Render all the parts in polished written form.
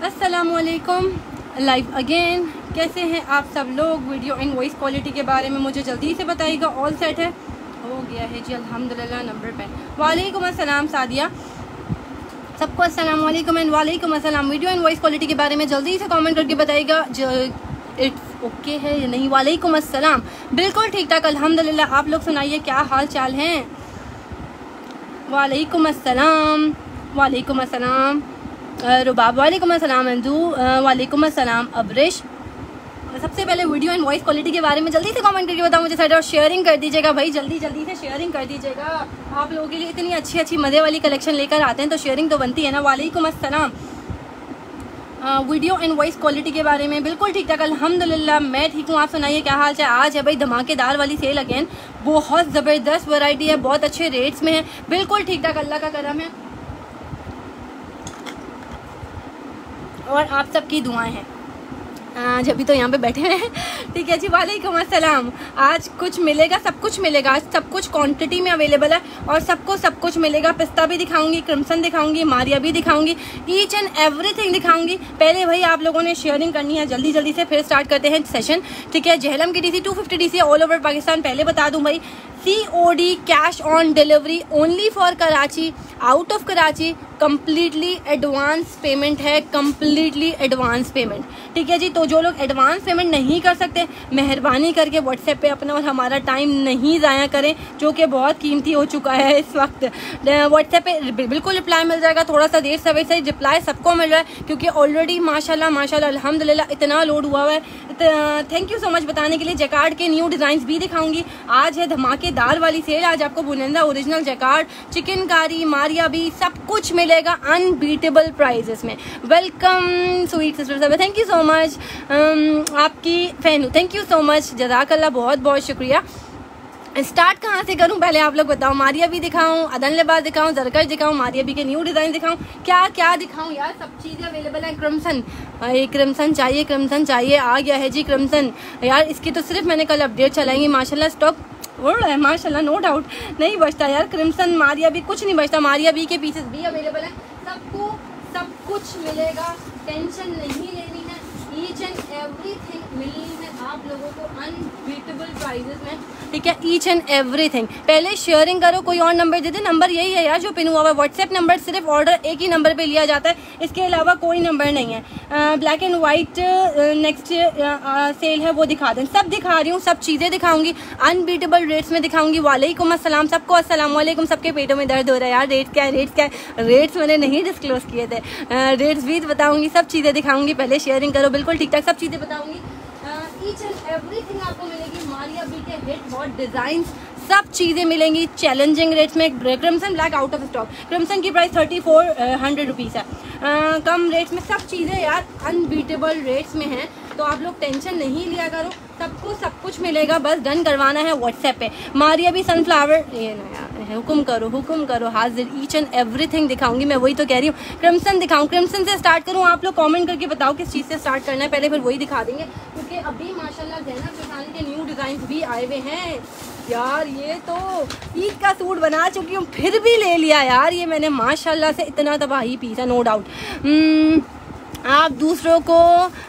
अस्सलामुअलैकुम, live again. कैसे हैं आप सब लोग? वीडियो एंड वॉइस क्वालिटी के बारे में मुझे जल्दी से बताइएगा। ऑल सेट है? हो गया है जी अल्हम्दुलिल्लाह। नंबर पे वालेकुम अस्सलाम सादिया, सबको अस्सलामुअलैकुम एंड वालेकुम अस्सलाम। वीडियो एंड वॉइस क्वालिटी के बारे में जल्दी से कमेंट करके बताइएगा इट्स ओके है या नहीं। वालेकुम अस्सलाम, बिल्कुल ठीक ठाक अल्हम्दुलिल्लाह। आप लोग सुनाइए क्या हाल चाल हैं? वालेकुम अस्सलाम, वालेकुम अस्सलाम रुबाब, वालेकुम अस्सलाम अंजू, वालेकुम अस्सलाम अबरिश। सबसे पहले वीडियो एंड वॉइस क्वालिटी के बारे में जल्दी से कमेंट करके बताओ मुझे साइड, और शेयरिंग कर दीजिएगा भाई, जल्दी जल्दी से शेयरिंग कर दीजिएगा। आप लोगों के लिए इतनी अच्छी अच्छी मज़े वाली कलेक्शन लेकर आते हैं तो शेयरिंग तो बनती है ना। वालेकुम अस्सलाम। वीडियो एंड वॉइस क्वालिटी के बारे में बिल्कुल ठीक ठाक अल्हम्दुलिल्लाह, मैं ठीक हूँ। आप सुनाइए क्या हाल चाल? आज है भाई धमाकेदार वाली सेल अगेन, बहुत ज़बरदस्त वैरायटी है, बहुत अच्छे रेट्स में है, बिल्कुल ठीक ठाक, अल्लाह का करम है और आप सबकी दुआएं हैं। जब भी तो यहाँ पे बैठे हैं, ठीक है जी। वालेकुम अस्सलाम। आज कुछ मिलेगा, सब कुछ मिलेगा, आज सब कुछ क्वांटिटी में अवेलेबल है और सबको सब कुछ मिलेगा। पिस्ता भी दिखाऊंगी, क्रिम्सन दिखाऊंगी, मारिया भी दिखाऊंगी, ईच एंड एवरीथिंग दिखाऊंगी। पहले भाई आप लोगों ने शेयरिंग करनी है जल्दी जल्दी से, फिर स्टार्ट करते हैं सेशन, ठीक है। जहलम की DC 250 DC all over Pakistan. पहले बता दूं भाई, COD cash on delivery only for Karachi, out of Karachi completely advance payment है, कम्प्लीटली एडवांस पेमेंट, ठीक है जी। तो जो लोग एडवांस पेमेंट नहीं कर सकते, मेहरबानी करके व्हाट्सएप पे अपना और हमारा टाइम नहीं ज़ाया करें, जो कि बहुत कीमती हो चुका है इस वक्त। व्हाट्सएप पे बिल्कुल रिप्लाई मिल जाएगा, थोड़ा सा देर सवेर से रिप्लाई सबको मिल रहा है क्योंकि ऑलरेडी माशाल्लाह माशाल्लाह अल्हम्दुलिल्लाह इतना लोड हुआ हुआ है। थैंक यू सो मच बताने के लिए। जैकार्ड के न्यू डिज़ाइन भी दिखाऊंगी। आज है धमाकेदार वाली सेल, आज आपको बुलंदा ओरिजिनल जैकार्ड, चिकनकारी, मारिया भी सब कुछ मिलेगा अनबीटेबल प्राइजेस में। वेलकम स्वीट सिस्टर सब, थैंक यू सो मच, आपकी फैन हूँ, थैंक यू सो मच, जज़ाकल्लाह, बहुत बहुत शुक्रिया। स्टार्ट कहाँ से करूँ पहले आप लोग बताओ? मारिया भी दिखाऊँ, अदन लिबास दिखाऊँ, जरकश दिखाऊँ, मारिया भी के न्यू डिज़ाइन दिखाऊँ, क्या क्या दिखाऊँ यार? सब चीज़ें अवेलेबल है। क्रिम्सन, क्रिम्सन चाहिए, क्रिम्सन चाहिए, आ गया है जी क्रिम्सन यार। इसकी तो सिर्फ मैंने कल अपडेट चलाएंगी, माशाल्लाह स्टॉक ओढ़ है माशाल्लाह, नो डाउट नहीं बचता यार। क्रिम्सन मारिया भी कुछ नहीं बचता, मारिया भी के पीसेस भी अवेलेबल है, सबको सब कुछ मिलेगा, टेंशन नहीं लेनी है। ईच एंड एवरीथिंग मिलनी है आप लोगों को अनबीटेबल प्राइजेस में, ठीक है। Each and everything. पहले शेयरिंग करो, कोई और नंबर दे दे, नंबर यही है यार जो पिन हुआ हुआ है। व्हाट्सएप नंबर सिर्फ ऑर्डर एक ही नंबर पे लिया जाता है, इसके अलावा कोई नंबर नहीं है। Black and white next sale है वो दिखा दें, सब दिखा रही हूँ, सब चीज़ें दिखाऊंगी, अनबीटेबल रेट्स में दिखाऊंगी। वालेकुम अस्सलाम, सबको अस्सलाम वालेकुम। सबके पेटों में दर्द हो रहा है यार, रेट क्या है, रेट क्या है? रेट्स मैंने नहीं डिस्क्लोज किए थे, रेट्स भी बताऊंगी, सब चीज़ें दिखाऊंगी। पहले शेयरिंग करो, बिल्कुल ठीक ठाक, सब चीज़ें बताऊंगी। ईच एंड एवरीथिंग आपको मिलेगी। मारिया बी के हिट हॉट डिजाइन, सब चीज़ें मिलेंगी चैलेंजिंग रेट्स में। Crimson black out of stock, crimson की प्राइस 3400 रुपीज़ है, कम रेट्स में सब चीज़ें यार अनबीटेबल रेट्स में हैं। तो आप लोग टेंशन नहीं लिया करो, सबको सब कुछ मिलेगा, बस डन करवाना है व्हाट्सएप पे। मारिया भी सनफ्लावर, ये ना यार, हुक्म करो हाजिर। ईच एंड एवरीथिंग दिखाऊंगी, मैं वही तो कह रही हूँ। क्रिम्सन दिखाऊँ, क्रिम्सन से स्टार्ट करूँ? आप लोग कमेंट करके बताओ किस चीज़ से स्टार्ट करना है, पहले फिर वही दिखा देंगे क्योंकि अभी माशाल्लाह ज़ैनब चौहान के न्यू डिज़ाइन भी आए हुए हैं यार। ये तो ईद का सूट बना चुकी हूँ, फिर भी ले लिया यार ये मैंने, माशाल्लाह से इतना तबाही पीस है, नो डाउट। आप दूसरों को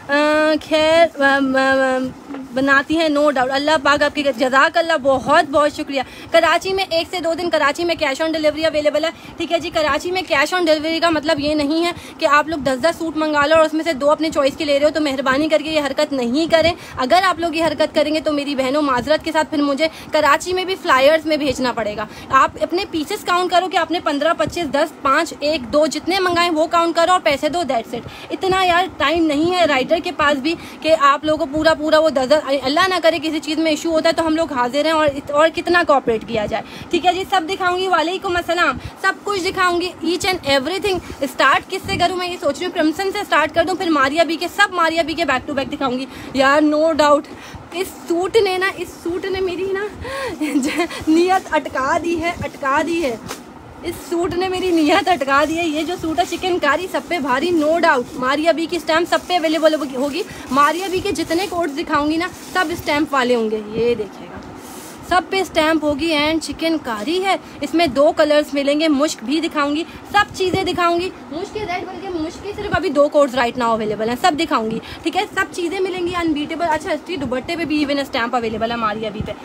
खैर बनाती हैं, नो डाउट, अल्लाह पाक आपकी जज़ाकल्लाह, बहुत बहुत शुक्रिया। कराची में 1 से 2 दिन कराची में कैश ऑन डिलीवरी अवेलेबल है, ठीक है जी। कराची में कैश ऑन डिलीवरी का मतलब ये नहीं है कि आप लोग 10-10 सूट मंगा लो और उसमें से 2 अपने चॉइस के ले रहे हो, तो मेहरबानी करके ये हरकत नहीं करें। अगर आप लोग ये हरकत करेंगे तो मेरी बहनों माजरत के साथ फिर मुझे कराची में भी फ्लायर्स में भेजना पड़ेगा। आप अपने पीसेस काउंट करो कि आपने 15, 25, 10, 5, 1, 2 जितने मंगाए वो काउंट करो और पैसे दो, दैट्स इट। इतना यार टाइम नहीं है राइडर के पास भी कि आप लोगों को पूरा पूरा वो 10, अल्लाह ना करे किसी चीज़ में इशू होता है तो हम लोग हाजिर हैं और कितना कोऑपरेट किया जाए, ठीक है जी। सब दिखाऊंगी, वालेकुम अस्सलाम, सब कुछ दिखाऊंगी, ईच एंड एवरीथिंग। स्टार्ट किससे करूं मैं ये सोच रही हूँ, क्रिम्सन से स्टार्ट कर दूं, फिर मारिया बी के, सब मारिया बी के बैक टू बैक दिखाऊंगी यार, नो डाउट। इस सूट ने मेरी ना नियत अटका दी है, इस सूट ने मेरी नियत अटका दी है। ये जो सूट है चिकनकारी, सब पे भारी, नो डाउट। मारिया बी की स्टैम्प सब पे अवेलेबल होगी। मारिया बी के जितने कोड्स दिखाऊंगी ना सब स्टैम्प वाले होंगे, ये देखिएगा सब पे स्टैम्प होगी एंड चिकनकारी है। इसमें 2 कलर्स मिलेंगे, मुश्क भी दिखाऊंगी, सब चीज़ें दिखाऊंगी। मुश्क के रेड बल्कि मुश्क के सिर्फ अभी 2 कोड्स राइट नाउ अवेलेबल हैं, सब दिखाऊंगी, ठीक है, सब चीज़ें मिलेंगी अनबीटेबल। अच्छा, इसकी दुपट्टे पे भी इवन स्टैम्प अवेलेबल है हमारी अभी पे।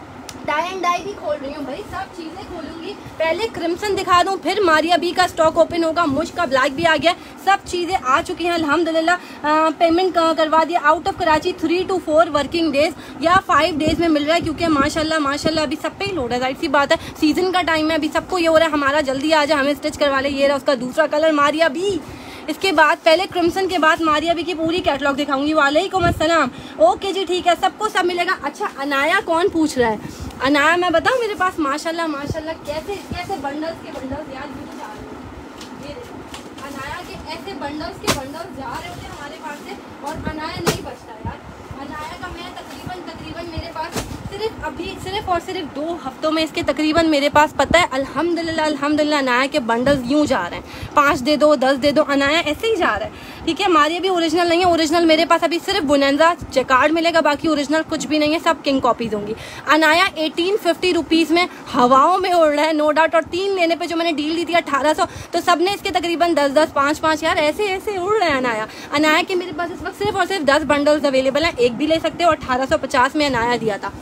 टाई एंड डाई भी खोल रही हूँ भाई, सब चीज़ें खोलूंगी। पहले क्रिम्सन दिखा दूँ, फिर मारिया बी का स्टॉक ओपन होगा, मुश्क का ब्लैक भी आ गया, सब चीज़ें आ चुकी हैं अल्हम्दुलिल्लाह। पेमेंट करवा दिया out of Karachi 3 to 4 working days या 5 डेज में मिल रहा है, क्योंकि माशाल्लाह माशाल्लाह अभी सब पे ही लोड है, जाहिर सी बात है, सीजन का टाइम है, अभी सबको ये हो रहा है हमारा जल्दी आ जाए, हमें स्टिच करवा ले। ये रहा उसका दूसरा कलर मारिया बी। इसके बाद पहले क्रिम्सन के बाद मारिया बी की पूरी कैटलॉग दिखाऊंगी। वालेकुम अस्सलाम। ओके जी, ठीक है, सबको सब मिलेगा। अच्छा, अनाया कौन पूछ रहा है? अनाया मैं बताऊं, मेरे पास माशाल्लाह माशाल्लाह कैसे कैसे बंडल्स के बंडल्स यार मुझे जा रहे हैं। ये देखो, अनाया के ऐसे बंडल्स के बंडल्स जा रहे होते हैं हमारे पास से, और अनाया नहीं बचता यार। अनाया का मैं तकरीबन मेरे पास सिर्फ और सिर्फ 2 हफ्तों में इसके तकरीबन मेरे पास पता है अल्हम्दुलिल्लाह अनाया के बंडल्स यूँ जा रहे हैं। 5 दे दो, 10 दे दो, अनाया ऐसे ही जा रहा है, ठीक है। मारिया भी ओरिजिनल नहीं है, ओरिजिनल मेरे पास अभी सिर्फ बुनंजा जैकार्ड मिलेगा, बाकी ओरिजिनल कुछ भी नहीं है, सब किंग कॉपीज होंगी। अनाया 1850 रुपीज़ में हवाओं में उड़ रहा है, नो डाउट। और 3 लेने पे जो मैंने डील दी थी 1800, तो सबने इसके तकरीबन 10-10, 5-5 यार ऐसे ऐसे उड़ रहे हैं अनाया। अनाया के मेरे पास इस वक्त सिर्फ और सिर्फ 10 बंडल्स अवेलेबल हैं, एक भी ले सकते हो। 1850 में अनाया दिया था,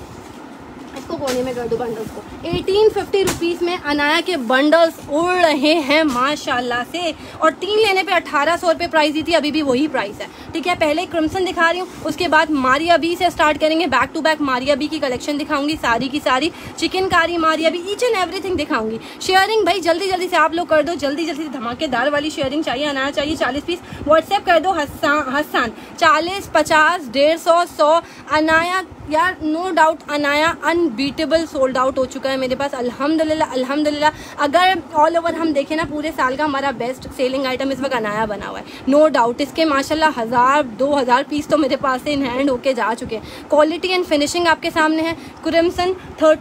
इसको कोने में कर दो बंडल्स को। 1850 रुपीज़ में अनाया के बंडल्स उड़ रहे हैं माशाल्लाह से, और 3 लेने पे 1800 रुपये प्राइस दी थी, अभी भी वही प्राइस है, ठीक है। पहले क्रिम्सन दिखा रही हूँ, उसके बाद मारिया बी से स्टार्ट करेंगे। Back to back Maria B की कलेक्शन दिखाऊंगी, सारी की सारी chikankari Maria B, each and everything दिखाऊंगी। शेयरिंग भाई जल्दी जल्दी से आप लोग कर दो, जल्दी जल्दी से धमाकेदार वाली शेयरिंग चाहिए। अनाया चाहिए 40 पीस, व्हाट्सएप कर दो। हसन 40, 50, 150, 100 अनाया यार, no doubt Anaya unbeatable sold out हो चुका है मेरे पास अल्हम्दुलिल्लाह। अगर ऑल ओवर हम देखें ना, पूरे साल का हमारा बेस्ट सेलिंग आइटम इस वक्त अनाया बना हुआ है, नो डाउट। इसके माशाल्लाह 1000-2000 पीस तो मेरे पास से इन हैंड होके जा चुके हैं। क्वालिटी एंड फिनिशिंग आपके सामने है। Crimson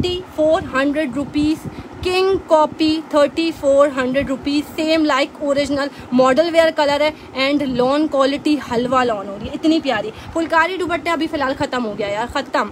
3400 rupees, king copy 3400 rupees, same like original, model wear colour है एंड लॉन क्वालिटी हलवा लॉन हो रही है, इतनी प्यारी। फुलकारी दुपट्टे अभी फिलहाल ख़त्म हो गया यार, ख़त्म।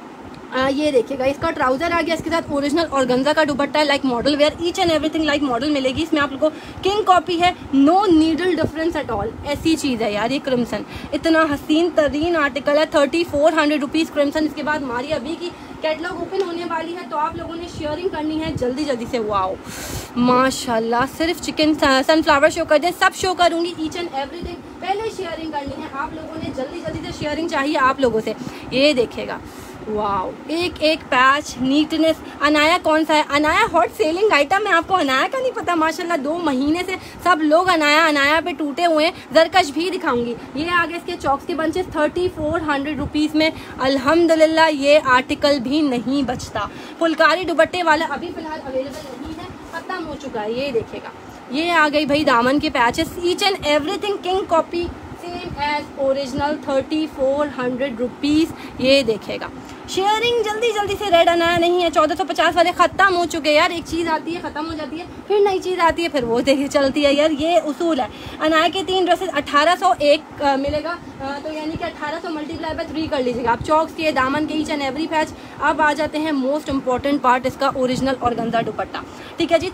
ये देखिएगा, इसका ट्राउजर आ गया, इसके साथ ओरिजिनल ऑर्गेन्जा का दुपट्टा है, like model wear, each and everything like model मिलेगी। इसमें आप लोगों को किंग कॉपी है, no needle difference at all, ऐसी चीज़ है यार ये क्रिम्सन। इतना हसीन तरीन आर्टिकल है, 3400 रुपीज़ क्रिम्सन। इसके बाद मारिया बी की कैटलॉग ओपन होने वाली है, तो आप लोगों ने शेयरिंग करनी है जल्दी जल्दी से। वाओ माशाल्लाह, सिर्फ चिकन सनफ्लावर शो कर दें, सब शो करूँगी ईच एंड एवरीथिंग। पहले शेयरिंग करनी है आप लोगों ने, जल्दी जल्दी से शेयरिंग चाहिए आप लोगों से। ये देखेगा, वाओ, एक एक पैच, नीटनेस। अनाया कौन सा है? अनाया हॉट सेलिंग आइटम है, आपको अनाया का नहीं पता? माशाल्लाह 2 महीने से सब लोग अनाया पे टूटे हुए हैं। जरकश भी दिखाऊंगी। ये आगे इसके चॉक्स के बंचेस 3400 रुपीज़ में अल्हम्दुलिल्लाह ये आर्टिकल भी नहीं बचता। फुलकारी दुपट्टे वाला अभी फिलहाल अवेलेबल नहीं है, खत्म हो चुका है। ये देखेगा, ये आ गई भाई दामन के patches, each and everything king copy, same as original, 3400 rupees. ये देखेगा, शेयरिंग जल्दी जल्दी से। रेड अनाया नहीं है, 1450 वाले ख़त्म हो चुके यार। एक चीज़ आती है ख़त्म हो जाती है, फिर नई चीज़ आती है, फिर वो देखिए चलती है यार, ये उसूल है। अनाया के 3 ड्रेसेस 1801 मिलेगा, तो यानी कि 1800 मल्टीप्लाई बाय 3 कर लीजिएगा आप। चॉक्स के दामन के ईच एंड एवरी पैच। अब आ जाते हैं मोस्ट इंपॉर्टेंट पार्ट, इसका ओरिजिनल ऑर्गेन्जा दुपट्टा, ठीक है जी।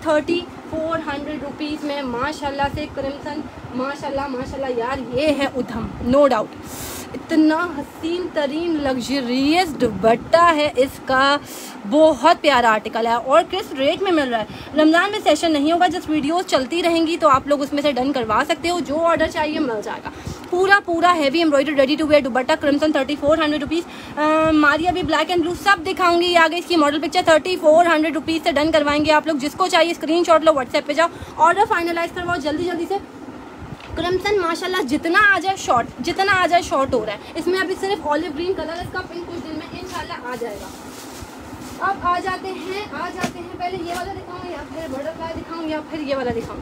3400 रुपीज़ में माशाल्लाह से क्रिम्सन, माशाल्लाह माशाल्लाह यार, ये है उधम, नो डाउट। इतना हसीन तरीन लग्जरियस दुपट्टा है इसका, बहुत प्यारा आर्टिकल है और किस रेट में मिल रहा है। रमज़ान में सेशन नहीं होगा, जस्ट वीडियोस चलती रहेंगी, तो आप लोग उसमें से डन करवा सकते हो, जो ऑर्डर चाहिए मिल जाएगा। पूरा heavy embroidered ready to wear dupatta, crimson 3400 rupees. Maria भी ब्लैक एंड ब्लू सब दिखाऊंगी। आ गई इसकी मॉडल पिक्चर, 3400 रुपीज़ से डन करवाएंगे आप लोग। जिसको चाहिए स्क्रीनशॉट लो, व्हाट्सएप पे जाओ, ऑर्डर फाइनलाइज करवाओ जल्दी जल्दी से। क्रिम्सन माशाल्लाह जितना आ जाए शॉर्ट हो रहा है। इसमें अभी सिर्फ ऑलिव ग्रीन कलर, इसका पिंक कुछ दिन में इंशाल्लाह आ जाएगा। अब आ जाते हैं पहले ये वाला दिखाऊँ या फिर बटरफ्लाई दिखाऊँ या फिर ये वाला दिखाऊँ?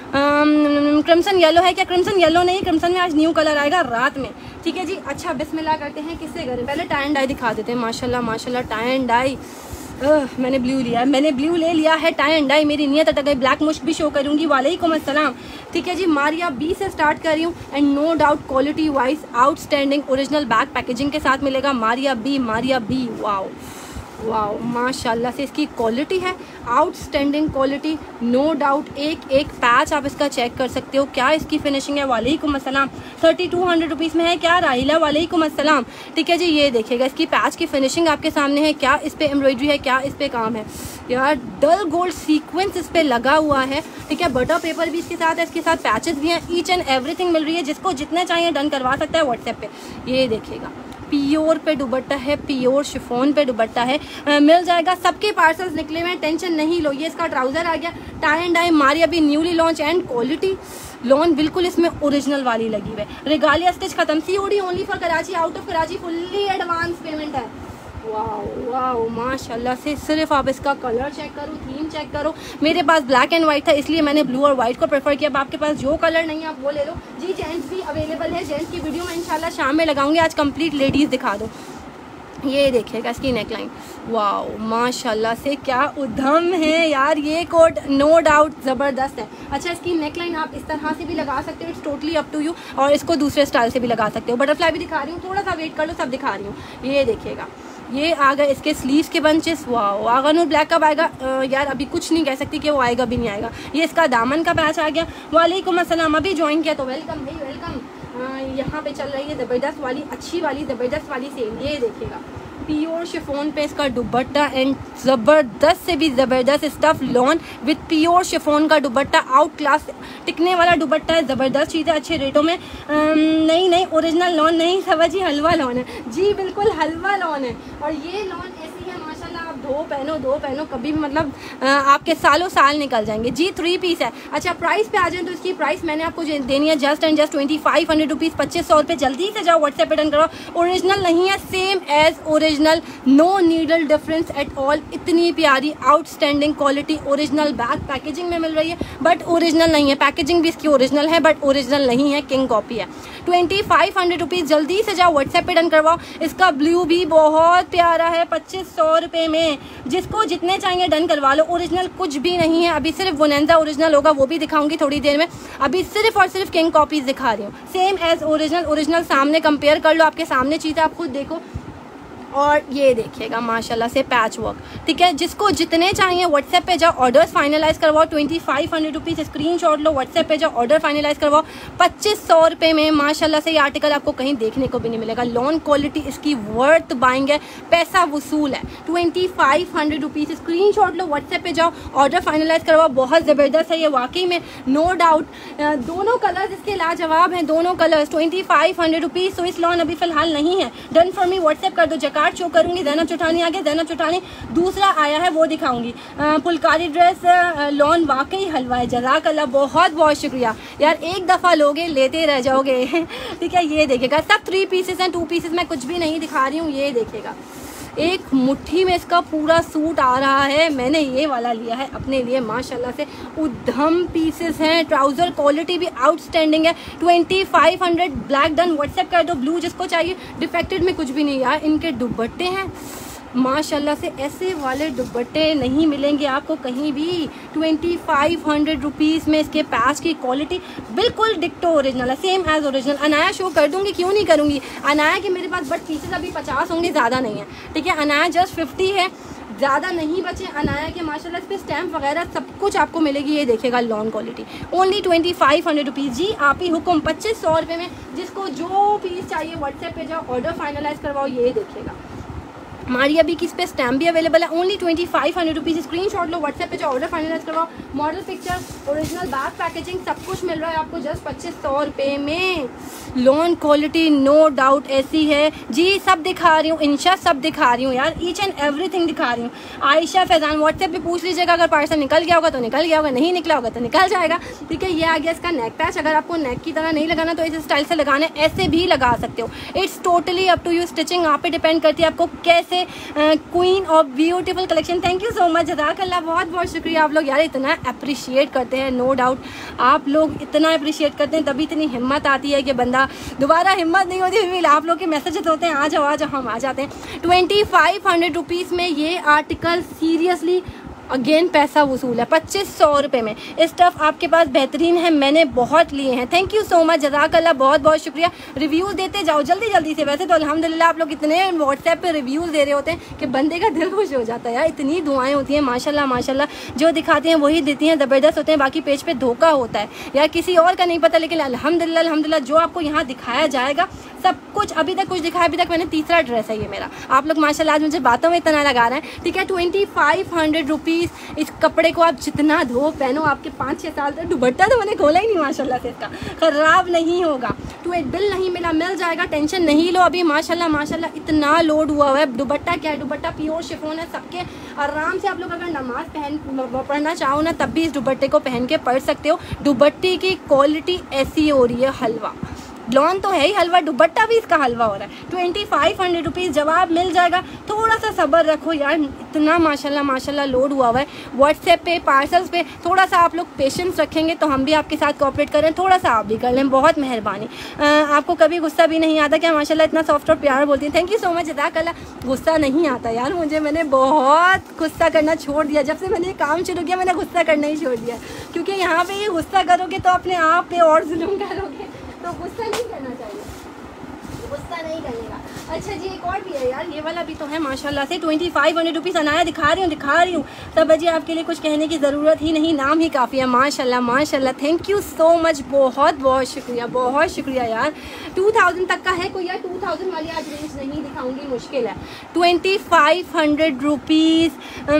क्रिम्सन येलो है क्या? क्रिम्सन येलो नहीं, क्रिम्सन में आज न्यू कलर आएगा रात में, ठीक है जी। अच्छा बिस्मिल्लाह करते हैं, किससे करें? पहले टाई एंड डाई दिखा देते हैं। माशाल्लाह टाई एंड डाई, मैंने ब्लू ले लिया है। टाई एंड डाई मेरी नियत अटक गई। ब्लैक मुश्क भी शो करूँगी। वालेकुम अस्सलाम, ठीक है जी। मारिया बी से स्टार्ट कर रही हूँ and no doubt quality wise outstanding, original back packaging के साथ मिलेगा। मारिया बी, वाओ वाओ माशाल्लाह से इसकी क्वालिटी है, आउटस्टैंडिंग क्वालिटी, नो डाउट। एक एक पैच आप इसका चेक कर सकते हो, क्या इसकी फिनिशिंग है। वालेकुम अस्सलाम, 3200 रुपीज़ में है क्या राहिला? वालेकुम अस्सलाम। ठीक है जी, ये देखिएगा इसकी पैच की फिनिशिंग आपके सामने है, क्या इस पर एम्ब्रॉयडरी है, क्या इस पर काम है यार। डल गोल्ड सीक्वेंस इस पर लगा हुआ है। ठीक है, बटर पेपर भी इसके साथ है, इसके साथ पैचेस भी हैं, ईच एंड एवरीथिंग मिल रही है। जिसको जितने चाहिए डन करवा सकता है व्हाट्सएप पे। ये देखिएगा प्योर पे दुपट्टा है, प्योर शिफॉन पे दुपट्टा है, मिल जाएगा। सबके पार्सल्स निकले हुए हैं, टेंशन नहीं लो। ये इसका ट्राउजर आ गया, टाई एंड डाई मारी अभी newly launch, and quality lawn बिल्कुल इसमें ओरिजिनल वाली लगी हुई है। रिगालिया स्टिच खत्म, COD only for Karachi, out of Karachi, fully advance payment है। वाओ वाओ माशाल्लाह से। सिर्फ आप इसका कलर चेक करो, थीम चेक करो। मेरे पास ब्लैक एंड वाइट था इसलिए मैंने ब्लू और वाइट को प्रेफर किया। अब आपके पास जो कलर नहीं है आप वो ले लो जी। जेंट्स भी अवेलेबल है, जेंट्स की वीडियो मैं इंशाल्लाह शाम में लगाऊंगी। आज कंप्लीट लेडीज़ दिखा दो। ये देखिएगा इसकी नेकलाइन, वाओ माशाल्लाह से क्या उद्यम है यार। ये कोट नो डाउट ज़बरदस्त है। अच्छा, इसकी नेकलाइन आप इस तरह से भी लगा सकते हो, it's totally up to you, और इसको दूसरे स्टाइल से भी लगा सकते हो। बटरफ्लाई भी दिखा रही हूँ, थोड़ा सा वेट कर लो, सब दिखा रही हूँ। ये देखिएगा, ये आ गए इसके स्लीव्स के बंचेस। वाओ, आगानूर ब्लैक कब आएगा यार? अभी कुछ नहीं कह सकती कि वो आएगा भी नहीं आएगा। ये इसका दामन का पैच आ गया। वालेकुम अस्सलाम, अभी ज्वाइन किया तो वेलकम भाई वेलकम। यहाँ पे चल रही है ज़बरदस्त वाली, अच्छी वाली, ज़बरदस्त वाली सेल। ये देखिएगा प्योर शिफॉन पे इसका दुपट्टा, एंड ज़बरदस्त से भी ज़बरदस्त stuff lawn with pure chiffon का दुपट्टा, आउट क्लास टिकने वाला दुपट्टा है। ज़बरदस्त चीज़ है, अच्छे रेटों में। नहीं ओरिजिनल लॉन नहीं समझिए, हलवा लॉन है जी, बिल्कुल हलवा लॉन है। और ये लॉन ऐसी है माशाल्लाह, आप दो पहनो कभी भी, मतलब आपके सालों साल निकल जाएंगे जी। 3 पीस है। अच्छा, प्राइस पे आ जाए तो इसकी प्राइस मैंने आपको देनी है जस्ट एंड जस्ट 2500 रुपीज़, 2500 रुपये। जल्दी से जाओ व्हाट्सएप पे डन करो। ओरिजिनल नहीं है, same as original, no needle difference at all. इतनी प्यारी outstanding quality, original back packaging में मिल रही है, बट ओरिजिनल नहीं है। पैकेजिंग भी इसकी ओरिजिनल है बट ओरिजिनल नहीं है, किंग कॉपी है। 2500 रुपीज़, जल्दी से जाओ व्हाट्सएप पे डन करवाओ। इसका ब्लू भी बहुत प्यारा है, 2500 रुपये में। जिसको जितने चाहिए डन करवा लो। ओरिजिनल कुछ भी नहीं है, अभी सिर्फ वोनेंजा ओरिजिनल होगा, वो भी दिखाऊंगी थोड़ी देर में। अभी सिर्फ और सिर्फ किंग कॉपीज दिखा रही हूँ, सेम एज ओरिजिनल। ओरिजिनल सामने कंपेयर कर लो, आपके सामने चीज़ आप खुद देखो। और ये देखिएगा माशाल्लाह से पैच वर्क। ठीक है, जिसको जितने चाहिए व्हाट्सएप पे जाओ, ऑर्डर्स फाइनलाइज करवाओ। 2500 रुपीज़ स्क्रीनशॉट लो, व्हाट्सएप पे जाओ, ऑर्डर फाइनलाइज करवाओ। 2500 रुपये में माशाल्लाह से ये आर्टिकल आपको कहीं देखने को भी नहीं मिलेगा। लॉन क्वालिटी इसकी वर्थ बाइंग है, पैसा वसूल है। 2500 रुपीज़ स्क्रीनशॉट लो, व्हाट्सएप पे जाओ, ऑर्डर फाइनलाइज करवाओ। बहुत ज़बरदस्त है ये वाकई में, नो डाउट। दोनों कलर्स इसके लाजवाब हैं, दोनों कलर्स। 2500 रुपीज़। तो इस लॉन अभी फिलहाल नहीं है, डन फॉर मी व्हाट्सएप कर दो। जकार्ड शो करूंगी, ज़ैनब चौटानी आ गया, ज़ैनब चौटानी। दूसरा आया है वो दिखाऊंगी, फुलकारी ड्रेस लॉन वाकई हलवा है। जज़ाकल्लाह, बहुत बहुत शुक्रिया यार, एक दफ़ा लोगे लेते रह जाओगे। ठीक है, ये देखिएगा सब 3 पीसेस हैं, 2 पीसेस मैं कुछ भी नहीं दिखा रही हूँ। ये देखिएगा एक मुट्ठी में इसका पूरा सूट आ रहा है। मैंने ये वाला लिया है अपने लिए, माशाल्लाह से उद्धम पीसेस हैं। ट्राउज़र क्वालिटी भी आउटस्टैंडिंग है। 2500 ब्लैक डन, व्हाट्सएप कर दो। ब्लू जिसको चाहिए, डिफेक्टेड में कुछ भी नहीं यार। इनके दुपट्टे हैं माशाल्लाह से, ऐसे वाले दुपट्टे नहीं मिलेंगे आपको कहीं भी। 2500 रुपीज़ में इसके पैच की क्वालिटी बिल्कुल डिक्टो ओरिजिनल है, same as original. Anaya show कर दूंगी, क्यों नहीं करूंगी। अनाया के मेरे पास बट पीसेस अभी 50 होंगे, ज़्यादा नहीं है। ठीक है, अनाया जस्ट 50 है, ज़्यादा नहीं बचे अनाया के। माशाल्लाह इस पर स्टैम्प वगैरह सब कुछ आपको मिलेगी। ये देखिएगा लॉन क्वालिटी, ओनली 2500 रुपीज़ जी। आप ही हुक्म 2500 रुपये में। जिसको जो पीस चाहिए व्हाट्सएप पे जाओ, ऑर्डर फाइनलाइज करवाओ। ये देखिएगा मारिया बी की इस पे स्टैम्प भी अवेलेबल है, ओनली 2500 रुपीज़। स्क्रीनशॉट लो, व्हाट्सएप पे जो ऑर्डर फाइनलाइज करवाओ। Model picture, original back packaging, सब कुछ मिल रहा है आपको जस्ट 2500 रुपये में। लॉन क्वालिटी नो डाउट ऐसी है जी। सब दिखा रही हूँ इंशा, सब दिखा रही हूँ यार, ईच एंड एवरीथिंग दिखा रही हूँ। आयशा फैजान व्हाट्सएप पे पूछ लीजिएगा, अगर पार्सल निकल गया होगा तो निकल गया होगा, नहीं निकला होगा तो निकल जाएगा। ठीक है, ये आ गया इसका नेक पैच। अगर आपको नेक की तरह नहीं लगाना तो इस स्टाइल से लगाना है, ऐसे भी लगा सकते हो। It's totally up to you, stitching आप पे डिपेंड करती है आपको कैसे। Queen of beautiful collection, thank you so much, जज़ाकल्लाह, बहुत बहुत शुक्रिया। आप लोग यार इतना अप्रिशिएट करते हैं, नो डाउट आप लोग इतना अप्रिशिएट करते हैं, तभी इतनी हिम्मत आती है कि बंदा दोबारा हिम्मत नहीं होती, फिर आप लोग के मैसेजेस होते हैं आ जाओ, हम आ जाते हैं। 2500 रुपीज़ में ये आर्टिकल सीरियसली अगेन पैसा वसूल है 2500 रुपये में। स्टफ़ आपके पास बेहतरीन है, मैंने बहुत लिए हैं। थैंक यू सो मच, जज़ाकल्लाह, बहुत बहुत शुक्रिया। रिव्यूज़ देते जाओ जल्दी जल्दी से। वैसे तो अल्हम्दुलिल्लाह आप लोग इतने व्हाट्सएप पे रिव्यूज़ दे रहे होते हैं कि बंदे का दिल खुश हो जाता है यार। इतनी दुआएं होती हैं माशाल्लाह माशाल्लाह, जो दिखाते हैं वही देती हैं, ज़बरदस्त होते हैं। बाकी पेज पे धोखा होता है यार, किसी और का नहीं पता, लेकिन अल्हम्दुलिल्लाह अल्हम्दुलिल्लाह जो आपको यहाँ दिखाया जाएगा सब कुछ। अभी तक कुछ दिखाया, अभी तक मैंने तीसरा ड्रेस है ये मेरा। आप लोग माशाल्लाह आज मुझे बातों में इतना लगा रहे हैं, ठीक है। 2500 रुपीज़। इस कपड़े को आप जितना धो पहनो, आपके 5-6 साल तक। दुपट्टा तो मैंने खोला ही नहीं माशाल्लाह से, इसका ख़राब नहीं होगा। 2 बिल नहीं मिला, मिल जाएगा, टेंशन नहीं लो। अभी माशाल्लाह माशाल्लाह इतना लोड हुआ हुआ है। दुपट्टा क्या है, दुपट्टा प्योर शिफॉन है, सबके आराम से आप लोग अगर नमाज पढ़ना चाहो ना तब भी इस दुपट्टे को पहन के पढ़ सकते हो। दुपट्टे की क्वालिटी ऐसी हो रही है हलवा। लॉन तो है ही हलवा, दुपट्टा भी इसका हलवा हो रहा है। 2500 रुपीज़ जवाब मिल जाएगा। थोड़ा सा सब्र रखो यार, इतना माशाल्लाह माशाल्लाह लोड हुआ हुआ है। व्हाट्सएप पे पार्सल्स पे थोड़ा सा आप लोग पेशेंस रखेंगे तो हम भी आपके साथ कोऑपरेट करें, थोड़ा सा आप भी कर लें, बहुत मेहरबानी। आपको कभी गुस्सा भी नहीं आता क्या? माशाल्लाह इतना सॉफ्ट और प्यार बोलती हैं। थैंक यू सो मच, जज़ाकल्लाह। गुस्सा नहीं आता यार मुझे, मैंने बहुत गुस्सा करना छोड़ दिया। जब से मैंने ये काम शुरू किया मैंने गुस्सा करना ही छोड़ दिया, क्योंकि यहाँ पे ये गुस्सा करोगे तो अपने आप पे और जुल्म करोगे, तो गुस्सा नहीं करना चाहिए, गुस्सा नहीं करेगा। अच्छा जी, एक और भी है यार, ये वाला भी तो है माशाल्लाह से। 2500 रुपीज़। अनाया दिखा रही हूँ तब जी, आपके लिए कुछ कहने की ज़रूरत ही नहीं, नाम ही काफ़ी है माशाल्लाह माशाल्लाह। थैंक यू सो मच, बहुत बहुत शुक्रिया, बहुत शुक्रिया यार। 2000 तक का है कोई यार? 2000 वाली आज रेंज नहीं दिखाऊंगी, मुश्किल है। 2500 रुपीज़।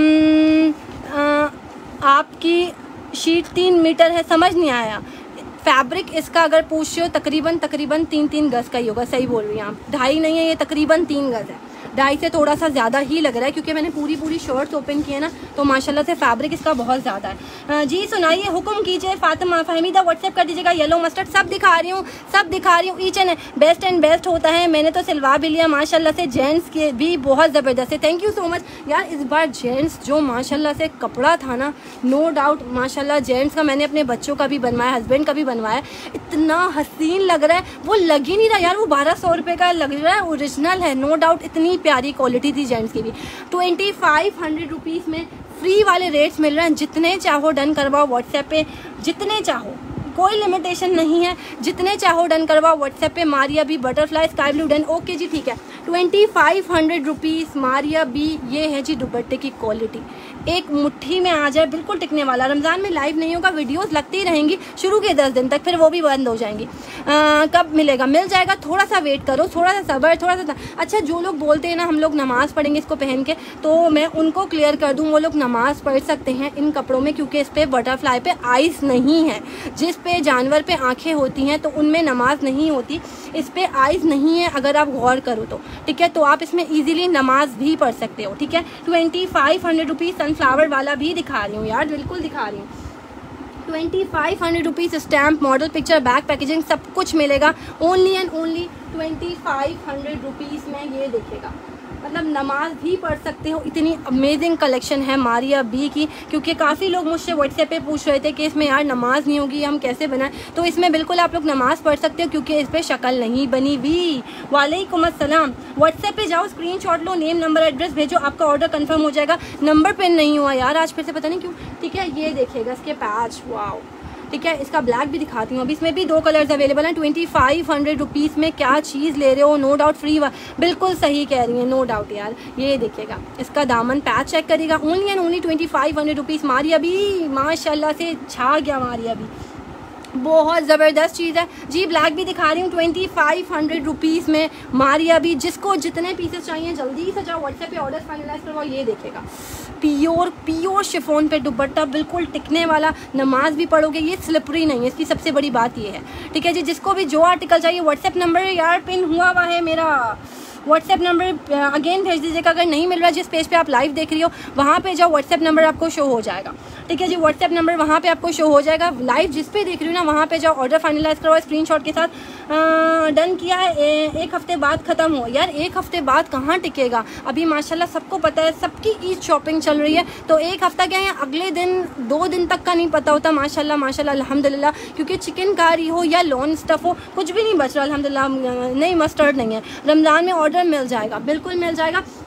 आपकी शीट 3 मीटर है, समझ नहीं आया। फैब्रिक इसका अगर पूछ रहे हो तकरीबन 3 गज़ का ही होगा। सही बोल रही हैं आप, 2.5 नहीं है ये, तकरीबन 3 गज़ है। 2.5 से थोड़ा सा ज़्यादा ही लग रहा है, क्योंकि मैंने पूरी शर्ट्स ओपन की है ना, तो माशाल्लाह से फैब्रिक इसका बहुत ज़्यादा है। जी सुनाइए, हुक्म कीजिए। फातिमा फहमीदा व्हाट्सएप कर दीजिएगा। येलो मस्टर्ड सब दिखा रही हूँ, सब दिखा रही हूँ। ईच एंड बेस्ट होता है। मैंने तो सिलवा भी लिया माशाल्लाह से। जेंट्स के भी बहुत ज़बरदस्त है। थैंक यू सो मच यार। इस बार जेंट्स जो माशाल्लाह से कपड़ा था ना, नो डाउट माशाल्लाह जेंट्स का मैंने अपने बच्चों का भी बनवाया, हस्बैंड का भी बनवाया, इतना हसीन लग रहा है। वो लग ही नहीं रहा यार, वो 1200 रुपये का लग रहा है, ओरिजिनल है नो डाउट। इतनी प्यारी क्वालिटी थी जेंट्स की भी। 2500 रुपीज़ में फ्री वाले रेट्स मिल रहे हैं। जितने चाहो डन करवाओ व्हाट्सएप पे, जितने चाहो, कोई लिमिटेशन नहीं है, जितने चाहो डन करवाओ व्हाट्सएप पे। Maria B butterfly sky blue done, okay जी ठीक है। 2500 रुपीज़ मारिया बी। ये है जी दुपट्टे की क्वालिटी, एक मुट्ठी में आ जाए, बिल्कुल टिकने वाला। रमज़ान में लाइव नहीं होगा, वीडियोस लगती रहेंगी शुरू के 10 दिन तक, फिर वो भी बंद हो जाएंगी। कब मिलेगा? मिल जाएगा, थोड़ा सा वेट करो, थोड़ा सा सब्र, थोड़ा सा। अच्छा, जो लोग बोलते हैं ना हम लोग नमाज़ पढ़ेंगे इसको पहन के, तो मैं उनको क्लियर कर दूँ, वो लोग नमाज़ पढ़ सकते हैं इन कपड़ों में, क्योंकि इस पर बटरफ्लाई पे आइस नहीं है। जिस पे जानवर पे आंखें होती हैं तो उनमें नमाज नहीं होती, इस पे आइस नहीं है, अगर आप गौर करो तो, ठीक है। तो आप इसमें इजीली नमाज भी पढ़ सकते हो, ठीक है। 2500 रुपीज़। सनफ्लावर वाला भी दिखा रही हूँ यार, बिल्कुल दिखा रही हूँ। 2500 rupees. Stamp, model picture, back packaging सब कुछ मिलेगा। ओनली एंड ओनली 2500 रुपीज़ में ये दिखेगा। मतलब नमाज भी पढ़ सकते हो। इतनी अमेजिंग कलेक्शन है मारिया बी की, क्योंकि काफ़ी लोग मुझसे व्हाट्सएप पे पूछ रहे थे कि इसमें यार नमाज नहीं होगी, हम कैसे बनाएं। तो इसमें बिल्कुल आप लोग नमाज पढ़ सकते हो, क्योंकि इस पर शक्ल नहीं बनी हुई। वालेकुम अस्सलाम। व्हाट्सएप पे जाओ, स्क्रीनशॉट लो, नेम नंबर एड्रेस भेजो, आपका ऑर्डर कंफर्म हो जाएगा। नंबर पिन नहीं हुआ यार आज फिर से, पता नहीं क्यों, ठीक है। ये देखिएगा इसके पैच, वाओ, ठीक है। इसका ब्लैक भी दिखाती हूँ। अभी इसमें भी 2 कलर्स अवेलेबल हैं। 2500 रुपीज़ में क्या चीज़ ले रहे हो, नो डाउट फ्री। बिल्कुल सही कह रही है, नो डाउट यार। ये देखिएगा, इसका दामन पैच चेक करिएगा। Only and only 2500 rupees. Maria भी माशाल्लाह से छा गया, मारिया भी बहुत ज़बरदस्त चीज़ है जी। ब्लैक भी दिखा रही हूँ 2500 रुपीज़ में। मारिया भी, जिसको जितने पीसेस चाहिए जल्दी से जाओ व्हाट्सएप पे ऑर्डर फाइनलाइज करवाओ। ये देखेगा, प्योर शिफॉन पे दुपट्टा, बिल्कुल टिकने वाला। नमाज भी पढ़ोगे, ये स्लिपरी नहीं है, इसकी सबसे बड़ी बात ये है, ठीक है जी। जिसको भी जो आर्टिकल चाहिए, व्हाट्सएप नंबर यार पिन हुआ है मेरा, व्हाट्सएप नंबर अगेन भेज दीजिएगा। अगर नहीं मिल रहा, जिस पेज पे आप लाइव देख रही हो वहाँ पे जाओ, व्हाट्सएप नंबर आपको शो हो जाएगा, ठीक है जी। व्हाट्सएप नंबर वहाँ पे आपको शो हो जाएगा। लाइव जिस पे देख रही हो ना वहाँ पे जाओ, ऑर्डर फाइनलाइज करवाओ स्क्रीनशॉट के साथ। डन किया है। 1 हफ्ते बाद ख़त्म हो यार, 1 हफ्ते बाद कहाँ टिकेगा। अभी माशाल्लाह सबको पता है, सबकी ईद शॉपिंग चल रही है, तो 1 हफ्ता क्या है, अगले दिन 2 दिन तक का नहीं पता होता। माशाल्लाह माशाल्लाह अल्हम्दुलिल्लाह, क्योंकि चिकनकारी हो या लॉन स्टफ़ हो, कुछ भी नहीं बच रहा अल्हम्दुलिल्लाह। नहीं, मस्टर्ड नहीं है। रमज़ान में ऑर्डर मिल जाएगा, बिल्कुल मिल जाएगा।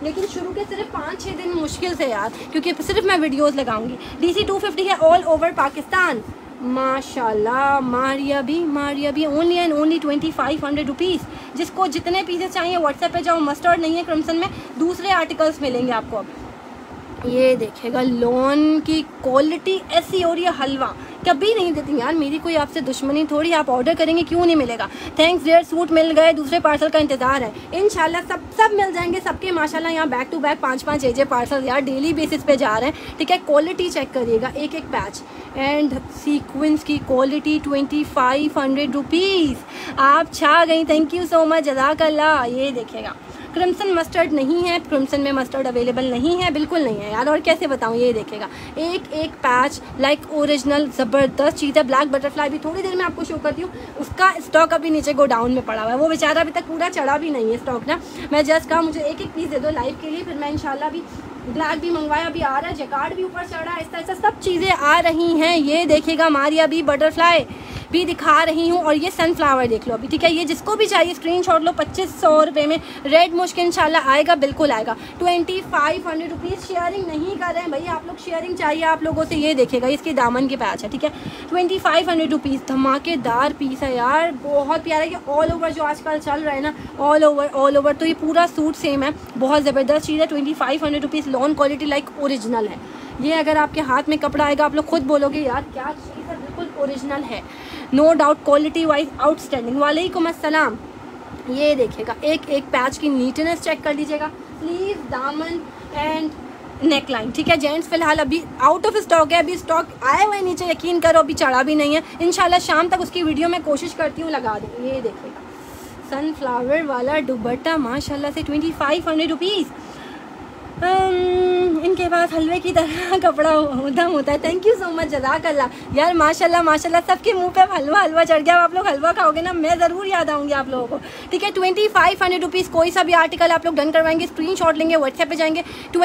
लेकिन शुरू के सिर्फ 5-6 दिन मुश्किल से यार, क्योंकि सिर्फ मैं वीडियोस लगाऊंगी। DC 250 है ऑल ओवर पाकिस्तान। माशाल्लाह मारिया भी ओनली एंड ओनली 2500 रुपीज़। जिसको जितने पीसेस चाहिए व्हाट्सएप पे जाओ। मस्टर्ड नहीं है क्रिम्सन में, दूसरे आर्टिकल्स मिलेंगे आपको। अब ये देखेगा लॉन की क्वालिटी ऐसी हो रही है, हलवा कभी नहीं देती यार, मेरी कोई आपसे दुश्मनी थोड़ी, आप ऑर्डर करेंगे क्यों नहीं मिलेगा। थैंक्स डियर, सूट मिल गए, दूसरे पार्सल का इंतजार है इंशाल्लाह। सब मिल जाएंगे सबके माशाल्लाह। यहाँ बैक टू बैक 5-5 पार्सल यार डेली बेसिस पे जा रहे हैं, ठीक है। क्वालिटी चेक करिएगा, एक पैच एंड सीक्वेंस की क्वालिटी 2500 रुपीज़। आप छा गई, थैंक यू सो मच, जज़ाकल्लाह। ये देखेगा क्रिम्सन मस्टर्ड नहीं है, क्रिम्सन में मस्टर्ड अवेलेबल नहीं है, बिल्कुल नहीं है यार, और कैसे बताऊँ। ये देखेगा एक पैच लाइक ओरिजिनल, ज़बरदस्त चीज़ है। ब्लैक बटरफ्लाई भी थोड़ी देर में आपको शो करती हूँ, उसका स्टॉक अभी नीचे गोडाउन में पड़ा हुआ है, वो बेचारा अभी तक पूरा चढ़ा भी नहीं है स्टॉक ना। मैं जस्ट कहा मुझे एक पीस दे दो लाइव के लिए, फिर मैं इंशाल्लाह भी ब्लैक भी मंगवाया, अभी आ रहा है, जैकार्ड भी ऊपर चढ़ा है, ऐसा सब चीज़ें आ रही हैं। ये देखेगा मारिया भी बटरफ्लाई भी दिखा रही हूँ, और ये सनफ्लावर देख लो अभी, ठीक है। ये जिसको भी चाहिए स्क्रीनशॉट लो, 2500 रुपये में रेड मुश्किल इंशाल्लाह आएगा, बिल्कुल आएगा। 2500 रुपीज़। शेयरिंग नहीं कर रहे हैं भाई आप लोग, शेयरिंग चाहिए आप लोगों से। ये देखेगा इसकी दामन के पैच है, ठीक है। 2500 रुपीज़, धमाकेदार पीस है यार, बहुत प्यारा। ये ऑल ओवर जो आजकल चल रहा है ना, ऑल ओवर तो ये पूरा सूट सेम है, बहुत ज़बरदस्त चीज़ है। 2500 rupees, lawn quality like original है। ये अगर आपके हाथ में कपड़ा आएगा आप लोग खुद बोलोगे यार क्या चीज़ है, बिल्कुल ओरिजिनल है, no doubt, quality wise outstanding. वालेकुम अस्सलाम। ये देखिएगा एक पैच की नीटनेस चेक कर लीजिएगा, स्लीव, दामन एंड नेक लाइन, ठीक है। जेंट्स फिलहाल अभी आउट ऑफ स्टॉक है, अभी स्टॉक आए हुए नीचे, यकीन करो अभी चढ़ा भी नहीं है। इंशाल्लाह शाम तक उसकी वीडियो में कोशिश करती हूँ लगा दूँ। ये देखिएगा सनफ्लावर वाला दुपट्टा माशाल्लाह से 2500 रुपीज़। इनके पास हलवे की तरह कपड़ा उधम होता है। थैंक यू सो मच, जज़ाकल्लाह यार, माशाल्लाह सबके मुंह पे हलवा चढ़ गया। आप लोग हलवा खाओगे ना, मैं ज़रूर याद आऊँगी आप लोगों को, ठीक है। 2500 रुपीज़। कोई सा भी आर्टिकल आप लोग डन करवाएंगे, स्क्रीनशॉट लेंगे, व्हाट्सएप पे जाएंगे,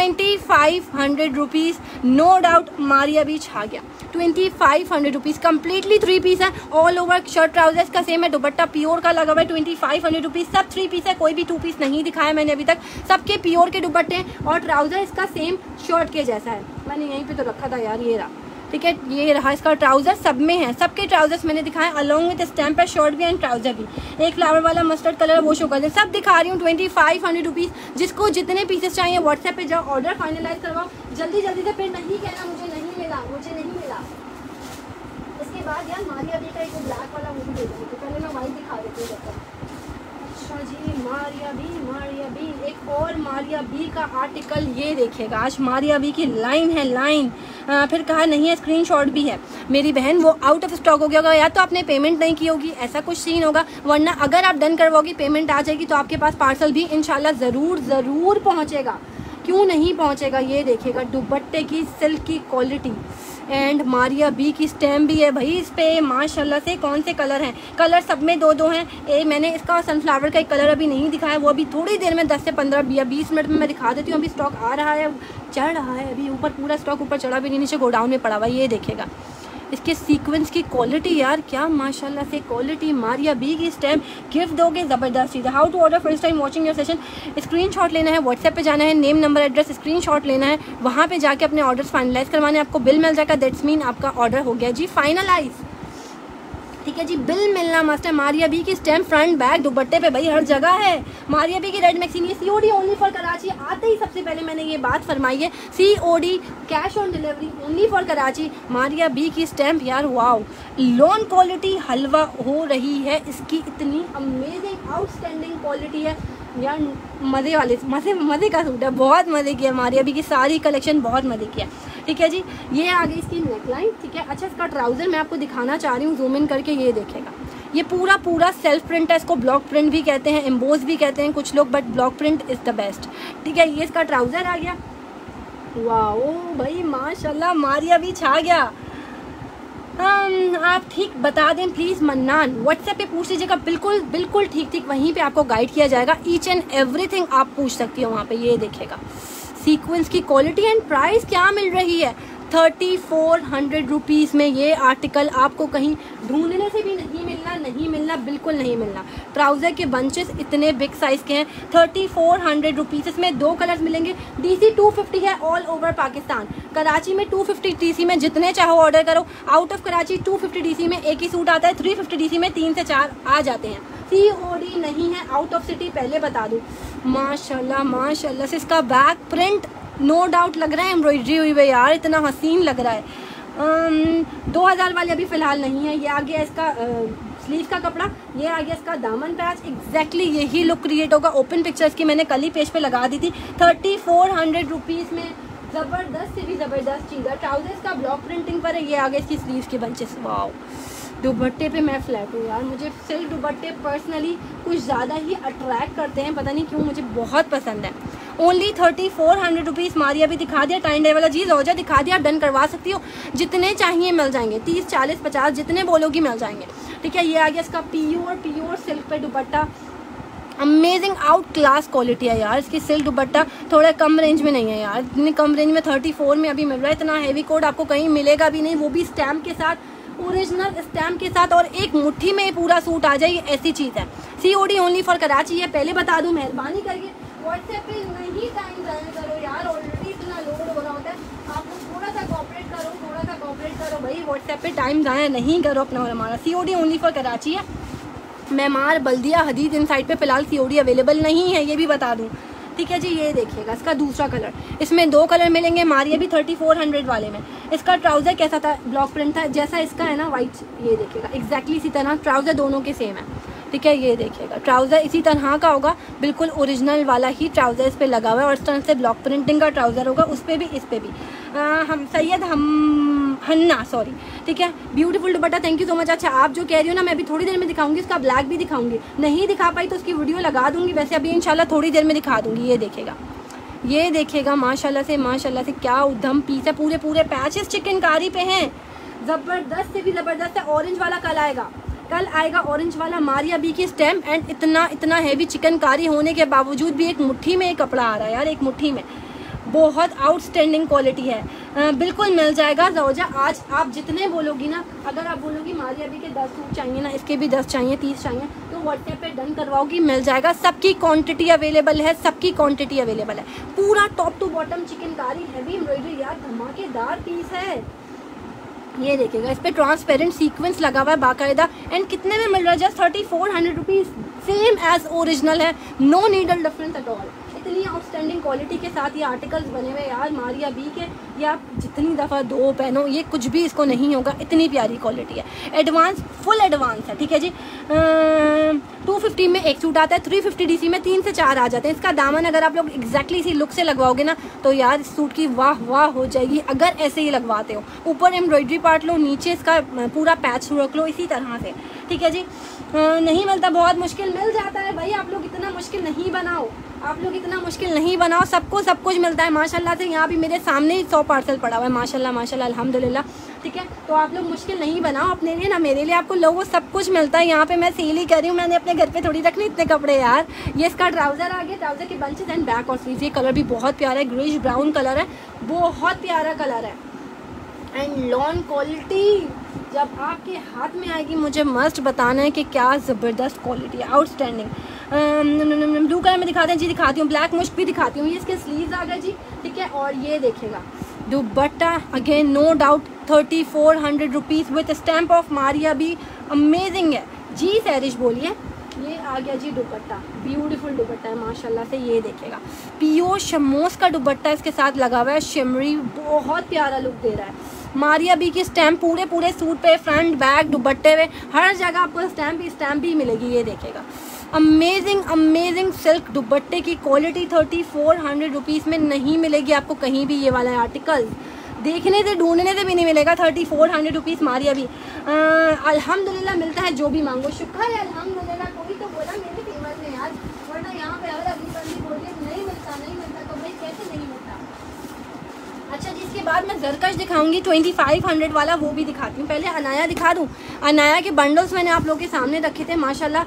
2500 रुपीज़, नो डाउट। मारिया भी छा गया, 2500 रुपीज़। कम्प्लीटली 3 पीस है, ऑल ओवर शर्ट ट्राउजर्स का सेम है, दुपट्टा प्योर का लगा हुआ है। 2500 रुपीज़, सब 3 पीस है, कोई भी 2 पीस नहीं दिखाया मैंने अभी तक, सबके प्योर के दुपट्टे हैं, और ट्राउजर इसका सेम शर्ट के जैसा है। मैंने यहीं पे तो रखा था यार, ये रहा, ठीक है। ये रहा इसका ट्राउजर, सब में है, सबके ट्राउजर्स मैंने दिखाए अलॉन्ग विद स्टैम्प है, शर्ट भी एंड ट्राउजर भी। एक फ्लावर वाला मस्टर्ड कलर वो शो कर दे, सब दिखा रही हूँ। 2500 रुपीज़। जिसको जितने पीसेस चाहिए व्हाट्सएप पे जाओ, ऑर्डर फाइनलाइज करवाओ जल्दी से, फिर नहीं कहना मुझे नहीं मिला। इसके बाद यार मारिया भी का एक ब्लैक वाला वो भी दे देंगे, तो पहले मैं वाइट दिखा देती हूँ। अच्छा जी, मारिया भी एक और मारिया बी का आर्टिकल, ये देखिएगा। आज मारिया बी की लाइन है, लाइन फिर कहा नहीं है, स्क्रीनशॉट भी है मेरी बहन, वो आउट ऑफ स्टॉक हो गया होगा, या तो आपने पेमेंट नहीं की होगी, ऐसा कुछ सीन होगा, वरना अगर आप डन करवाओगी पेमेंट आ जाएगी तो आपके पास पार्सल भी इंशाल्लाह ज़रूर पहुँचेगा। क्यों नहीं पहुँचेगा। ये देखिएगा दुपट्टे की सिल्क की क्वालिटी एंड मारिया बी की स्टैम्प भी है भाई इस पे माशाल्लाह से। कौन से कलर हैं, कलर सब में 2 हैं। मैंने इसका सनफ्लावर का एक कलर अभी नहीं दिखाया, वो अभी थोड़ी देर में 10 से 15 या 20 मिनट में मैं दिखा देती हूँ। अभी स्टॉक आ रहा है, चढ़ रहा है, अभी ऊपर पूरा स्टॉक ऊपर चढ़ा भी नहीं, नीचे गोडाउन में पड़ा हुआ। ये देखेगा इसके सीक्वेंस की क्वालिटी यार, क्या माशाल्लाह से क्वालिटी। मारिया बी की स्टैम्प, गिफ्ट दोगे ज़बरदस्त चीज़ है। How to order first time watching your session, screenshot लेना है, व्हाट्सएप पे जाना है, नेम नंबर एड्रेस स्क्रीनशॉट लेना है, वहाँ पे जाके अपने ऑर्डर्स फाइनलाइज करवाने, आपको बिल मिल जाएगा, दैट्स मीन आपका ऑर्डर हो गया जी फाइनलाइज, ठीक है जी। बिल मिलना मस्ट है। मारिया बी की स्टैम्प फ्रंट बैक दुपट्टे पे भाई हर जगह है। मारिया बी की रेड मैक्सीन, ये COD ओनली फॉर कराची। आते ही सबसे पहले मैंने ये बात फरमाई है, COD cash on delivery only for Karachi. Maria B की स्टैम्प यार वाओ, लॉन क्वालिटी हलवा हो रही है इसकी, इतनी अमेजिंग आउटस्टैंडिंग क्वालिटी है यार, मज़े का सूट है, बहुत मज़े किया। मारिया बी की सारी कलेक्शन बहुत मज़े किया, ठीक है जी। ये आ गई इसकी नेकलाइन, ठीक है। अच्छा, इसका ट्राउज़र मैं आपको दिखाना चाह रही हूँ, जूम इन करके। ये देखेगा, ये पूरा सेल्फ प्रिंट है, इसको ब्लॉक प्रिंट भी कहते हैं, एम्बोज भी कहते हैं कुछ लोग, but block print is the best, ठीक है। ये इसका ट्राउज़र आ गया, वाओ भाई माशाल्लाह, मारिया भी छा गया। आप ठीक बता दें प्लीज़ मन्नान, व्हाट्सएप पे पूछ लीजिएगा, बिल्कुल ठीक वहीं पे आपको गाइड किया जाएगा। ईच एंड एवरीथिंग आप पूछ सकती हो वहाँ पे। ये देखेगा सीक्वेंस की क्वालिटी एंड प्राइस क्या मिल रही है, 3400 रुपीज़ में ये आर्टिकल आपको कहीं ढूंढने से भी नहीं मिलना, बिल्कुल नहीं मिलना। ट्राउज़र के बंचेस इतने बिग साइज़ के हैं। 3400 रुपीज़, इसमें 2 कलर्स मिलेंगे। DC 250 है ऑल ओवर पाकिस्तान। कराची में 250 DC में जितने चाहो ऑर्डर करो। आउट ऑफ कराची 250 DC में एक ही सूट आता है, 350 DC में 3 से 4 आ जाते हैं। COD नहीं है आउट ऑफ सिटी, पहले बता दूँ। माशाल्लाह माशाल्लाह से इसका बैक प्रिंट नो डाउट लग रहा है एम्ब्रॉयडरी हुई है यार, इतना हसीन लग रहा है। 2000 वाले अभी फ़िलहाल नहीं है। ये आ गया इसका स्लीव का कपड़ा, ये आ गया इसका दामन पैच। एग्जैक्टली यही लुक क्रिएट होगा। ओपन पिक्चर्स की मैंने कल ही पेज पे लगा दी थी। 3400 रुपीज़ में ज़बरदस्त से भी ज़बरदस्त चीज़ है। ट्राउजर्स का ब्लॉक प्रिंटिंग पर है। ये आ गया इसकी स्लीव के बंचेस। वाओ, दुपट्टे पे मैं फ्लैट हूँ यार। मुझे सिल्क दुपट्टे पर्सनली कुछ ज़्यादा ही अट्रैक्ट करते हैं, पता नहीं क्यों, मुझे बहुत पसंद है। Only 3400 rupees. मारिया भी दिखा दिया, टाइम डे वाला चीज़ रोजा दिखा दिया, डन करवा सकती हो। जितने चाहिए मिल जाएंगे, 30 40 50 जितने बोलोगी मिल जाएंगे। ठीक है, ये आ गया इसका प्योर सिल्क पे dupatta. Amazing out class quality है यार इसकी। सिल्क दुपट्टा थोड़ा कम रेंज में नहीं है यार, इतनी कम रेंज में 34 में अभी मिल रहा है। इतना हैवी कोट आपको कहीं मिलेगा भी नहीं, वो भी स्टैम्प के साथ, ओरिजिनल स्टैम्प के साथ, और एक मुट्ठी में पूरा सूट आ जाए, ऐसी चीज़ है। COD ओनली फॉर कराची है। पहले बता दूं, मेहरबानी करके व्हाट्सएप पे नहीं टाइम जाया करो यार, ऑलरेडी इतना लोड हो रहा होता है। आप लोग थोड़ा सा कॉपरेट करो भाई, व्हाट्सएप पे टाइम जाया नहीं करो अपना और हमारा। COD ओनली फॉर कराची है। मेमार, बल्दिया, हदीद इन साइड पे फ़िलहाल COD अवेलेबल नहीं है, ये भी बता दूँ। ठीक है जी, ये देखिएगा इसका दूसरा कलर। इसमें 2 कलर मिलेंगे। मारिया भी 3400 वाले में। इसका ट्राउज़र कैसा था, ब्लॉक प्रिंट था जैसा इसका है ना, वाइट। ये देखिएगा एग्जैक्टली इसी तरह ट्राउज़र दोनों के सेम है। ठीक है, ये देखिएगा ट्राउज़र इसी तरह का होगा, बिल्कुल ओरिजिनल वाला ही ट्राउज़र इस पर लगा हुआ है, और इस तरह से ब्लॉक प्रिंटिंग का ट्राउज़र होगा। उस पर भी इस पर भी हम सैयद हन्ना सॉरी। ठीक है, beautiful dupatta, thank you so much. अच्छा, आप जो कह रही हो ना, मैं अभी थोड़ी देर में दिखाऊंगी, इसका ब्लैक भी दिखाऊंगी। नहीं दिखा पाई तो उसकी वीडियो लगा दूंगी, वैसे अभी इंशाल्लाह थोड़ी देर में दिखा दूंगी। ये देखिएगा माशाल्लाह से क्या उधम पीस है। पूरे पैचेस चिकनकारी पे हैं, ज़बरदस्त से भी ज़बरदस्त है। ऑरेंज वाला कल आएगा ऑरेंज वाला। मारिया बी की स्टैम्प, एंड इतना हैवी चिकनकारी होने के बावजूद भी एक मुट्ठी में एक कपड़ा आ रहा है यार, एक मुट्ठी में। बहुत आउटस्टैंडिंग क्वालिटी है। बिल्कुल मिल जाएगा ज़ौजा। आज आप जितने बोलोगी ना, अगर आप बोलोगी मारिया बी के 10 सूट चाहिए ना, इसके भी 10 चाहिए, 30 चाहिए, तो व्हाट्सएप पे डन करवाओगी, मिल जाएगा। सबकी क्वांटिटी अवेलेबल है, पूरा top to bottom chikankari heavy embroidery यार, धमाकेदार पीस है। ये देखिएगा, इस पर ट्रांसपेरेंट सीक्वेंस लगा हुआ है बाकायदा। एंड कितने में मिल रहा है? Just 3400 rupees, same as original है, no needle difference at all. इतनी आउटस्टैंडिंग क्वालिटी के साथ ये आर्टिकल्स बने हुए यार मारिया बी के। ये आप जितनी दफ़ा दो पहनो, ये कुछ भी इसको नहीं होगा, इतनी प्यारी क्वालिटी है। एडवांस, फुल एडवांस है। ठीक है जी, 250 में एक सूट आता है, 350 DC में 3 से 4 आ जाते हैं। इसका दामन अगर आप लोग एग्जैक्टली इसी लुक से लगवाओगे ना, तो यार इस सूट की वाह हो जाएगी, अगर ऐसे ही लगवाते हो। ऊपर एम्ब्रॉयडरी पार्ट लो, नीचे इसका पूरा पैच रख लो इसी तरह से। ठीक है जी, नहीं मिलता, बहुत मुश्किल मिल जाता है भाई। आप लोग इतना मुश्किल नहीं बनाओ, सबको सब कुछ मिलता है माशाल्लाह से। यहाँ भी मेरे सामने ही 100 पार्सल पड़ा हुआ है माशाल्लाह अल्हम्दुलिल्लाह। ठीक है, तो आप लोग मुश्किल नहीं बनाओ अपने लिए ना मेरे लिए, आपको लोगों सब कुछ मिलता है। यहाँ पे मैं सेल ही कर रही हूँ, मैंने अपने घर पे थोड़ी रखनी इतने कपड़े यार। ये इसका ट्राउज़र आ गया, ट्राउज़र के बंचेस एंड बैक और स्लीव्स। ये कलर भी बहुत प्यारा है, ग्रेइश ब्राउन कलर है, बहुत प्यारा कलर है। एंड लॉन क्वालिटी जब आपके हाथ में आएगी, मुझे मस्ट बताना है कि क्या ज़बरदस्त क्वालिटी है, आउटस्टैंडिंग। ब्लू कलर में दिखाते हैं जी, दिखाती हूँ। ब्लैक मुश्क भी दिखाती हूँ। ये इसके स्लीव्स आ गए जी। ठीक है, और ये देखिएगा dupatta, again no doubt 3400 rupees with stamp of Maria B. Amazing है जी, सैरिश बोलिए। ये आ गया जी दुपट्टा, ब्यूटीफुल दुपट्टा है माशाल्लाह से। ये देखिएगा, पियो शमोस का दुपट्टा इसके साथ लगा हुआ है, शिमरी, बहुत प्यारा लुक दे रहा है। मारिया बी की स्टैम्प पूरे सूट पे, फ्रंट बैक दुपट्टे में हर जगह आपको स्टैम्प भी मिलेगी। ये देखिएगा, अमेजिंग सिल्क दुपट्टे की क्वालिटी 3400 रुपीज़ में नहीं मिलेगी आपको कहीं भी। ये वाला आर्टिकल देखने से, ढूंढने से भी नहीं मिलेगा। 3400 रुपीज़ मारिया भी। अल्हम्दुलिल्लाह मिलता है, जो भी मांगो शुक्र है अल्हम्दुलिल्लाह। कोई तो बोला मेरे फेमस है यार, वरना यहाँ पे अगर अभी बंदी बोलिए नहीं मिलता तो भाई कैसे नहीं मिलता। अच्छा जी, इसके बाद मैं जरकश दिखाऊंगी 2500 वाला, वो भी दिखाती हूँ। पहले अनाया दिखा दूँ। अनाया के बंडल्स मैंने आप लोगों के सामने रखे थे माशाल्लाह।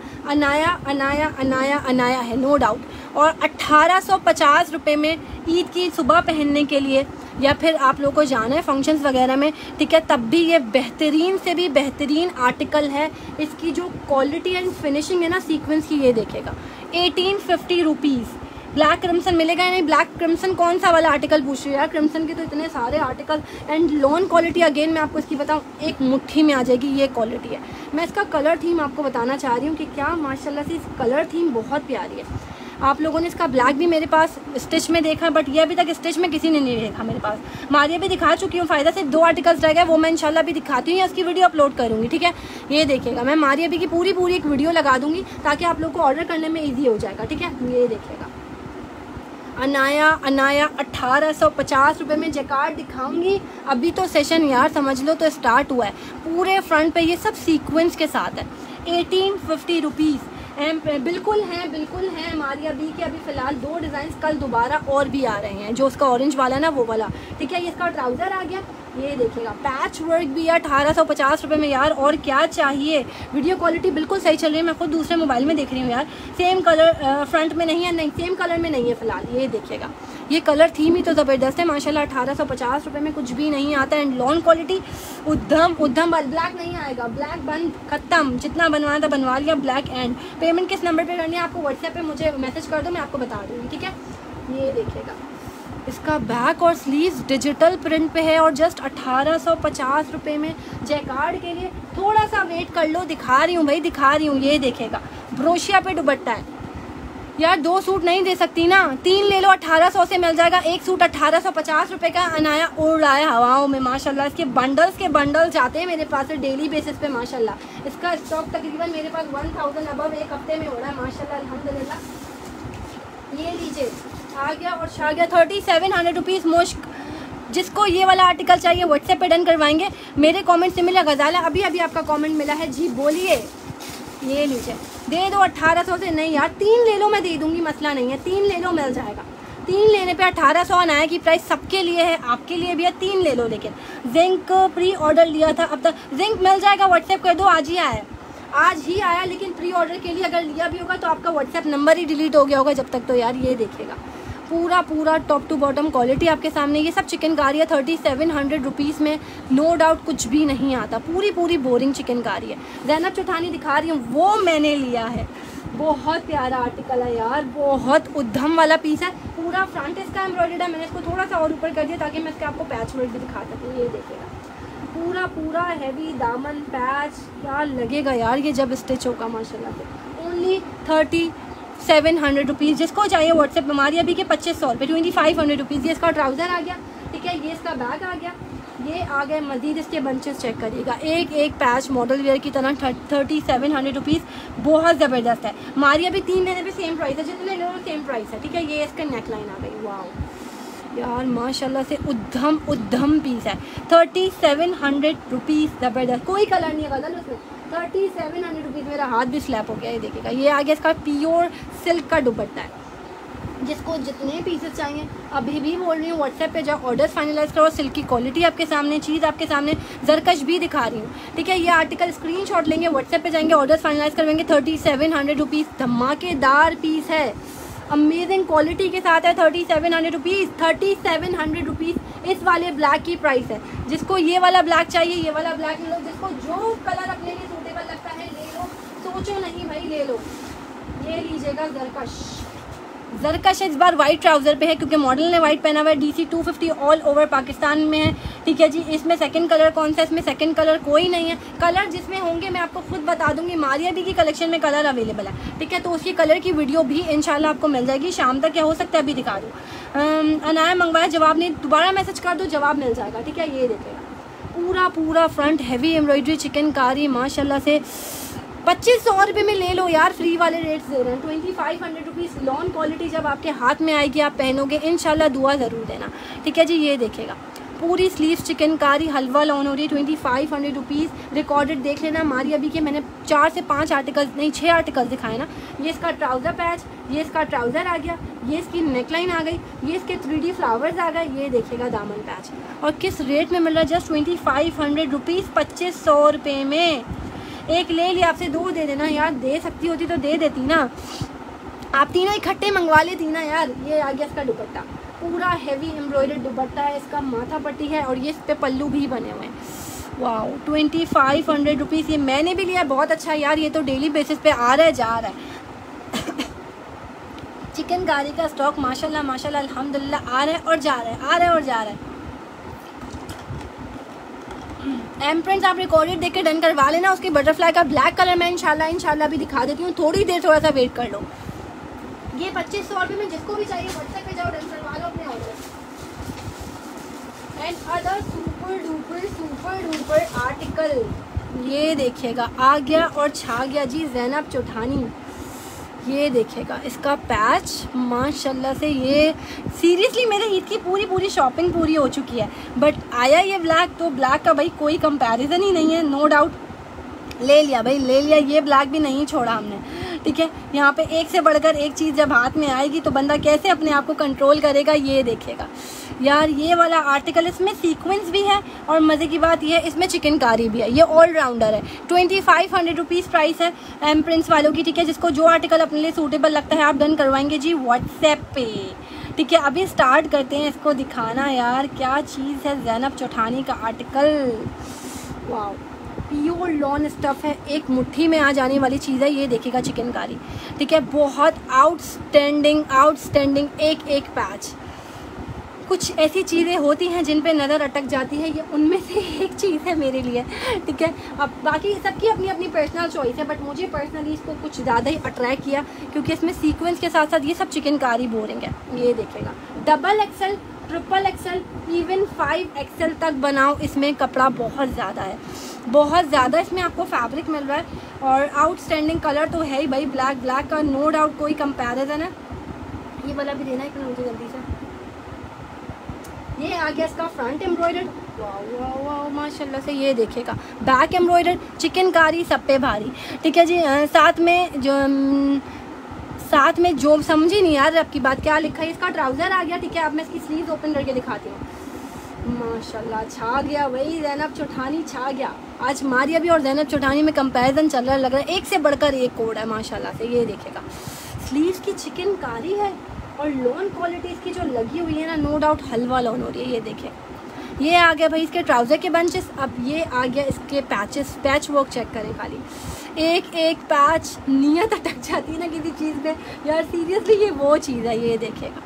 अनाया है नो डाउट। और 1850 रुपये में ईद की सुबह पहनने के लिए या फिर आप लोगों को जाना है फंक्शंस वगैरह में, ठीक है, तब भी ये बेहतरीन से भी बेहतरीन आर्टिकल है। इसकी जो क्वालिटी एंड फिनिशिंग है ना सीक्वेंस की, ये देखेगा 1850 रुपीज़। ब्लैक क्रिम्सन मिलेगा या नहीं? ब्लैक क्रिम्सन कौन सा वाला आर्टिकल पूछ रही है यार? क्रिम्सन के तो इतने सारे article. And lawn quality again मैं आपको इसकी बताऊँ, एक मुट्ठी में आ जाएगी, ये क्वालिटी है। मैं इसका कलर थीम आपको बताना चाह रही हूँ कि क्या माशाल्लाह से इस कलर थीम बहुत प्यारी है। आप लोगों ने इसका ब्लैक भी मेरे पास स्टिच में देखा, बट ये अभी तक स्टिच में किसी ने नहीं देखा मेरे पास। मारिया भी दिखा चुकी हूँ, फ़ायदा से 2 आर्टिकल्स रह गए, वो मैं इंशाल्लाह भी दिखाती हूँ या उसकी वीडियो अपलोड करूँगी, ठीक है। ये देखिएगा, मैं मारिया भी की पूरी एक वीडियो लगा दूँगी ताकि आप लोग को ऑर्डर करने में ईजी हो जाएगा, ठीक है। ये देखिएगा अनाया 1850 रुपये में जैकार्ड दिखाऊंगी। अभी तो सेशन यार समझ लो तो स्टार्ट हुआ है। पूरे फ्रंट पे ये सब सीक्वेंस के साथ है। 1850 रुपीज़। बिल्कुल हैं मारिया बी के अभी फ़िलहाल 2 डिज़ाइन कल दोबारा और भी आ रहे हैं। जो उसका ऑरेंज वाला ना वो वाला, ठीक है। ये इसका ट्राउज़र आ गया, ये देखिएगा पैच वर्क भी है 1850 रुपये में यार, और क्या चाहिए। वीडियो क्वालिटी बिल्कुल सही चल रही है, मैं खुद दूसरे मोबाइल में देख रही हूँ यार। सेम कलर फ्रंट में नहीं है, नहीं सेम कलर में नहीं है फ़िलहाल। ये देखिएगा, ये कलर थीम ही तो ज़बरदस्त है माशाल्लाह। 1850 रुपये में कुछ भी नहीं आता। एंड लॉन क्वालिटी उद्धम ब्लैक नहीं आएगा, ब्लैक बंद ख़त्म, जितना बनवाना था बनवा लिया। ब्लैक एंड पेमेंट किस नंबर पे करनी है आपको? व्हाट्सएप पे मुझे मैसेज कर दो, मैं आपको बता दूँगी, ठीक है। ये देखिएगा, इसका बैक और स्लीव्स डिजिटल प्रिंट पे है और जस्ट 1850 रुपये में। जैकार्ड के लिए थोड़ा सा वेट कर लो, दिखा रही हूँ भाई, दिखा रही हूँ। ये देखेगा, ब्रोशिया पे दुपट्टा है यार। 2 सूट नहीं दे सकती ना, 3 ले लो, 1800 से मिल जाएगा। 1 सूट 1850 रुपये का। अनाया उड़ रहा है हवाओं में माशाल्लाह। इसके बंडल्स के बंडल जाते हैं मेरे पास से डेली बेसिस पे माशाल्लाह। इसका स्टॉक तकरीबन मेरे पास 1000 अबव एक हफ्ते में हो रहा है माशाल्लाह अल्हम्दुलिल्लाह। ये लीजिए आ गया और छा गया 3700 रुपीज़ मुश्क। जिसको ये वाला आर्टिकल चाहिए व्हाट्सएप पे डन करवाएंगे। मेरे कमेंट से मिला गजाला, अभी आपका कमेंट मिला है जी, बोलिए। ये लीजिए, दे दो 1800 से। नहीं यार 3 ले लो, मैं दे दूंगी, मसला नहीं है। 3 ले लो, मिल जाएगा। 3 लेने पे 1800 अनाया की प्राइस सबके लिए है, आपके लिए भी है। 3 ले लो। लेकिन जिंक प्री ऑर्डर लिया था, अब तक जिंक मिल जाएगा, व्हाट्सएप कर दो। आज ही आया, लेकिन प्री ऑर्डर के लिए अगर लिया भी होगा तो आपका व्हाट्सएप नंबर ही डिलीट हो गया होगा जब तक तो यार। ये देखिएगा, पूरा टॉप टू बॉटम क्वालिटी आपके सामने। ये सब चिकनकारी है 3700 रुपीज़ में, नो डाउट कुछ भी नहीं आता। पूरी बोरिंग चिकनकारी है। ज़ैनब चौठानी दिखा रही हूँ, वो मैंने लिया है। बहुत प्यारा आर्टिकल है यार, बहुत उद्धम वाला पीस है। पूरा फ्रंट इसका एम्ब्रॉयडर्ड है। मैंने इसको थोड़ा सा और ऊपर कर दिया ताकि मैं इसके आपको पैच वर्क भी दिखा सकूँ। ये देखिएगा, पूरा हैवी दामन पैच। क्या लगेगा यार ये जब स्टिच होगा माशाल्लाह से। Only 3700 rupees. जिसको चाहिए व्हाट्सएप में। मारिया भी के 2500 रुपये, 2500 रुपीज़। ये इसका ट्राउज़र आ गया, ठीक है। ये इसका बैग आ गया, ये आ गए मज़ीद इसके बंचेस चेक करिएगा। एक पैच मॉडल वेयर की तरह 3700 रुपीज़, बहुत ज़बरदस्त है। मारिया भी 3 लेने पे सेम प्राइस है, जितने ले लो सेम प्राइस है, ठीक है। ये इसका नेक लाइन आ गई, वाह यार माशाल्लाह से उद्धम पीस है। 3700 रुपीज़, ज़बरदस्त। कोई कलर नहीं है गजल उसमें। 3700 रुपीज़। मेरा हाथ भी स्लैप हो गया। ये देखिएगा, ये आ गया इसका प्योर सिल्क का दुपट्टा है। जिसको जितने पीसेस चाहिए अभी भी बोल रही हूँ, व्हाट्सएप पे जाओ, ऑर्डर्स फाइनलाइज करो। सिल्क की क्वालिटी आपके सामने, चीज़ आपके सामने, जरकश भी दिखा रही हूँ, ठीक है। ये आर्टिकल स्क्रीनशॉट लेंगे, व्हाट्सएप पे जाएंगे, ऑर्डर्स फाइनलाइज करवाएंगे। 3700 रुपीज़, धमाकेदार पीस है, अमेजिंग क्वालिटी के साथ है। 3700 रुपीज़, 3700 रुपीज़ इस वाले ब्लैक की प्राइस है। जिसको ये वाला ब्लैक चाहिए, ये वाला ब्लैक ले लो। जिसको जो कलर अपने लिए सूटेबल लगता है ले लो, सोचो नहीं भाई, ले लो। ये लीजिएगा जरकश इस बार वाइट ट्राउज़र पे है क्योंकि मॉडल ने वाइट पहना हुआ है। DC 250 ऑल ओवर पाकिस्तान में है, ठीक है जी। इसमें सेकंड कलर कौन सा है? इसमें सेकंड कलर कोई नहीं है। कलर जिसमें होंगे मैं आपको खुद बता दूंगी। मारिया भी की कलेक्शन में कलर अवेलेबल है, ठीक है। तो उसकी कलर की वीडियो भी इंशाल्लाह आपको मिल जाएगी शाम तक, या हो सकता है अभी दिखा दूँ। अनाया मंगवाया, जवाब नहीं, दोबारा मैसेज कर दो, जवाब मिल जाएगा, ठीक है। ये देखिएगा, पूरा फ्रंट हैवी एम्ब्रॉयडरी चिकनकारी माशाल्लाह से। 2500 रुपये में ले लो यार, फ्री वाले रेट्स दे रहे हैं। 2500 रुपीज़। लॉन क्वालिटी जब आपके हाथ में आएगी, आप पहनोगे, इंशाल्लाह दुआ ज़रूर देना, ठीक है जी। ये देखेगा, पूरी स्लीव्स चिकनकारी हलवा लॉन हो रही है। 2500 रुपीज़। रिकॉर्डेड देख लेना। मारिया भी के मैंने 4 से 5 आर्टिकल्स, नहीं 6 आर्टिकल्स दिखाए ना। ये इसका ट्राउज़र पैच, ये इसका ट्राउज़र आ गया, ये इसकी नेकलाइन आ गई, ये इसके 3D फ्लावर्स आ गए। ये देखिएगा दामन पैच, और किस रेट में मिल रहा है? जस्ट 2500 रुपीज़, 2500 रुपये में। एक ले लिया, आपसे 2 दे देना यार। दे सकती होती तो दे देती ना, आप तीनों इकट्ठे मंगवा लेती ना यार। ये आ गया इसका दुपट्टा, पूरा हैवी एम्ब्रॉयडर्ड दुपट्टा है, इसका माथा पट्टी है और ये इस पे पल्लू भी बने हुए हैं। Wow 2500 rupees. ये मैंने भी लिया, बहुत अच्छा यार, ये तो डेली बेसिस पे आ रहा है जा रहा है। चिकनकारी का स्टॉक माशाल्लाह माशाल्लाह अल्हम्दुलिल्लाह आ रहा है और जा रहा है, आ रहा है और जा रहा है। एम प्रिंट्स आप रिकॉर्डेड देख के डन करवा लेना। उसके बटरफ्लाई का ब्लैक कलर मैं इंशाल्लाह भी दिखा देती हूँ, थोड़ी देर थोड़ा सा वेट कर लो। ये 2500 रुपये में जिसको भी चाहिए व्हाट्सएप पे जाओ, डन करवा लो अपने order. And other super duper article, ये देखिएगा आ गया और छा गया जी ज़ैनब चौठानी। ये देखिएगा इसका पैच माशाल्लाह से, ये सीरियसली मेरे ईद की पूरी शॉपिंग पूरी हो चुकी है, बट आया ये ब्लैक, तो ब्लैक का भाई कोई कंपैरिजन ही नहीं है, नो डाउट ले लिया भाई, ले लिया। ये ब्लैक भी नहीं छोड़ा हमने, ठीक है। यहाँ पे एक से बढ़कर एक चीज़ जब हाथ में आएगी तो बंदा कैसे अपने आप को कंट्रोल करेगा। ये देखेगा यार, ये वाला आर्टिकल, इसमें सीक्वेंस भी है और मज़े की बात ये है इसमें चिकनकारी भी है। ये ऑल राउंडर है। 2500 रुपीज़ प्राइस है एम प्रिंट्स वालों की, ठीक है। जिसको जो आर्टिकल अपने लिए सूटेबल लगता है आप डन करवाएंगे जी व्हाट्सएप पे, ठीक है। अभी स्टार्ट करते हैं इसको दिखाना। यार क्या चीज़ है, ज़ैनब चौठानी का article, wow pure lawn stuff है, एक मुट्ठी में आ जाने वाली चीज़ है। ये देखिएगा चिकनकारी, ठीक है, बहुत आउटस्टैंडिंग एक पैच। कुछ ऐसी चीज़ें होती हैं जिन पे नज़र अटक जाती है, ये उनमें से एक चीज़ है मेरे लिए, ठीक है। अब बाकी सबकी अपनी अपनी पर्सनल चॉइस है, बट मुझे पर्सनली इसको कुछ ज़्यादा ही अट्रैक्ट किया क्योंकि इसमें सीक्वेंस के साथ साथ ये सब चिकनकारी बोरिंग है। ये देखेगा double XL, triple XL, even 5XL तक बनाओ, इसमें कपड़ा बहुत ज़्यादा है, बहुत ज़्यादा इसमें आपको फैब्रिक मिल रहा है। और आउटस्टैंडिंग कलर तो है ही भाई, ब्लैक का नो डाउट कोई कंपैरिजन है। ये वाला भी देना है मुझे जल्दी से। ये आ गया इसका फ्रंट एम्ब्रॉयडर्ड, वाह माशाल्लाह से। ये देखेगा बैक एम्ब्रॉयडर्ड, चिकनकारी सब पे भारी, ठीक है जी। साथ में जो समझी नहीं यार आपकी बात, क्या लिखा है। इसका ट्राउज़र आ गया, ठीक है। अब मैं इसकी स्लीव्स ओपन करके दिखाती हूँ। माशाल्लाह छा गया वही ज़ैनब चौठानी, छा गया। आज मारिया भी और ज़ैनब चौठानी में कंपैरिजन चल रहा है, लग रहा है एक से बढ़कर एक कोड है माशाल्लाह से। ये देखेगा स्लीव्स की चिकनकारी है और लोन क्वालिटी इसकी जो लगी हुई है ना, नो डाउट हलवा लोन हो रही है। ये देखें, ये आ गया भाई इसके ट्राउज़र के बंचेस। अब ये आ गया इसके पैचेस, पैच वर्क चेक करें खाली, एक पैच नियत अटक जाती है ना किसी चीज़ पे यार, सीरियसली ये वो चीज़ है। ये देखेगा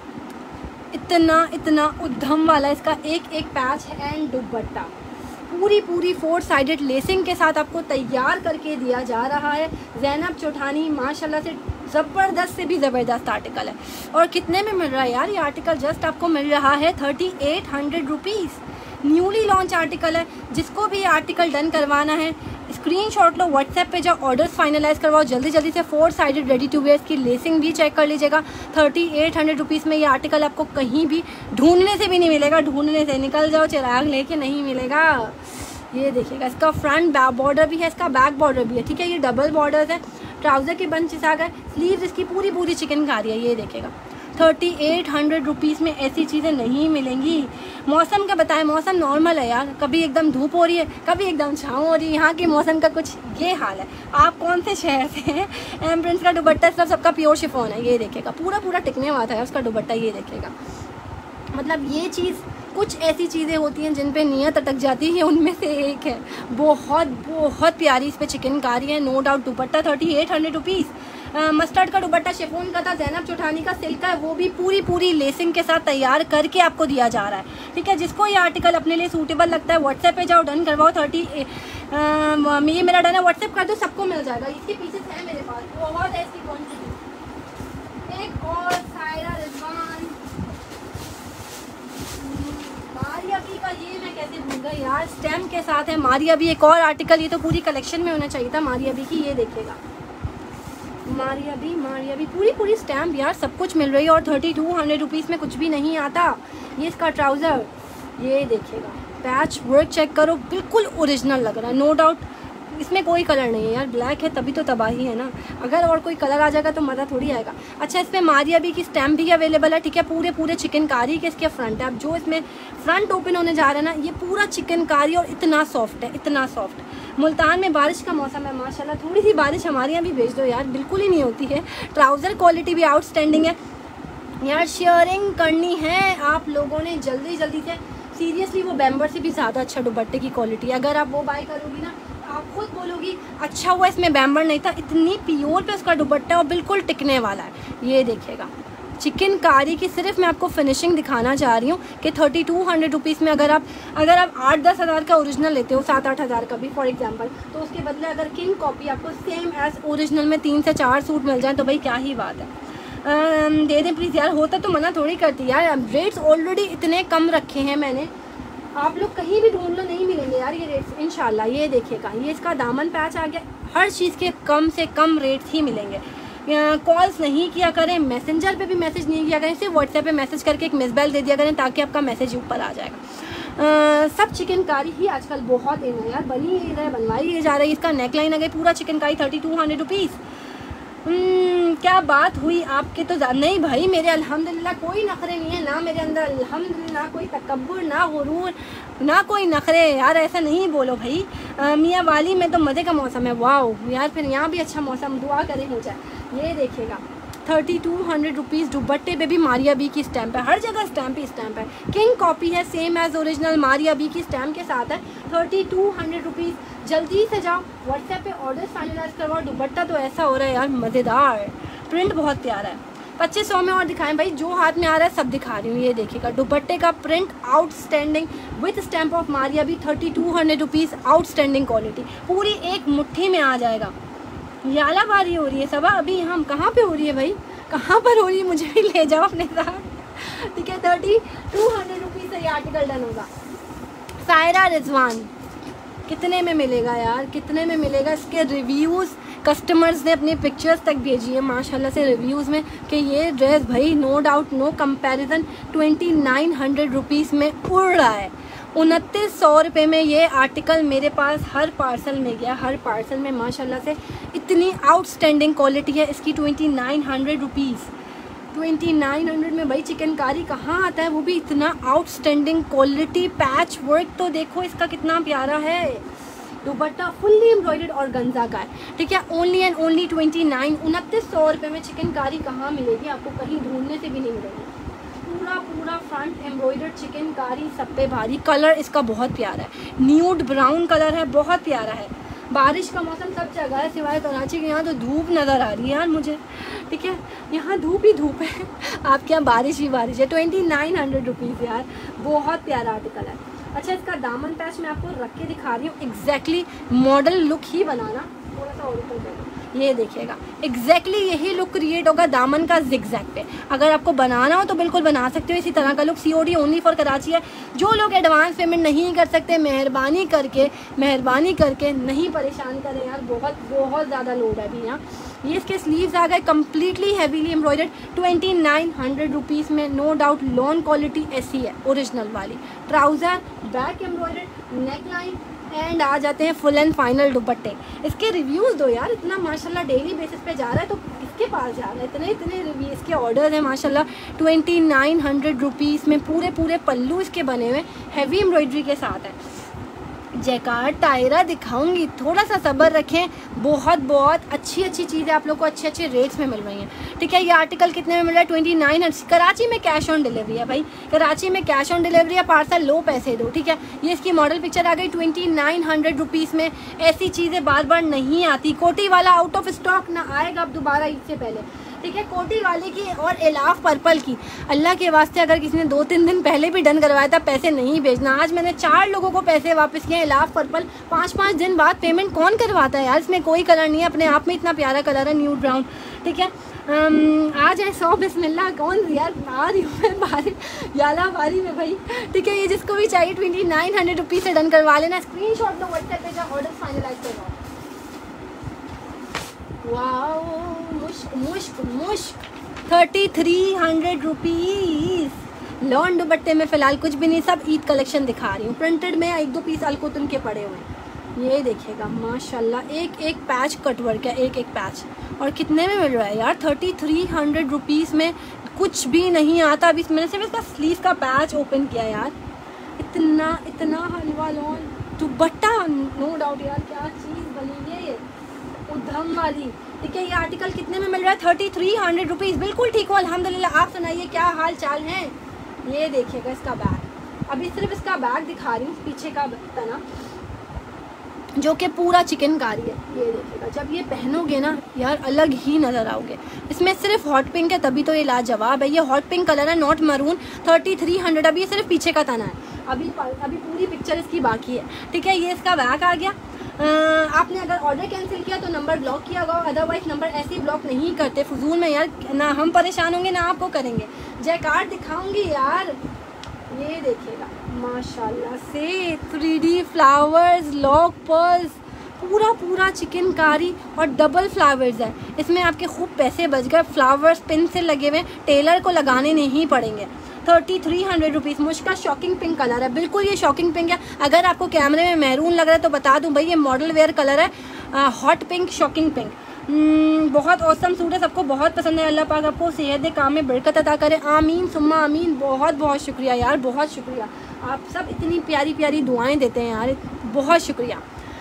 इतना उद्यम वाला इसका एक पैच है। एंड दुपट्टा पूरी 4 साइडेड लेसिंग के साथ आपको तैयार करके दिया जा रहा है। ज़ैनब चौठानी माशाल्लाह से ज़बरदस्त से भी ज़बरदस्त आर्टिकल है। और कितने में मिल रहा है यार ये आर्टिकल? जस्ट आपको मिल रहा है 3800 रुपीज़। न्यूली लॉन्च आर्टिकल है। जिसको भी आर्टिकल डन करवाना है स्क्रीनशॉट लो, व्हाट्सएप पे जाओ, ऑर्डर्स फाइनलाइज करवाओ जल्दी से। 4 साइडेड रेडी टू वेयर की लेसिंग भी चेक कर लीजिएगा। 3800 रुपीज़ में ये आर्टिकल आपको कहीं भी ढूंढने से भी नहीं मिलेगा, ढूंढने से निकल जाओ चिराग लेके नहीं मिलेगा। ये देखिएगा इसका फ्रंट बॉर्डर भी है, इसका बैक बॉर्डर भी है, ठीक है। ये डबल बॉर्डर है, ट्राउज़र के बंचेस आ गए, स्लीव्स इसकी पूरी चिकनकारी है। ये देखेगा 3800 रुपीज़ में ऐसी चीज़ें नहीं मिलेंगी। मौसम का बताएं, मौसम नॉर्मल है यार, कभी एकदम धूप हो रही है, कभी एकदम छाँव हो रही है। यहाँ के मौसम का कुछ ये हाल है। आप कौन से शहर से हैं? एम प्रिंट्स का दुपट्टा सबका प्योर शिफॉन है। ये देखेगा पूरा टिकने वाला है उसका दुपट्टा। ये देखेगा मतलब ये चीज़, कुछ ऐसी चीज़ें होती हैं जिन पे नियत अटक जाती है, उनमें से एक है। बहुत प्यारी इस पे चिकनकारी है, no doubt. Dupatta 3800 rupees. Mustard का दुपट्टा शिफॉन का था, ज़ैनब चौठानी का सिल्क का है, वो भी पूरी लेसिंग के साथ तैयार करके आपको दिया जा रहा है, ठीक है। जिसको ये आर्टिकल अपने लिए सूटेबल लगता है व्हाट्सएप पे जाओ, डन करवाओ। ये मेरा डन है, व्हाट्सएप कर दो, सबको मिल जाएगा। इसके पीसेस हैं मेरे पास, बहुत है इसकी क्वान्टिटी। एक और सायरा रिजवान मारिया भी का, ये मैं कैसे भूल गई यार, स्टैम्प के साथ है मारिया भी। एक और आर्टिकल, ये तो पूरी कलेक्शन में होना चाहिए था मारिया भी की। ये देखेगा मारिया भी पूरी स्टैम्प यार, सब कुछ मिल रही है। और 3200 रुपीज़ में कुछ भी नहीं आता। ये इसका ट्राउज़र, ये देखिएगा पैच वर्क चेक करो, बिल्कुल ओरिजिनल लग रहा है, नो डाउट। इसमें कोई कलर नहीं है यार, ब्लैक है तभी तो तबाही है ना। अगर और कोई कलर आ जाएगा तो मज़ा थोड़ी आएगा। अच्छा, इसमें मारिया भी की स्टैम्प भी अवेलेबल है, ठीक है। पूरे चिकनकारी के इसके फ्रंट है। अब जो इसमें फ्रंट ओपन होने जा रहा है ना, ये पूरा चिकनकारी और इतना सॉफ्ट है, इतना सॉफ्ट। मुल्तान में बारिश का मौसम है माशाल्लाह, थोड़ी सी बारिश हमारे यहाँ भी भेज दो यार, बिल्कुल ही नहीं होती है। ट्राउज़र क्वालिटी भी आउटस्टैंडिंग है। यार शेयरिंग करनी है आप लोगों ने जल्दी जल्दी से। सीरियसली वो बैम्बर से भी ज़्यादा अच्छा दुपट्टे की क्वालिटी है। अगर आप वो बाय करोगी ना आप खुद बोलोगी अच्छा हुआ इसमें बैम्बर नहीं था, इतनी प्योर पे उसका दुपट्टा और बिल्कुल टिकने वाला है। ये देखिएगा चिकनकारी की सिर्फ मैं आपको फिनिशिंग दिखाना चाह रही हूँ कि 3200 रुपीज़ में अगर आप 8-10 हज़ार का ओरिजिनल लेते हो, 7-8 हज़ार का भी फॉर एग्जांपल, तो उसके बदले अगर किंग कॉपी आपको सेम एज ओरिजिनल में 3 से 4 सूट मिल जाए तो भाई क्या ही बात है। दे दें प्लीज़ यार, होता तो मना थोड़ी करती यार। रेट्स ऑलरेडी इतने कम रखे हैं मैंने, आप लोग कहीं भी ढूंढ लो नहीं मिलेंगे यार ये रेट्स इंशाल्लाह। ये देखिएगा ये इसका दामन पैच आ गया, हर चीज़ के कम से कम रेट्स ही मिलेंगे। कॉल्स नहीं किया करें, मैसेंजर पे भी मैसेज नहीं किया करें, सिर्फ व्हाट्सएप पे मैसेज करके एक मिस बेल दे दिया करें ताकि आपका मैसेज ऊपर आ जाएगा। सब चिकनकारी ही आजकल बहुत इन है यार, बनी ही रहा है, बनवाई जा रही है। इसका नेकलाइन आ गया पूरा चिकनकारी 3200 रुपीज़। क्या बात हुई आपके तो नहीं भाई, मेरे अल्हम्दुलिल्लाह कोई नखरे नहीं है, ना मेरे अंदर अल्हम्दुलिल्लाह कोई तकब्बुर, ना गुरूर, ना कोई नखरे। यार ऐसा नहीं बोलो भाई। मियाँ वाली में तो मज़े का मौसम है। वाह यार फिर यहाँ भी अच्छा मौसम, दुआ करें हो जाए। ये देखिएगा 3200 रुपीज़ दुपट्टे पे भी मारिया बी की स्टैंप है, हर जगह स्टैंप ही स्टैंप है। किंग कॉपी है same as original, Maria B की स्टैंप के साथ है। 3200 रुपीज़। जल्दी से जाओ व्हाट्सएप पे ऑर्डर फाइनलाइज करवाओ। दुपट्टा तो ऐसा हो रहा है यार मज़ेदार, प्रिंट बहुत प्यारा है। 2500 में और दिखाएं भाई, जो हाथ में आ रहा है सब दिखा रही हूँ। ये देखिएगा दुपट्टे का print outstanding with stamp of Maria B 3200 rupees. Outstanding quality, पूरी एक मुट्ठी में आ जाएगा। यालाबारी हो रही है सबा, अभी हम कहाँ पे हो रही है भाई, कहाँ पर हो रही है, मुझे भी ले जाओ अपने साथ। ठीक है 3200 रुपीज़ से ये आर्टिकल डन होगा। सायरा रिजवान कितने में मिलेगा यार, कितने में मिलेगा? इसके रिव्यूज़ कस्टमर्स ने अपनी पिक्चर्स तक भेजी है माशाल्लाह से रिव्यूज़ में कि ये ड्रेस भाई no doubt no comparison 2900 rupees में उड़ रहा है। 2900 रुपये में ये आर्टिकल मेरे पास हर पार्सल में गया, हर पार्सल में माशाल्लाह से इतनी आउटस्टैंडिंग क्वालिटी है इसकी। 2900 रुपीज़, 2900 में भाई चिकनकारी कहाँ आता है, वो भी इतना आउटस्टैंडिंग क्वालिटी। पैच वर्क तो देखो इसका कितना प्यारा है। दुपट्टा फुल्ली एम्ब्रॉयडर्ड और गंजा का है। ठीक है ओनली एंड ओनली 2900 रुपये में चिकनकारी कहाँ मिलेगी आपको, कहीं ढूंढने से भी नहीं मिलेगी। पूरा फ्रंट एम्ब्रॉयडर्ड चिकनकारी, सब पे भारी। कलर इसका बहुत प्यारा है, न्यूड ब्राउन कलर है, बहुत प्यारा है। बारिश का मौसम सब जगह है सिवाय कराची के, यहाँ तो धूप नज़र आ रही है यार मुझे। ठीक है यहाँ धूप ही धूप है, आपके यहाँ बारिश ही बारिश है। 2900 रुपीज़ यार, बहुत प्यारा आर्टिकल है। अच्छा इसका दामन पैच मैं आपको रख के दिखा रही हूँ, एग्जैक्टली मॉडल लुक ही बनाना। थोड़ा सा और ये देखिएगा एग्जैक्टली यही लुक क्रिएट होगा दामन का जिगजैग पे। अगर आपको बनाना हो तो बिल्कुल बना सकते हो इसी तरह का look. COD only for Karachi है। जो लोग एडवांस पेमेंट नहीं कर सकते मेहरबानी करके नहीं परेशान करें यार, बहुत ज़्यादा लोड है अभी यहाँ। ये इसके स्लीव्स आ गए कम्प्लीटली हैवीली एम्ब्रॉयडर्ड 2900 रुपीज़ में। नो डाउट लॉन क्वालिटी ऐसी है ओरिजिनल वाली। Trouser back embroidered, neck line and आ जाते हैं फुल एंड फाइनल दुपट्टे। इसके रिव्यूज़ दो यार, इतना माशाल्लाह डेली बेसिस पे जा रहा है तो किसके पास जा रहा है, इतने रिव्यू इसके ऑर्डर हैं माशाल्लाह। 2900 रुपीज़ में पूरे पल्लू इसके बने हुए हैवी एम्ब्रॉयडरी के साथ है। जैकार्ड टायरा दिखाऊंगी, थोड़ा सा सब्र रखें। बहुत अच्छी चीज़ें आप लोग को अच्छे रेट्स में मिल रही हैं। ठीक है ये आर्टिकल कितने में मिल रहा है? 2900। कराची में कैश ऑन डिलीवरी है भाई, कराची में कैश ऑन डिलीवरी है, पार्सल लो पैसे दो। ठीक है ये इसकी मॉडल पिक्चर आ गई 2900 रुपीज़ में। ऐसी चीज़ें बार नहीं आती। कोटी वाला आउट ऑफ स्टॉक ना आएगा अब दोबारा ईद से पहले। ठीक है कोटी वाले की और एलाफ पर्पल की, अल्लाह के वास्ते अगर किसी ने 2-3 दिन पहले भी डन करवाया था पैसे नहीं भेजना। आज मैंने 4 लोगों को पैसे वापस किए। एलाफ पर्पल 5-5 दिन बाद पेमेंट कौन करवाता है यार, इसमें कोई कलर नहीं है, अपने आप में इतना प्यारा कलर है न्यूड ब्राउन। ठीक है आ जाए 100 बिस्मिल्लाह। कौन यार आ रही हूँ मैं बारी याला बारी में भाई। ठीक है ये जिसको भी चाहिए 2900 रुपीज़ से डन करवा लेना। स्क्रीनशॉट लो व्हाट्सएप पे, जाओ ऑर्डर फाइनलाइज करवाओ। वाओ मुश्क 3300 रुपीज़। लॉन दुपट्टे में फ़िलहाल कुछ भी नहीं, सब ईद कलेक्शन दिखा रही हूँ। प्रिंटेड में 1-2 पीस अलकुतुन के पड़े हुए हैं। ये देखिएगा माशाल्लाह एक पैच कटवर्क है, एक पैच। और कितने में मिल रहा है यार? 3300 रुपीज़ में कुछ भी नहीं आता। अभी मैंने सिर्फ इसका स्लीव का पैच ओपन किया यार। इतना हलवा लॉन दुपट्टा, नो डाउट यार क्या चीज़ बनी है ये। उद्धम वाली, ठीक है। ये आर्टिकल कितने में मिल रहा है? 3300 रुपीज़। बिल्कुल ठीक हो, अल्हम्दुलिल्लाह। आप सुनाइए क्या हाल चाल है? ये देखिएगा इसका बैग, अभी सिर्फ इसका बैग दिखा रही हूँ, पीछे का तना जो कि पूरा चिकनकारी है। ये देखिएगा, जब ये पहनोगे ना यार अलग ही नज़र आओगे। इसमें सिर्फ हॉट पिंक है, तभी तो ये लाजवाब है। ये हॉट पिंक कलर है, नॉट मरून। 3300। अभी ये सिर्फ पीछे का तना है, अभी पूरी पिक्चर इसकी बाकी है, ठीक है। ये इसका बैग आ गया। आपने अगर ऑर्डर कैंसिल किया तो नंबर ब्लॉक किया होगा, अदरवाइज नंबर ऐसे ही ब्लॉक नहीं करते फजूल में यार, ना हम परेशान होंगे ना आपको करेंगे। जयकार दिखाऊंगी यार, ये देखिएगा माशाल्लाह से 3D फ्लावर्स, लॉक पर्ल्स, पूरा चिकनकारी और डबल फ्लावर्स है इसमें। आपके खूब पैसे बच गए, फ्लावर्स पिन से लगे हुए, टेलर को लगाने नहीं पड़ेंगे। 3300 रुपीज़। मुझका शॉकिंग पिंक कलर है, बिल्कुल ये शॉकिंग पिंक है। अगर आपको कैमरे में मैरून लग रहा है तो बता दूं भाई, ये मॉडल वेयर कलर है, हॉट पिंक, शॉकिंग पिंक। बहुत औसम सूट है, सबको बहुत पसंद है। अल्लाह पाक आपको सेहत दे, काम में बरकत अता करे, आमीन सुम्मा आमीन। बहुत बहुत शुक्रिया यार, बहुत शुक्रिया। आप सब इतनी प्यारी प्यारी दुआएं देते हैं यार, बहुत शुक्रिया।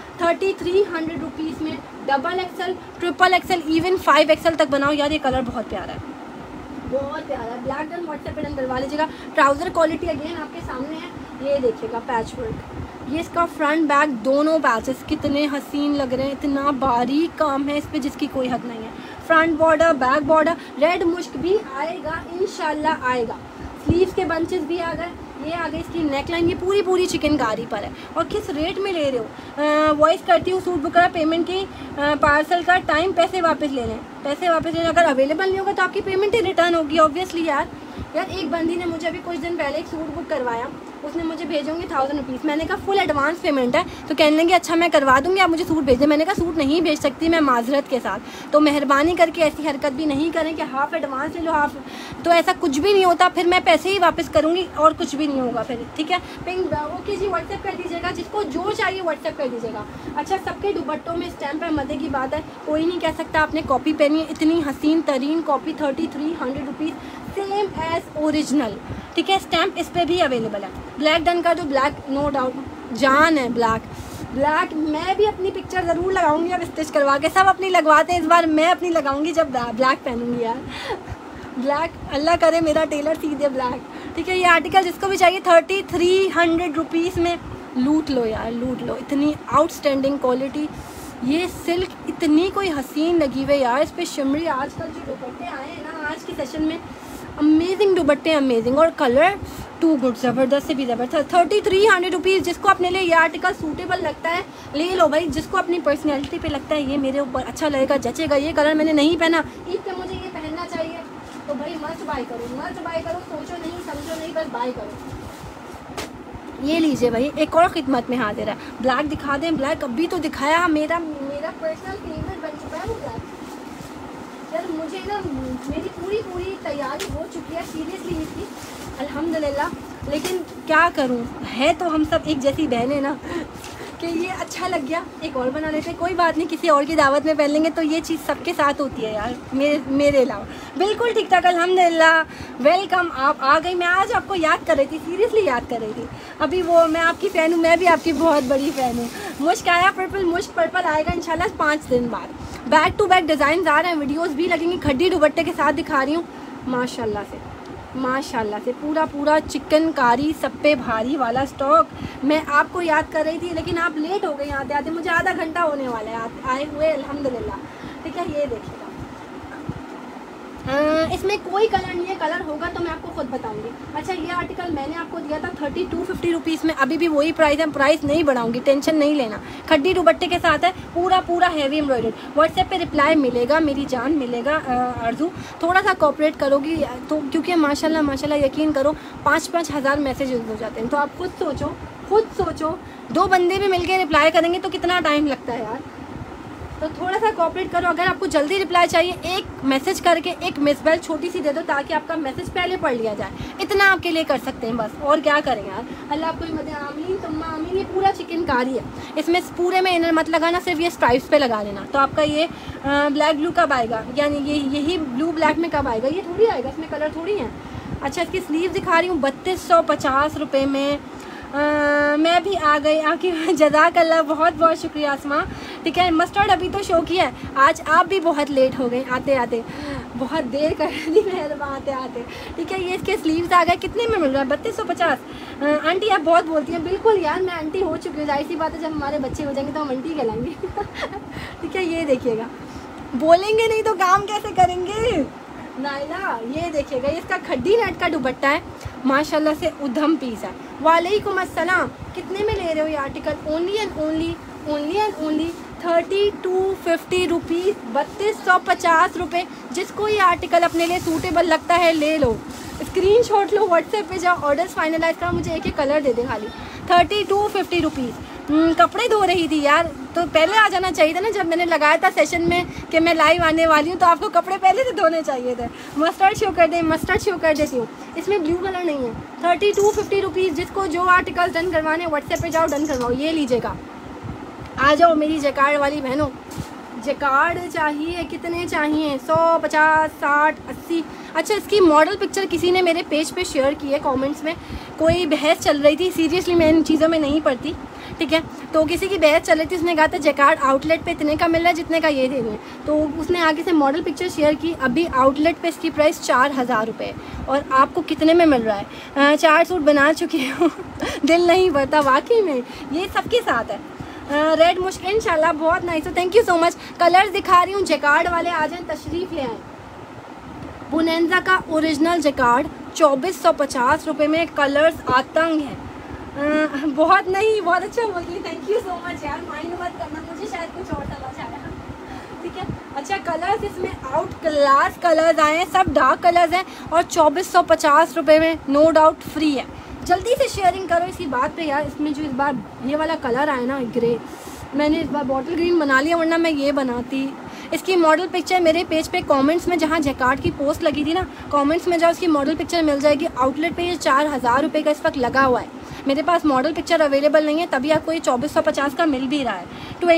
3300 रुपीज़ में double XL, triple XL, even 5XL तक बनाओ यार। ये कलर बहुत प्यारा है, बहुत प्यारा है। ब्लैक डन व्हाट्सएप पे डन करवा लीजिएगा। ट्राउज़र क्वालिटी अगेन आपके सामने है, ये देखिएगा पैच वर्क। ये इसका फ्रंट बैक दोनों पैचेस कितने हसीन लग रहे हैं, इतना बारीक काम है इस पर जिसकी कोई हद नहीं है। Front border, back border, red मुश्क भी आएगा इंशाल्लाह आएगा। स्लीव्स के बंचेस भी आ गए, ये आ गई इसकी नेकलाइन। ये पूरी चिकनकारी पर है। और किस रेट में ले रहे हो? वॉइस करती हूँ, सूट बुक करा, पेमेंट की, पार्सल का टाइम, पैसे वापस ले लें, पैसे वापस ले लें। अगर अवेलेबल नहीं होगा तो आपकी पेमेंट ही रिटर्न होगी ऑब्वियसली यार। एक बंदी ने मुझे अभी कुछ दिन पहले एक सूट बुक करवाया, उसने मुझे भेजोगे 1000 रुपीज़। मैंने कहा फुल एडवांस पेमेंट है, तो कहने लगे अच्छा मैं करवा दूंगी, आप मुझे सूट भेज दें। मैंने कहा सूट नहीं भेज सकती मैं माजरत के साथ, तो मेहरबानी करके ऐसी हरकत भी नहीं करें कि हाफ एडवांस ले लो हाफ, तो ऐसा कुछ भी नहीं होता। फिर मैं पैसे ही वापस करूँगी और कुछ भी नहीं होगा फिर, ठीक है। पिंक ओके जी, व्हाट्सएप कर दीजिएगा, जिसको जो चाहिए व्हाट्सएप कर दीजिएगा। अच्छा, सबके दुपट्टों में स्टैम्प है, मज़े की बात है, कोई नहीं कह सकता आपने कॉपी पहनी है। इतनी हसीन तरीन copy, 3300 rupees, same as original, ठीक है। स्टैम्प इस पर भी अवेलेबल है। ब्लैक डन का जो ब्लैक नो डाउट जान है, ब्लैक मैं भी अपनी पिक्चर ज़रूर लगाऊंगी अब स्टिच करवा के। सब अपनी लगवाते हैं, इस बार मैं अपनी लगाऊंगी जब ब्लैक पहनूंगी यार। ब्लैक अल्लाह करे मेरा टेलर सी दे ब्लैक, ठीक है। ये आर्टिकल जिसको भी चाहिए 3300 रुपीज़ में लूट लो यार, लूट लो। इतनी आउटस्टैंडिंग क्वालिटी, ये सिल्क इतनी कोई हसीन लगी हुई यार। इस पर शिमरी आजकल जो दुपट्टे आए हैं ना आज की सेशन में, अमेजिंग दुपट्टे, अमेजिंग, और कलर टू गुड, ज़बरदस्त से भी ज़बरदस्त। 3300 रुपीज़। जिसको अपने लिए ये आर्टिकल सूटेबल लगता है ले लो भाई, जिसको अपनी पर्सनैलिटी पे लगता है ये मेरे ऊपर अच्छा लगेगा, जचेगा, ये कलर मैंने नहीं पहना, ईद पे मुझे ये पहनना चाहिए, तो भाई मस्त बाय करो, मस्त बाय करो, सोचो नहीं समझो नहीं, बस बाय करो। ये लीजिए भाई, एक और खिदमत में हाजिर है। ब्लैक दिखा दें, ब्लैक अभी तो दिखाया, मेरा पर्सनल फेवरेट बन चुका है वो ब्लैक यार। मुझे ना मेरी पूरी तैयारी हो चुकी है सीरियसली इसकी, अल्हम्दुलिल्लाह। लेकिन क्या करूं, है तो हम सब एक जैसी बहनें ना कि ये अच्छा लग गया, एक और बना लेते हैं, कोई बात नहीं, किसी और की दावत में पहन लेंगे। तो ये चीज़ सबके साथ होती है यार, मेरे अलावा। बिल्कुल ठीक ठाक, अल्हम्दुलिल्लाह। वेलकम, आप आ गई। मैं आज आपको याद कर रही थी, सीरियसली याद कर रही थी। अभी वो मैं आपकी फ़ैन हूँ, मैं भी आपकी बहुत बड़ी फ़ैन हूँ। मुश्क आया पर्पल, मुश्क पर्पल आएगा इंशाल्लाह 5 दिन बाद। बैक टू बैक डिज़ाइन आ रहे हैं, वीडियोस भी लगेंगी। खड्डी दुपट्टे के साथ दिखा रही हूँ, माशाल्लाह से पूरा चिकनकारी, सब पे भारी वाला स्टॉक। मैं आपको याद कर रही थी लेकिन आप लेट हो गए आते आते, मुझे आधा घंटा होने वाला है आए हुए अल्हम्दुलिल्लाह, ठीक है। ये देखिएगा, इसमें कोई कलर नहीं है, कलर होगा तो मैं आपको खुद बताऊंगी। अच्छा, ये आर्टिकल मैंने आपको दिया था 3250 रुपीज़ में, अभी भी वही प्राइस है, प्राइस नहीं बढ़ाऊंगी, टेंशन नहीं लेना। खड्डी दुपट्टे के साथ है, पूरा हैवी एम्ब्रॉयडर्ड। व्हाट्सएप पे रिप्लाई मिलेगा, मेरी जान मिलेगा आरजू, थोड़ा सा कोऑपरेट करोगी तो, क्योंकि माशाल्लाह यकीन करो 5-5 हज़ार मैसेज हो जाते हैं। तो आप खुद सोचो 2 बंदे भी मिलकर रिप्लाई करेंगे तो कितना टाइम लगता है यार। तो थोड़ा सा कोऑपरेट करो। अगर आपको जल्दी रिप्लाई चाहिए, एक मैसेज करके एक मिस बेल छोटी सी दे दो ताकि आपका मैसेज पहले पढ़ लिया जाए। इतना आपके लिए कर सकते हैं बस, और क्या करें यार। अल्लाह आपको मदद, आमीन तुम्मा आमीन। ये पूरा चिकनकारी है, इसमें पूरे में इनर मत लगाना, सिर्फ ये स्ट्राइप्स पे लगा देना। तो आपका ये ब्लैक ब्लू कब आएगा, यानी यही ब्लू ब्लैक में कब आएगा, ये थोड़ी आएगा, इसमें कलर थोड़ी है। अच्छा, इसकी स्लीव दिखा रही हूँ 3250 रुपये में। मैं भी आ गई आके जज़ाकल्लाह, बहुत बहुत शुक्रिया आसमा। ठीक है, मस्टर्ड अभी तो शो किया है, आज आप भी बहुत लेट हो गए आते आते, बहुत देर कर दी मेहरबान आते आते। ठीक है, ये इसके स्लीव्स आ गए, कितने में मिल रहा है? 3250। आंटी आप बहुत बोलती हैं, बिल्कुल यार मैं आंटी हो चुकी हूँ, जाहिर सी बात है जब हमारे बच्चे हो जाएंगे तो हम आंटी कहलाएंगे। ठीक है, ये देखिएगा, बोलेंगे नहीं तो काम कैसे करेंगे नाइला। ये देखिएगा, इसका खड्डी नेट का दुपट्टा है, माशाल्लाह से उधम पीस है। वालेकुम अस्सलाम, कितने में ले रहे हो ये article? Only and only 3250 rupees, 3250 रुपये। जिसको ये आर्टिकल अपने लिए सूटेबल लगता है ले लो, स्क्रीनशॉट लो, व्हाट्सएप पे जाओ, ऑर्डर्स फाइनलाइज करो, मुझे एक कलर दे दे खाली। 3250 रुपीज़। कपड़े धो रही थी यार, तो पहले आ जाना चाहिए था ना, जब मैंने लगाया था सेशन में कि मैं लाइव आने वाली हूँ, तो आपको कपड़े पहले से धोने चाहिए थे। मस्टर्ड शो कर दे, मस्टर्ड शो कर देती हूँ, इसमें ब्लू कलर नहीं है। 3250 रुपीज़। जिसको जो आर्टिकल डन करवाने व्हाट्सएप पे जाओ, डन करवाओ, ये लीजिएगा। आ जाओ मेरी जैकार्ड वाली बहनों, जैकार्ड चाहिए, कितने चाहिए? 100, 50, 60, 80। अच्छा, इसकी मॉडल पिक्चर किसी ने मेरे पेज पे शेयर की है कमेंट्स में, कोई बहस चल रही थी, सीरियसली मैं इन चीज़ों में नहीं पड़ती, ठीक है, तो किसी की बहस चल रही थी, उसने कहा था जैकार्ड आउटलेट पे इतने का मिल रहा है जितने का ये दे रहे हैं, तो उसने आगे से मॉडल पिक्चर शेयर की। अभी आउटलेट पे इसकी प्राइस 4000 रुपये, और आपको कितने में मिल रहा है? 4 सूट बना चुकी हूँ। दिल नहीं भरता वाकई में, ये सबके साथ है। रेड मुश्क इंशाल्लाह, बहुत नाइस हो, thank you so much. Colours दिखा रही हूँ, जैकार्ड वाले आ जाएं, तशरीफ़ ले आएँ। बोनेंजा का ओरिजिनल जैकार्ड 2450 रुपये में, कलर्स आतंग है। बहुत नहीं, बहुत अच्छा बोली, थैंक यू सो मच यार, माइंड मत करना, मुझे शायद कुछ और समझ आया। ठीक है, अच्छा कलर्स इसमें आउट क्लास कलर्स आए हैं, सब डार्क कलर्स हैं, और 2450 रुपये में नो डाउट फ्री है। जल्दी से शेयरिंग करो इसी बात पे यार। इसमें जो इस बार ये वाला कलर आया ना ग्रे, मैंने इस बार बॉटल ग्रीन बना लिया, वरना मैं ये बनाती। इसकी मॉडल पिक्चर मेरे पेज पे कमेंट्स में, जहाँ जैकार्ड की पोस्ट लगी थी ना, कमेंट्स में जाओ, इसकी मॉडल पिक्चर मिल जाएगी। आउटलेट पे ये 4000 रुपये का इस वक्त लगा हुआ है, मेरे पास मॉडल पिक्चर अवेलेबल नहीं है, तभी आपको ये 2450 का मिल भी रहा है।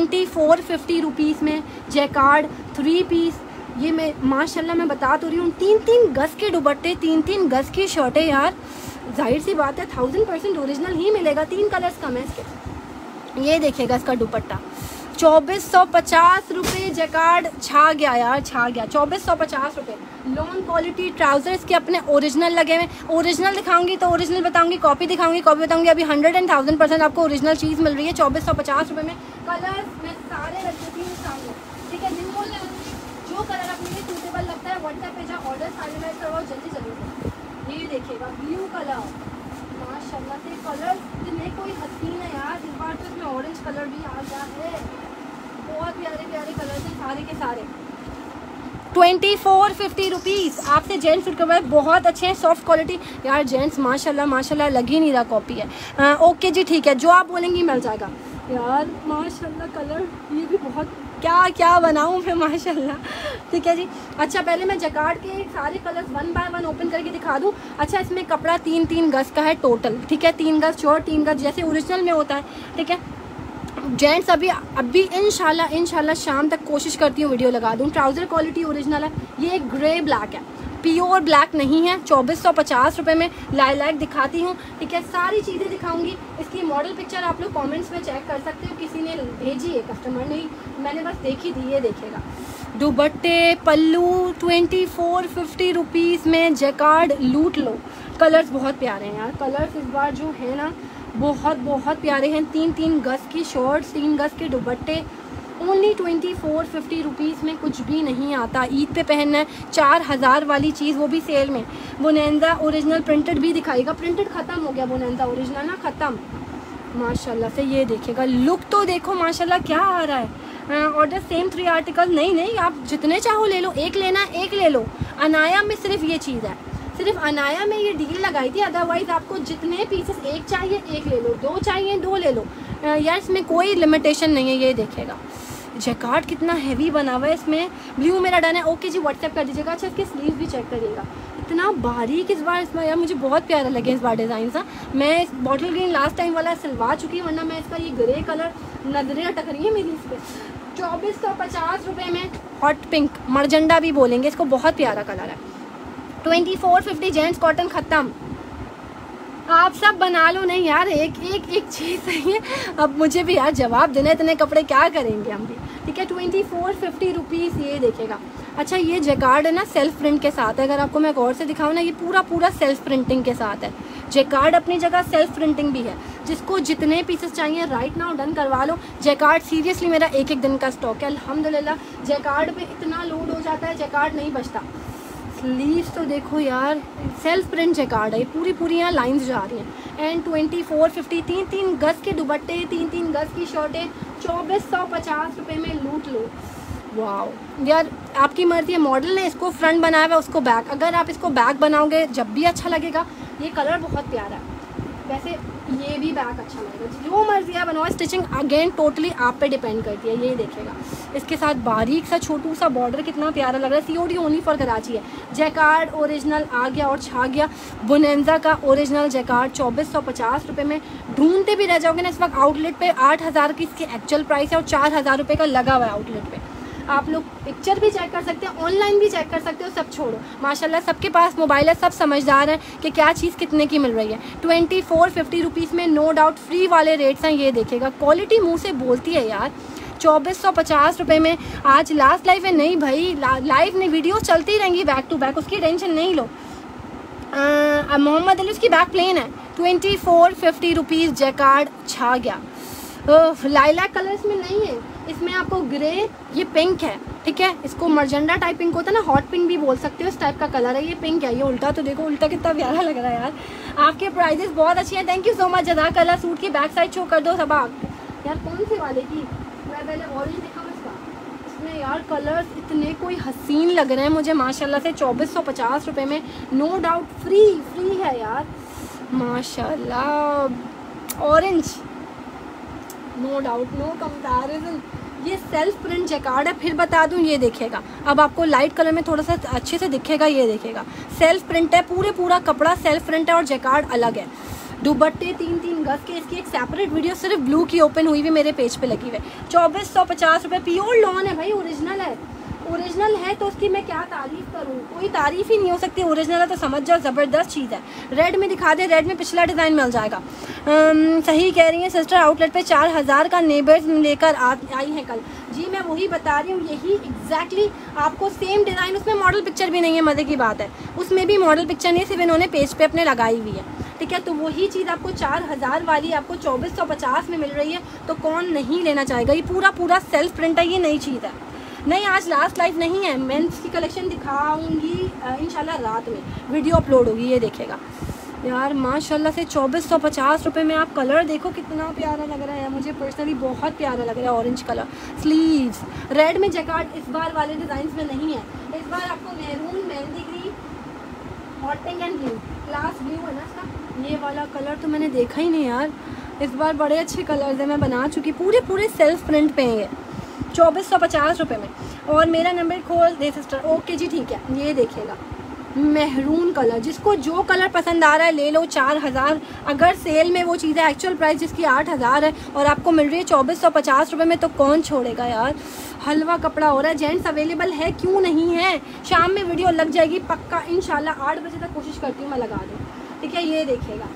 2450 रुपीज़ में जैकार्ड 3 पीस, ये मैं माशाल्लाह मैं बता तो रही हूँ, 3-3 गज के दुपट्टे, 3-3 गज की शर्टें यार, जाहिर सी बात है 1000% ओरिजिनल ही मिलेगा। 3 कलर्स कम है इसके। ये देखिएगा इसका दुपट्टा 2450 रुपये, जैकार्ड छा गया यार, छा गया। 2450 रुपये, लॉन क्वालिटी ट्राउजर्स के अपने ओरिजिनल लगे हुए। ओरिजिनल दिखाऊंगी तो ओरिजिनल बताऊंगी, कॉपी दिखाऊंगी कॉपी बताऊंगी। अभी 100 and 1000% आपको ओरिजिनल चीज़ मिल रही है 2450 रुपये में। कलर्स मैं सारे रख देती हूँ सामने, ठीक है, जिनको जो कलर अपने लिए सूटेबल लगता है व्हाट्सएप पे जाओ, ऑर्डर फाइनलाइज करवाओ जल्दी जल्दी। ये देखिएगा ब्लू कलर, माशाल्लाह से कलर इतने कोई हसीन है यार। इस बार तो इसमें ऑरेंज कलर भी आ गया है, बहुत प्यारे प्यारे कलर हैं सारे के सारे। 2450 रुपीज़। आपसे जेंट्स सूट करवाए, बहुत अच्छे हैं, सॉफ्ट क्वालिटी यार। जेंट्स माशाल्लाह माशाल्लाह लग ही नहीं रहा कॉपी है। ओके जी ठीक है, जो आप बोलेंगी मिल जाएगा यार। माशाल्लाह कलर ये भी बहुत, क्या क्या बनाऊँ मैं माशाल्लाह। ठीक है जी, अच्छा पहले मैं जैकार्ड के सारे कलर्स 1 बाय 1 ओपन करके दिखा दूँ। अच्छा, इसमें कपड़ा 3-3 गज का है टोटल, ठीक है, 3 गज शॉर्ट, 3 गज जैसे ओरिजिनल में होता है, ठीक है। जेंट्स अभी इंशाल्लाह शाम तक कोशिश करती हूँ वीडियो लगा दूँ। ट्राउज़र क्वालिटी ओरिजिनल है, ये एक ग्रे ब्लैक है, प्योर ब्लैक नहीं है। 2450 रुपये में लाइलैक दिखाती हूँ, ठीक है, सारी चीज़ें दिखाऊंगी। इसकी मॉडल पिक्चर आप लोग कमेंट्स में चेक कर सकते हो, किसी ने भेजी है, कस्टमर नहीं, मैंने बस देखी थी। ये देखिएगा दुपट्टे पल्लू 2450 रुपीज़ में जैकार्ड लूट लो। कलर्स बहुत प्यारे हैं यार, कलर्स इस बार जो है ना बहुत बहुत प्यारे हैं। 3-3 गज की शॉर्ट्स, 3 गज के दुपट्टे, ओनली 2450 रुपीज़ में कुछ भी नहीं आता। ईद पे पहनना है, 4000 वाली चीज़, वो भी सेल में। बोनेंजा ओरिजिनल प्रिंटेड भी दिखाएगा, प्रिंटेड ख़त्म हो गया, बोनेंजा ओरिजिनल ना ख़त्म माशाल्लाह से। ये देखिएगा लुक तो देखो माशाल्लाह क्या आ रहा है। ऑर्डर सेम 3 आर्टिकल नहीं, आप जितने चाहो ले लो, एक लेना एक ले लो। अनाया में सिर्फ ये चीज़ है, सिर्फ अनाया में ये डील लगाई थी, अदरवाइज़ आपको जितने पीसेस एक चाहिए एक ले लो, 2 चाहिए 2 ले लो यार, इसमें कोई लिमिटेशन नहीं है। ये देखेगा जैकार्ड कितना हैवी बना हुआ है, इसमें ब्लू मेरा डन है। ओके जी व्हाट्सएप कर दीजिएगा। अच्छा इसके स्लीव भी चेक करिएगा, इतना बारीक इस बार इसमें यार, मुझे बहुत प्यारा लगे इस बार डिज़ाइन सा। मैं इस बॉटल ग्रीन लास्ट टाइम वाला सिलवा चुकी हूँ, वरना मैं इसका ये ग्रे कलर नजरें अटक रही है मेरी इस पर। 2450 रुपये में हॉट पिंक, मरजंडा भी बोलेंगे इसको, बहुत प्यारा कलर है। 2450 जेंट्स कॉटन ख़त्म। आप सब बना लो। नहीं यार, एक एक एक चीज़ सही है, अब मुझे भी यार जवाब देना, इतने कपड़े क्या करेंगे हम भी। ठीक है, 2450 रुपीज़ ये देखेगा। अच्छा, ये जैकार्ड है ना, सेल्फ प्रिंट के साथ है। अगर आपको मैं गौर से दिखाऊँ ना, ये पूरा सेल्फ प्रिंटिंग के साथ है। जैकार्ड अपनी जगह, सेल्फ प्रिंटिंग भी है। जिसको जितने पीसेस चाहिए राइट नाउ डन करवा लो। जैकार्ड सीरियसली मेरा एक दिन का स्टॉक है अल्हम्दुलिल्लाह। जैकार्ड पे इतना लोड हो जाता है, जैकार्ड नहीं बचता। स्लीव्स तो देखो यार, सेल्फ प्रिंट जैकार्ड है, पूरी यहाँ लाइंस जा रही हैं। एंड 2450, 3 गज के दुपट्टे, 3 गज की शर्टें 2450 रुपये में लूट लो। वाह यार, आपकी मर्जी है। मॉडल ने इसको फ्रंट बनाया हुआ है, उसको बैक। अगर आप इसको बैक बनाओगे जब भी अच्छा लगेगा। ये कलर बहुत प्यारा है, वैसे ये भी बैक अच्छा लगेगा। जो मर्जी है बनवाओ। स्टिचिंग अगेन टोटली आप पे डिपेंड करती है। ये देखेगा, इसके साथ बारीक सा छोटू सा बॉर्डर कितना प्यारा लग रहा है। COD ओनली फॉर कराची है। जैकार्ड ओरिजिनल आ गया और छा गया। बोनेंजा का ओरिजिनल जैकार्ड 2450 रुपये में। ढूंढते भी रह जाओगे ना, इस वक्त आउटलेट पे 8000 की इसकी एक्चुअल प्राइस है और 4000 रुपये का लगा हुआ है आउटलेट पे। आप लोग पिक्चर भी चेक कर सकते हैं, ऑनलाइन भी चेक कर सकते हो। सब छोड़ो, माशाल्लाह सबके पास मोबाइल है, सब समझदार हैं कि क्या चीज़ कितने की मिल रही है। 2450 रुपीज़ में नो डाउट फ्री वाले रेट्स हैं। ये देखेगा, क्वालिटी मुंह से बोलती है यार। 2450 रुपये में। आज लास्ट लाइव है नहीं भाई, लाइव नहीं, वीडियो चलती रहेंगी बैक टू बैक, उसकी टेंशन नहीं लो। मोहम्मद अली उसकी बैक प्लेन है। 2450 रुपीज़ जैकार्ड छा गया। लाइलैक कलर इसमें नहीं है, इसमें आपको ग्रे, ये पिंक है। ठीक है, इसको मर्जेंडा टाइप पिंक होता है ना, हॉट पिंक भी बोल सकते हो, इस टाइप का कलर है। ये पिंक है, ये उल्टा तो देखो, उल्टा कितना प्यारा लग रहा है यार। आपके प्राइजेस बहुत अच्छे हैं, थैंक यू सो मच। जज़ाकल्लाह। सूट की बैक साइड शो कर दो सब आप यार। कौन सी वाले की? मैं पहले ऑरेंज दिखाऊँ इसका। इसमें यार कलर्स इतने कोई हसीन लग रहे हैं मुझे माशाल्लाह से। 2450 रुपये में नो डाउट फ्री है यार माशाल्लाह। Orange no doubt, no comparison. ये सेल्फ प्रिंट जैकार्ड है। फिर बता दूं, ये देखेगा, अब आपको लाइट कलर में थोड़ा सा अच्छे से दिखेगा। ये देखेगा, सेल्फ प्रिंट है, पूरा कपड़ा सेल्फ प्रिंट है और जैकार्ड अलग है। दुपट्टे 3 गज के। इसकी एक सेपरेट वीडियो सिर्फ ब्लू की ओपन हुई हुई मेरे पेज पे लगी हुई है। 2450 रुपये। प्योर लॉन है भाई, ओरिजिनल है। ओरिजिनल है तो उसकी मैं क्या तारीफ़ करूँ, कोई तारीफ़ ही नहीं हो सकती। ओरिजिनल है तो समझ जाओ ज़बरदस्त चीज़ है। रेड में दिखा दे, रेड में पिछला डिज़ाइन मिल जाएगा। सही कह रही हैं सिस्टर, आउटलेट पे 4000 का नेबर्स लेकर आई हैं कल। जी मैं वही बता रही हूँ, यही एग्जैक्टली आपको सेम डिज़ाइन। उसमें मॉडल पिक्चर भी नहीं है, मज़े की बात है। उसमें भी मॉडल पिक्चर नहीं, सिर्फ इन्होंने पेज पे अपने लगाई हुई है। ठीक है, तो वही चीज़ आपको 4000 वाली आपको 2450 में मिल रही है, तो कौन नहीं लेना चाहेगा। ये पूरा सेल्फ प्रिंट है, ये नई चीज़ है। नहीं, आज लास्ट लाइव नहीं है, मैं इसकी कलेक्शन दिखाऊंगी इंशाल्लाह। रात में वीडियो अपलोड होगी, ये देखेगा यार माशाल्लाह से। 2450 रुपये में आप कलर देखो कितना प्यारा लग रहा है। मुझे पर्सनली बहुत प्यारा लग रहा है ऑरेंज कलर। स्लीव्स रेड में जैकार्ड इस बार वाले डिज़ाइन में नहीं है। इस बार आपको maroon, mehndi green, hot pink and blue, class blue है ना इसका। ये वाला कलर तो मैंने देखा ही नहीं यार। इस बार बड़े अच्छे कलर्स हैं, मैं बना चुकी। पूरे सेल्फ प्रिंट पे हैं ये 2450 रुपये में। और मेरा नंबर खोल दे सिस्टर। ओके जी ठीक है। ये देखिएगा मेहरून कलर, जिसको जो कलर पसंद आ रहा है ले लो। 4000 अगर सेल में वो चीज़ है, एक्चुअल प्राइस जिसकी 8000 है और आपको मिल रही है 2450 रुपये में, तो कौन छोड़ेगा यार। हलवा कपड़ा हो रहा है। जेंट्स अवेलेबल है, क्यों नहीं है। शाम में वीडियो लग जाएगी पक्का इंशाल्लाह। 8 बजे तक कोशिश करती हूँ मैं लगा दूँ। ठीक है, ये देखिएगा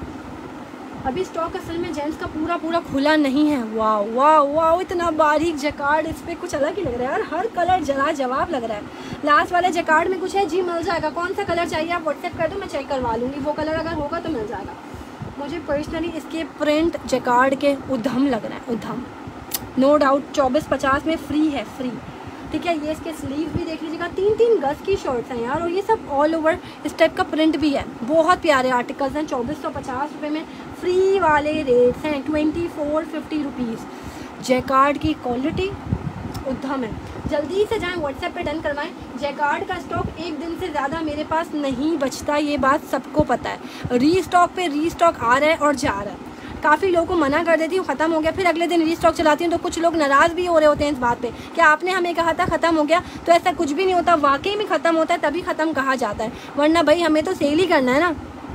अभी स्टॉक असल में जेंट्स का पूरा खुला नहीं है। वाह वाह वाह, इतना बारीक जैकार्ड, इस पर कुछ अलग ही लग रहा है यार। हर कलर जला जवाब लग रहा है। लास्ट वाले जैकार्ड में कुछ है जी, मिल जाएगा। कौन सा कलर चाहिए आप व्हाट्सएप कर दो, मैं चेक करवा लूँगी। वो कलर अगर होगा तो मिल जाएगा। मुझे पर्सनली इसके प्रिंट जैकार्ड के उधम लग रहा है, उधम। नो डाउट 2450 में फ्री है, फ्री। ठीक है, ये इसके स्लीव भी देख लीजिएगा। 3 गज की शर्ट्स हैं यार, और ये सब ऑल ओवर इस टाइप का प्रिंट भी है। बहुत प्यारे आर्टिकल्स हैं। 2450 रुपये में फ्री वाले रेट्स हैं। 2450 रुपीज़। जैकार्ड की क्वालिटी उद्धम है। जल्दी से जाएं, व्हाट्सएप पे डन करवाएं। जैकार्ड का स्टॉक एक दिन से ज़्यादा मेरे पास नहीं बचता, ये बात सबको पता है। रीस्टॉक पे रीस्टॉक आ रहा है और जा रहा है। काफ़ी लोगों को मना कर देती हूँ ख़त्म हो गया, फिर अगले दिन रीस्टॉक चलाती हूँ तो कुछ लोग नाराज़ भी हो रहे होते हैं इस बात पे कि आपने हमें कहा था ख़त्म हो गया। तो ऐसा कुछ भी नहीं होता, वाकई में ख़त्म होता है तभी ख़त्म कहा जाता है, वरना भाई हमें तो सेल ही करना है ना।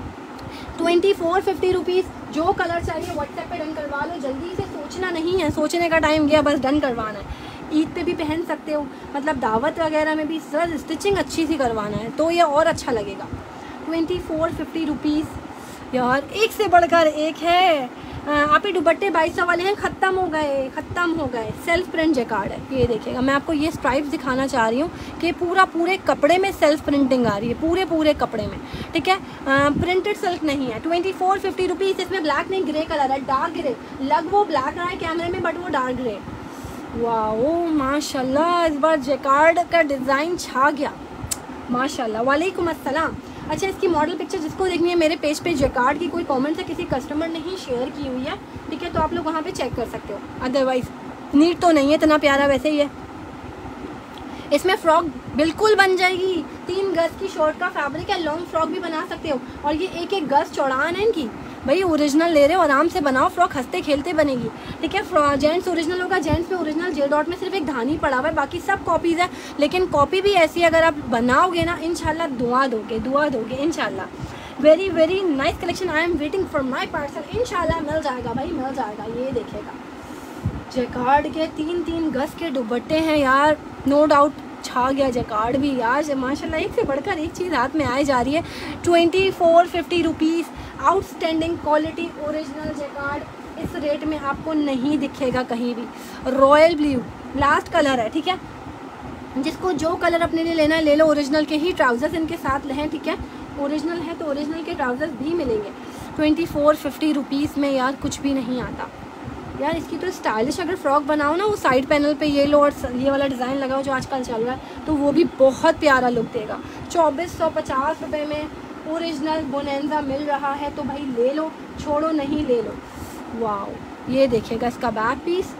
2450 रुपीज़। जो कलर चाहिए व्हाट्सएप पे डन करवा लो। जल्दी से सोचना नहीं है, सोचने का टाइम गया, बस डन करवाना है। ईद पे भी पहन सकते हो, मतलब दावत वगैरह में भी। सर स्टिचिंग अच्छी सी करवाना है तो ये और अच्छा लगेगा। 2450 रुपीज़। यार एक से बढ़कर एक है। आप ही दुपट्टे 2200 वाले हैं, ख़त्म हो गए। सेल्फ प्रिंट जैकार्ड है, ये देखिएगा। मैं आपको ये स्ट्राइप्स दिखाना चाह रही हूँ कि पूरे कपड़े में सेल्फ प्रिंटिंग आ रही है, पूरे कपड़े में, ठीक है। प्रिंटेड सिल्क नहीं है। 2450 रुपीज़। इसमें ब्लैक नहीं, ग्रे कलर है, डार्क ग्रे। लग वो ब्लैक रहा है कैमरे में, बट वो डार्क ग्रे। वाह माशाल्लाह, इस बार जैकार्ड का डिज़ाइन छा गया माशाल्लाह। वालेकुम अस्सलाम। अच्छा, इसकी मॉडल पिक्चर जिसको देखनी है, मेरे पेज पे जैकार्ड की कोई कमेंट है किसी कस्टमर ने ही शेयर की हुई है, ठीक है, तो आप लोग वहाँ पे चेक कर सकते हो। अदरवाइज़ नीट तो नहीं है, इतना प्यारा वैसे ही है। इसमें फ्रॉक बिल्कुल बन जाएगी। 3 गज की शॉर्ट का फैब्रिक है, लॉन्ग फ्रॉक भी बना सकते हो। और ये 1-1 गज चौड़ान है इनकी। भाई ओरिजिनल ले रहे हो, आराम से बनाओ, फ्रॉक हंसते खेलते बनेगी, ठीक है। जेंट्स ओरिजिनल होगा, जेंट्स में ओरिजिनल जे डॉट में सिर्फ एक धानी पड़ा हुआ है, बाकी सब कॉपीज़ है। लेकिन कॉपी भी ऐसी अगर आप बनाओगे ना, इंशाल्लाह दुआ दोगे इंशाल्लाह। Very very nice collection. I am waiting for my parcel. इंशाल्लाह मिल जाएगा भाई, मिल जाएगा। ये देखिएगा, जैकार्ड के 3-3 गज के दुपट्टे हैं यार, नो डाउट छा गया जैकार्ड भी यार माशाल्लाह। एक से बढ़कर एक चीज़ हाथ में आए जा रही है। 2450 rupees. Outstanding quality original jacquard इस रेट में आपको नहीं दिखेगा कहीं भी। रॉयल ब्लू लास्ट कलर है, ठीक है। जिसको जो कलर अपने लिए लेना है ले लो। ओरिजिनल के ही ट्राउजर्स इनके साथ हैं, ठीक है। ओरिजिनल है तो ओरिजिनल के ट्राउजर्स भी मिलेंगे। 2450 रुपीज़ में यार कुछ भी नहीं आता यार। इसकी तो स्टाइलिश अगर फ्रॉक बनाओ ना, वो साइड पैनल पे ये लो और ये वाला डिज़ाइन लगाओ जो आजकल चल रहा है, तो वो भी बहुत प्यारा लुक देगा। 2450 रुपये में ओरिजिनल बोनेंजा मिल रहा है, तो भाई ले लो, छोड़ो नहीं, ले लो। वाह, ये देखिएगा इसका back piece.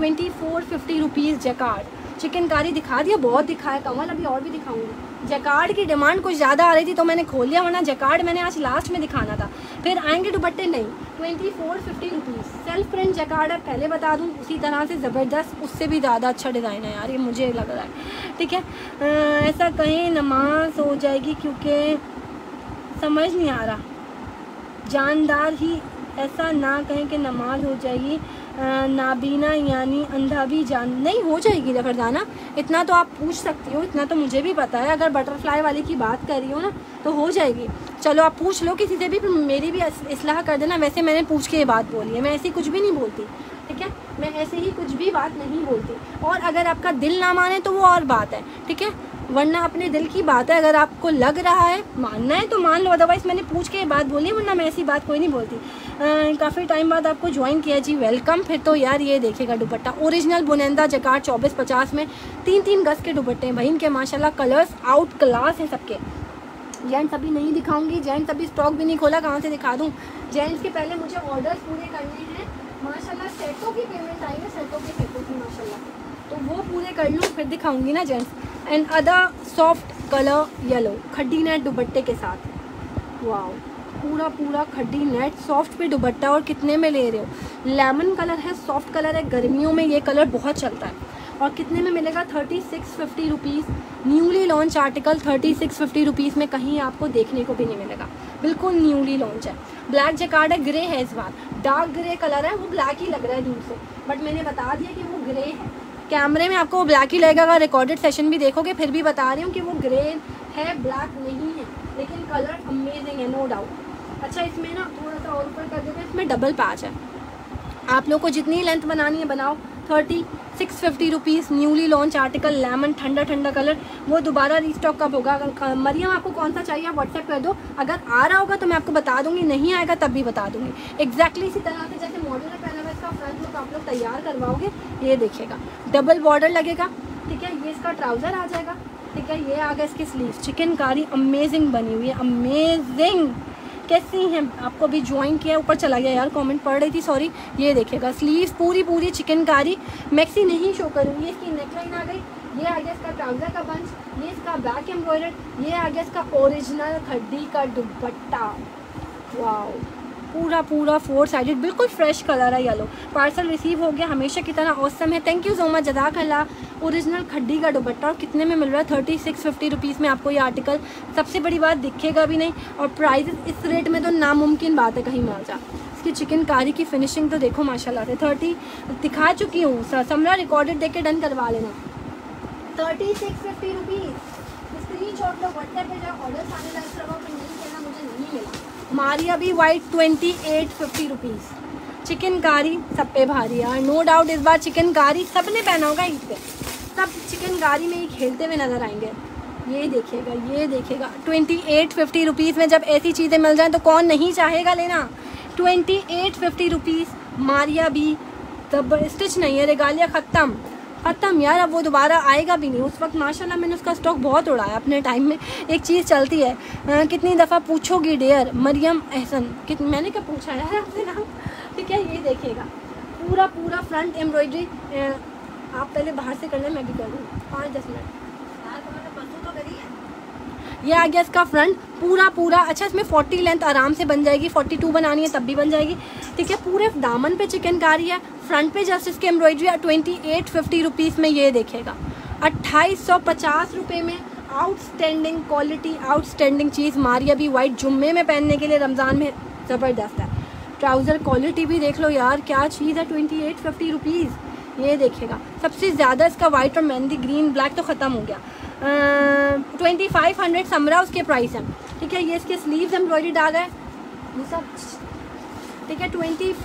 2450 rupees jacquard. Chikankari दिखा दिया, बहुत दिखाया कमल, अभी और भी दिखाऊंगी। जैकार्ड की डिमांड कुछ ज़्यादा आ रही थी तो मैंने खोल लिया, वरना जैकार्ड मैंने आज लास्ट में दिखाना था। फिर आएंगे दुपट्टे नहीं। 2450 रुपीज़। सेल्फ प्रिंट जैकार्ड है, पहले बता दूँ, उसी तरह से ज़बरदस्त, उससे भी ज़्यादा अच्छा डिज़ाइन है यार, ये मुझे लग रहा है, ठीक है। ऐसा कहीं नमाज हो जाएगी, क्योंकि समझ नहीं आ रहा। जानदार ही ऐसा ना कहें कि नमाज हो जाएगी। नाबीना यानी अंधा भी जान नहीं हो जाएगी रफरदाना, इतना तो आप पूछ सकती हो, इतना तो मुझे भी पता है। अगर बटरफ्लाई वाली की बात कर रही हो ना, तो हो जाएगी। चलो आप पूछ लो किसी से भी, मेरी भी इस्लाह कर देना। वैसे मैंने पूछ के ये बात बोली है, मैं ऐसी कुछ भी नहीं बोलती, ठीक है। मैं ऐसे ही कुछ भी बात नहीं बोलती। और अगर आपका दिल ना माने तो वो और बात है, ठीक है, वरना अपने दिल की बात है। अगर आपको लग रहा है मानना है तो मान लो, अदरवाइज़ मैंने पूछ के ये बात बोली है, वरना मैं ऐसी बात कोई नहीं बोलती। काफ़ी टाइम बाद आपको ज्वाइन किया जी, वेलकम। फिर तो यार ये देखेगा दुपट्टा ओरिजिनल बोनेंजा जैकार्ड 2450 में 3-3 गज के दुपट्टे हैं भाई। इनके माशाल्लाह कलर्स आउट क्लास हैं सबके। जेंट्स अभी नहीं दिखाऊंगी, जेंट्स अभी स्टॉक भी नहीं खोला, कहाँ से दिखा दूँ। जेंट्स के पहले मुझे ऑर्डर्स पूरे करने हैं माशाल्लाह। सेटों की पेमेंट आई है, सेटों की माशाल्लाह, तो वो पूरे कर लूँ फिर दिखाऊंगी ना gents. And other soft colour yellow khaddi net दुपट्टे के साथ। वाओ, पूरा खड्डी नेट सॉफ्ट पे दुपट्टा। और कितने में ले रहे हो? लेमन कलर है, सॉफ्ट कलर है, गर्मियों में ये कलर बहुत चलता है। और कितने में मिलेगा? 3650 rupees. Newly launch article 3650 rupees में कहीं आपको देखने को भी नहीं मिलेगा, बिल्कुल न्यूली लॉन्च है। ब्लैक जैकार्ड है, ग्रे है, इस बार डार्क ग्रे कलर है, वो ब्लैक ही लग रहा है दूर से, बट मैंने बता दिया कि वो ग्रे है। कैमरे में आपको वो ब्लैक ही लगेगा, अगर रिकॉर्डेड सेशन भी देखोगे फिर भी बता रही हूँ कि वो ग्रे है, ब्लैक नहीं है, लेकिन कलर अमेजिंग है, नो डाउट। अच्छा, इसमें ना थोड़ा सा और ऊपर कर देते हैं, इसमें डबल पैच है। आप लोग को जितनी लेंथ बनानी है बनाओ। 3650 rupees. Newly launch article lemon ठंडा ठंडा कलर, वो दोबारा रीस्टॉक कब होगा? मरियम आपको कौन सा चाहिए आप व्हाट्सएप कर दो, अगर आ रहा होगा तो मैं आपको बता दूंगी, नहीं आएगा तब भी बता दूंगी। एग्जैक्टली इसी तरह से जैसे मॉडल है पहला इसका फ्रंट लुक आप लोग तैयार करवाओगे। ये देखिएगा, डबल बॉर्डर लगेगा, ठीक है। ये इसका ट्राउज़र आ जाएगा, ठीक है। ये आ गया इसकी स्लीव, चिकनकारी अमेजिंग बनी हुई है, अमेजिंग। कैसी हैं? आपको भी ज्वाइन किया, ऊपर चला गया यार, कमेंट पढ़ रही थी, सॉरी। ये देखिएगा स्लीव्स पूरी चिकनकारी, मैक्सी नहीं शो करूँगी। ये इसकी नेकलाइन आ गई, ये आ गया इसका ट्राउज़र का बंच, ये इसका बैक एम्ब्रॉयडर्ड, ये आ गया इसका ओरिजिनल खड्डी का दुपट्टा। वाओ, पूरा 4 साइडेड, बिल्कुल फ्रेश कलर है येलो। पार्सल रिसीव हो गया, हमेशा की तरह औसम है, थैंक यू सो मच, जज़ाकल्लाह। ओरिजिनल खड्डी का दुपट्टा, और कितने में मिल रहा है? 3650 रुपीज़ में आपको ये आर्टिकल। सबसे बड़ी बात, दिखेगा भी नहीं, और प्राइजेस इस रेट में तो नामुमकिन बात है कहीं मिल जा। इसकी चिकनकारी की फिनिशिंग तो देखो माशाल्लाह से। 30 दिखा चुकी हूँ, समरा रिकॉर्डेड देख के डन करवा लेना। 3650 रुपीज़। स्क्रीन शॉट लो, व्हाट्सएप पे जाओ, ऑर्डर आने लगा, फिर नहीं कहना मुझे नहीं मिला। मारिया भी वाइट 2850 रुपीज़। चिकनकारी सब पे भारी यार, नो डाउट इस बार चिकनकारी सबने पहना होगा ईद पे, सब चिकनकारी में ही खेलते हुए नजर आएंगे। ये देखेगा 2850 रुपीज़ में जब ऐसी चीज़ें मिल जाएं तो कौन नहीं चाहेगा लेना। 2850 रुपीज़ मारिया भी, तब स्टिच नहीं है, रेगालिया ख़त्म यार, अब वो दोबारा आएगा भी नहीं। उस वक्त माशाल्लाह मैंने उसका स्टॉक बहुत उड़ाया अपने टाइम में। एक चीज़ चलती है, कितनी दफ़ा पूछोगी डियर मरियम एहसन, मैंने क्या पूछा यार आपसे नाम, ठीक है। ये देखेगा पूरा फ्रंट एम्ब्रॉयडरी, आप पहले बाहर से कर लें, मैं भी कर लूँ 5-10 मिनट। ये आ गया इसका फ्रंट पूरा। अच्छा, इसमें 40 लेंथ आराम से बन जाएगी, 42 बनानी है तब भी बन जाएगी, ठीक है। पूरे दामन पे चिकनकारी है, फ्रंट पे जस्ट इसके एम्ब्रॉयडरी है। 2850 रुपीज़ में ये देखेगा, 2850 रुपये में आउटस्टैंडिंग क्वालिटी, आउटस्टैंडिंग चीज़। मारिया भी वाइट जुम्मे में पहनने के लिए, रमज़ान में ज़बरदस्त है। ट्राउज़र क्वालिटी भी देख लो यार, क्या चीज़ है। 2850 रुपीज़ ये देखेगा। सबसे ज़्यादा इसका वाइट और मेहंदी ग्रीन ब्लैक तो ख़त्म हो गया। 2500 समरा उसके प्राइस है, ठीक है। ये इसके स्लीव्स एम्ब्रॉयडरी डाला है ये सब, ठीक है।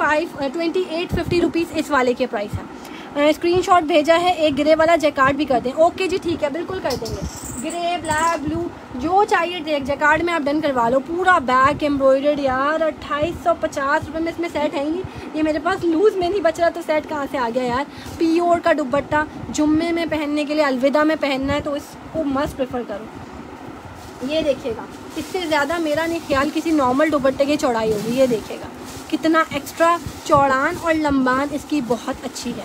2850 रुपीज़ इस वाले के प्राइस है। स्क्रीनशॉट भेजा है, एक ग्रे वाला जैकार्ड भी कर दें। ओके जी ठीक है, बिल्कुल कर देंगे। ग्रे, ब्लैक, ब्लू जो चाहिए जैकार्ड में आप डन करवा लो। पूरा बैक एम्ब्रॉयडर्ड यार, 2850 रुपये में। इसमें सेट है ही नहीं, ये मेरे पास लूज़ में नहीं बच रहा तो सेट कहाँ से आ गया यार। प्योर का दुपट्टा, जुम्मे में पहनने के लिए, अलविदा में पहनना है तो इसको मस्त प्रेफर करो। ये देखिएगा, इससे ज़्यादा मेरा नहीं ख्याल किसी नॉर्मल दुपट्टे की चौड़ाई होगी। ये देखेगा कितना एक्स्ट्रा चौड़ान और लंबान इसकी बहुत अच्छी है।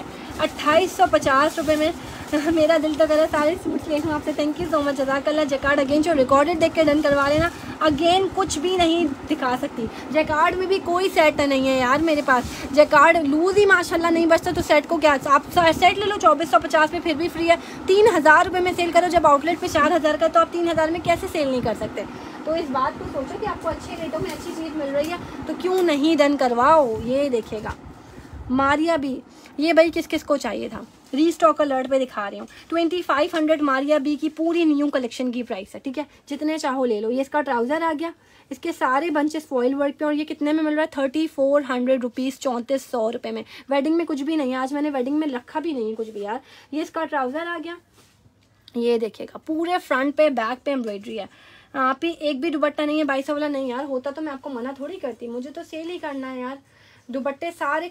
2850 रुपये में मेरा दिल तो कर रहा है सारे सूट्स ले लूँ आपसे। थैंक यू सो मच, जज़ाकल्लाह। जैकार्ड अगेन जो रिकॉर्डेड देख के डन करवा लेना। अगेन कुछ भी नहीं दिखा सकती, जैकार्ड में भी कोई सेट नहीं है यार मेरे पास। जैकार्ड लूज़ ही माशाल्लाह नहीं बचता तो सेट को क्या, आप सेट ले लो 2450 में, फिर भी फ्री है। 3000 रुपये में सेल करो, जब आउटलेट पे 4000 का, तो आप 3000 में कैसे सेल नहीं कर सकते। तो इस बात को सोचो कि आपको अच्छे रेटों में अच्छी चीज़ मिल रही है तो क्यों नहीं डन करवाओ। ये देखेगा मारिया भी, ये भाई किस किस को चाहिए था, रीस्टॉक अलर्ट पे दिखा रही हूँ। 2500 मारिया बी की पूरी न्यू कलेक्शन की प्राइस है, ठीक है। जितने चाहो ले लो। ये इसका ट्राउज़र आ गया, इसके सारे बंचेस फॉइल वर्क पे, और ये कितने में मिल रहा है 3400 रुपीज़, 3400 रुपये में। वेडिंग में कुछ भी नहीं है, आज मैंने वेडिंग में रखा भी नहीं है कुछ भी यार। ये इसका ट्राउज़र आ गया, ये देखेगा पूरे फ्रंट पे बैक पे एम्ब्रॉयडरी है। आप ही एक भी दुपट्टा नहीं है 2200 वाला, नहीं यार होता तो मैं आपको मना थोड़ी करती, मुझे तो सेल ही करना है यार। दुपट्टे सारे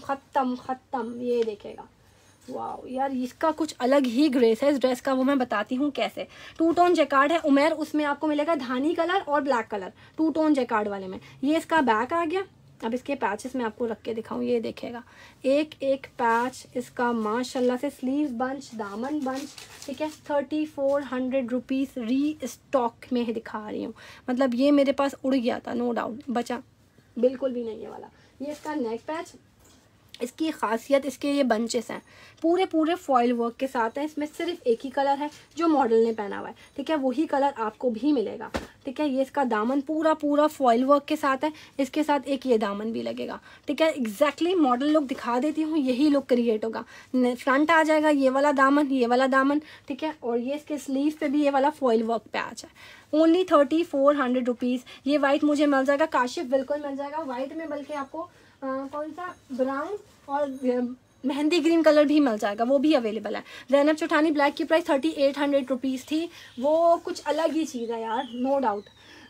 ख़त्म। ये देखेगा, वाह यार इसका कुछ अलग ही ग्रेस है इस ड्रेस का, वो मैं बताती हूँ कैसे। 2 टोन जैकार्ड है उमेर, उसमें आपको मिलेगा धानी कलर और ब्लैक कलर 2 टोन जैकार्ड वाले में। ये इसका बैक आ गया। अब इसके पैचेस मैं आपको रख के दिखाऊँ, ये देखेगा एक एक पैच इसका माशाल्लाह से। स्लीव बंच, दामन बंच, ठीक है। 3400 रुपीज़ री स्टॉक में दिखा रही हूँ, मतलब ये मेरे पास उड़ गया था, नो डाउट बचा बिल्कुल भी नहीं है वाला। ये इसका नेक पैच, इसकी खासियत इसके ये बंचेस हैं, पूरे फॉइल वर्क के साथ हैं। इसमें सिर्फ एक ही कलर है जो मॉडल ने पहना हुआ है, ठीक है, वही कलर आपको भी मिलेगा, ठीक है। ये इसका दामन पूरा फॉइल वर्क के साथ है, इसके साथ एक ये दामन भी लगेगा, ठीक है। एग्जैक्टली मॉडल लुक दिखा देती हूँ, यही लुक क्रिएट होगा। फ्रंट आ जाएगा ये वाला दामन, ठीक है। और ये इसके स्लीव पे भी ये वाला फॉइल वर्क पैच है। Only 3400 rupees. ये वाइट मुझे मिल जाएगा, काशिफ बिल्कुल मिल जाएगा वाइट में, बल्कि आपको कौन सा ब्राउन और मेहंदी ग्रीन कलर भी मिल जाएगा, वो भी अवेलेबल है। ज़ैनब चौठानी ब्लैक की प्राइस 3800 रुपीज़ थी, वो कुछ अलग ही चीज़ है यार, नो डाउट।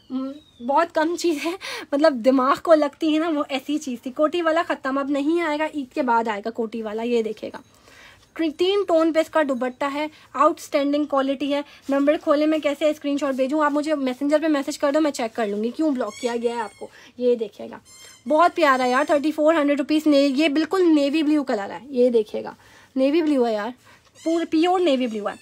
बहुत कम चीज़ है, मतलब दिमाग को लगती है ना, वो ऐसी चीज़ थी। कोटी वाला ख़त्म, अब नहीं आएगा, ईद के बाद आएगा कोटी वाला। ये देखेगा 3 टोन पे इसका दुपट्टा है, आउटस्टैंडिंग क्वालिटी है। नंबर खोले मैं कैसे स्क्रीनशॉट भेजूँ, आप मुझे मैसेंजर पे मैसेज कर दो, मैं चेक कर लूँगी क्यों ब्लॉक किया गया है आपको। ये देखेगा बहुत प्यारा यार, 3400 रुपीज़। ये बिल्कुल नेवी ब्लू कलर है, ये देखेगा नेवी ब्लू है यार, पूरे प्योर नेवी ब्लू है।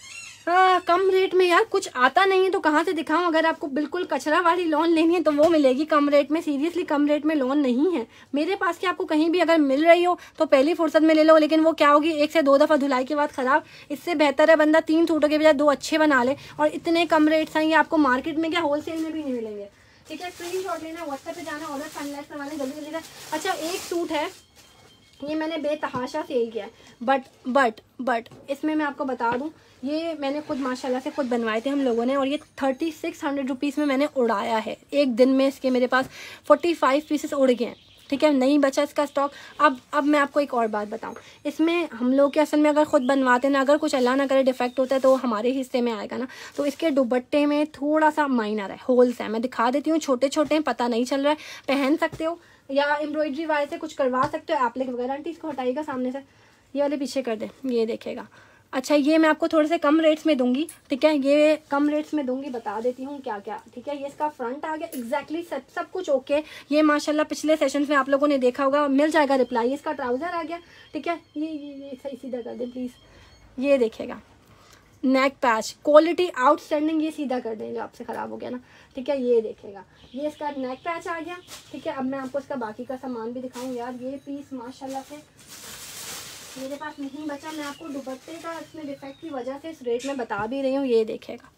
कम रेट में यार कुछ आता नहीं है तो कहाँ से दिखाऊं। अगर आपको बिल्कुल कचरा वाली लॉन लेनी है तो वो मिलेगी कम रेट में, सीरियसली कम रेट में लॉन नहीं है मेरे पास। कि आपको कहीं भी अगर मिल रही हो तो पहली फुर्सत में ले लो, लेकिन वो क्या होगी 1 से 2 दफ़ा धुलाई के बाद ख़राब। इससे बेहतर है बंदा 3 सूटों के बजाय 2 अच्छे बना ले। और इतने कम रेट्स हैं, ये आपको मार्केट में क्या होलसेल में भी नहीं मिलेंगे, ठीक है। स्क्रीनशॉट लेना, व्हाट्सएप पे जाना, ऑर्डर फाइनलाइज करवाने जल्दी जल्दी। अच्छा एक सूट है ये मैंने बेतहाशा सेल किया है। बट इसमें मैं आपको बता दूं, ये मैंने खुद माशाल्लाह से खुद बनवाए थे हम लोगों ने, और ये 3600 रुपीज़ में मैंने उड़ाया है। एक दिन में इसके मेरे पास 45 पीसेस उड़ गए हैं, ठीक है, नहीं बचा इसका स्टॉक। अब मैं आपको एक और बात बताऊं, इसमें हम लोग के असल में अगर ख़ुद बनवाते ना, अगर कुछ अल्लाह ना करे डिफेक्ट होता है तो हमारे हिस्से में आएगा ना। तो इसके दुपट्टे में थोड़ा सा माइनर है, होल्स है, मैं दिखा देती हूँ, छोटे छोटे हैं, पता नहीं चल रहा है, पहन सकते हो या एम्ब्रॉयडरी वाले से कुछ करवा सकते हो, एप्लिक वगैरह। आंटी इसको हटाइएगा सामने से, ये वाले पीछे कर दे, ये देखेगा। अच्छा, ये मैं आपको थोड़े से कम रेट्स में दूंगी, ठीक है, ये कम रेट्स में दूंगी, बता देती हूँ क्या क्या, ठीक है। ये इसका फ्रंट आ गया, एग्जैक्टली सब कुछ ओके। ये माशाल्लाह पिछले सेशंस में आप लोगों ने देखा होगा, मिल जाएगा रिप्लाई। इसका ट्राउजर आ गया, ठीक है, ये सही सीधा कर दे प्लीज़, ये देखेगा। नेक पैच क्वालिटी आउटस्टैंडिंग, ये सीधा कर देंगे, आपसे ख़राब हो गया ना, ठीक है, ये देखेगा। ये इसका नेक पैच आ गया, ठीक है। अब मैं आपको इसका बाकी का सामान भी दिखाऊँ। यार ये पीस माशाल्लाह से मेरे पास नहीं बचा, मैं आपको दुपट्टे का इसमें डिफेक्ट की वजह से इस रेट में बता भी रही हूँ। ये देखेगा,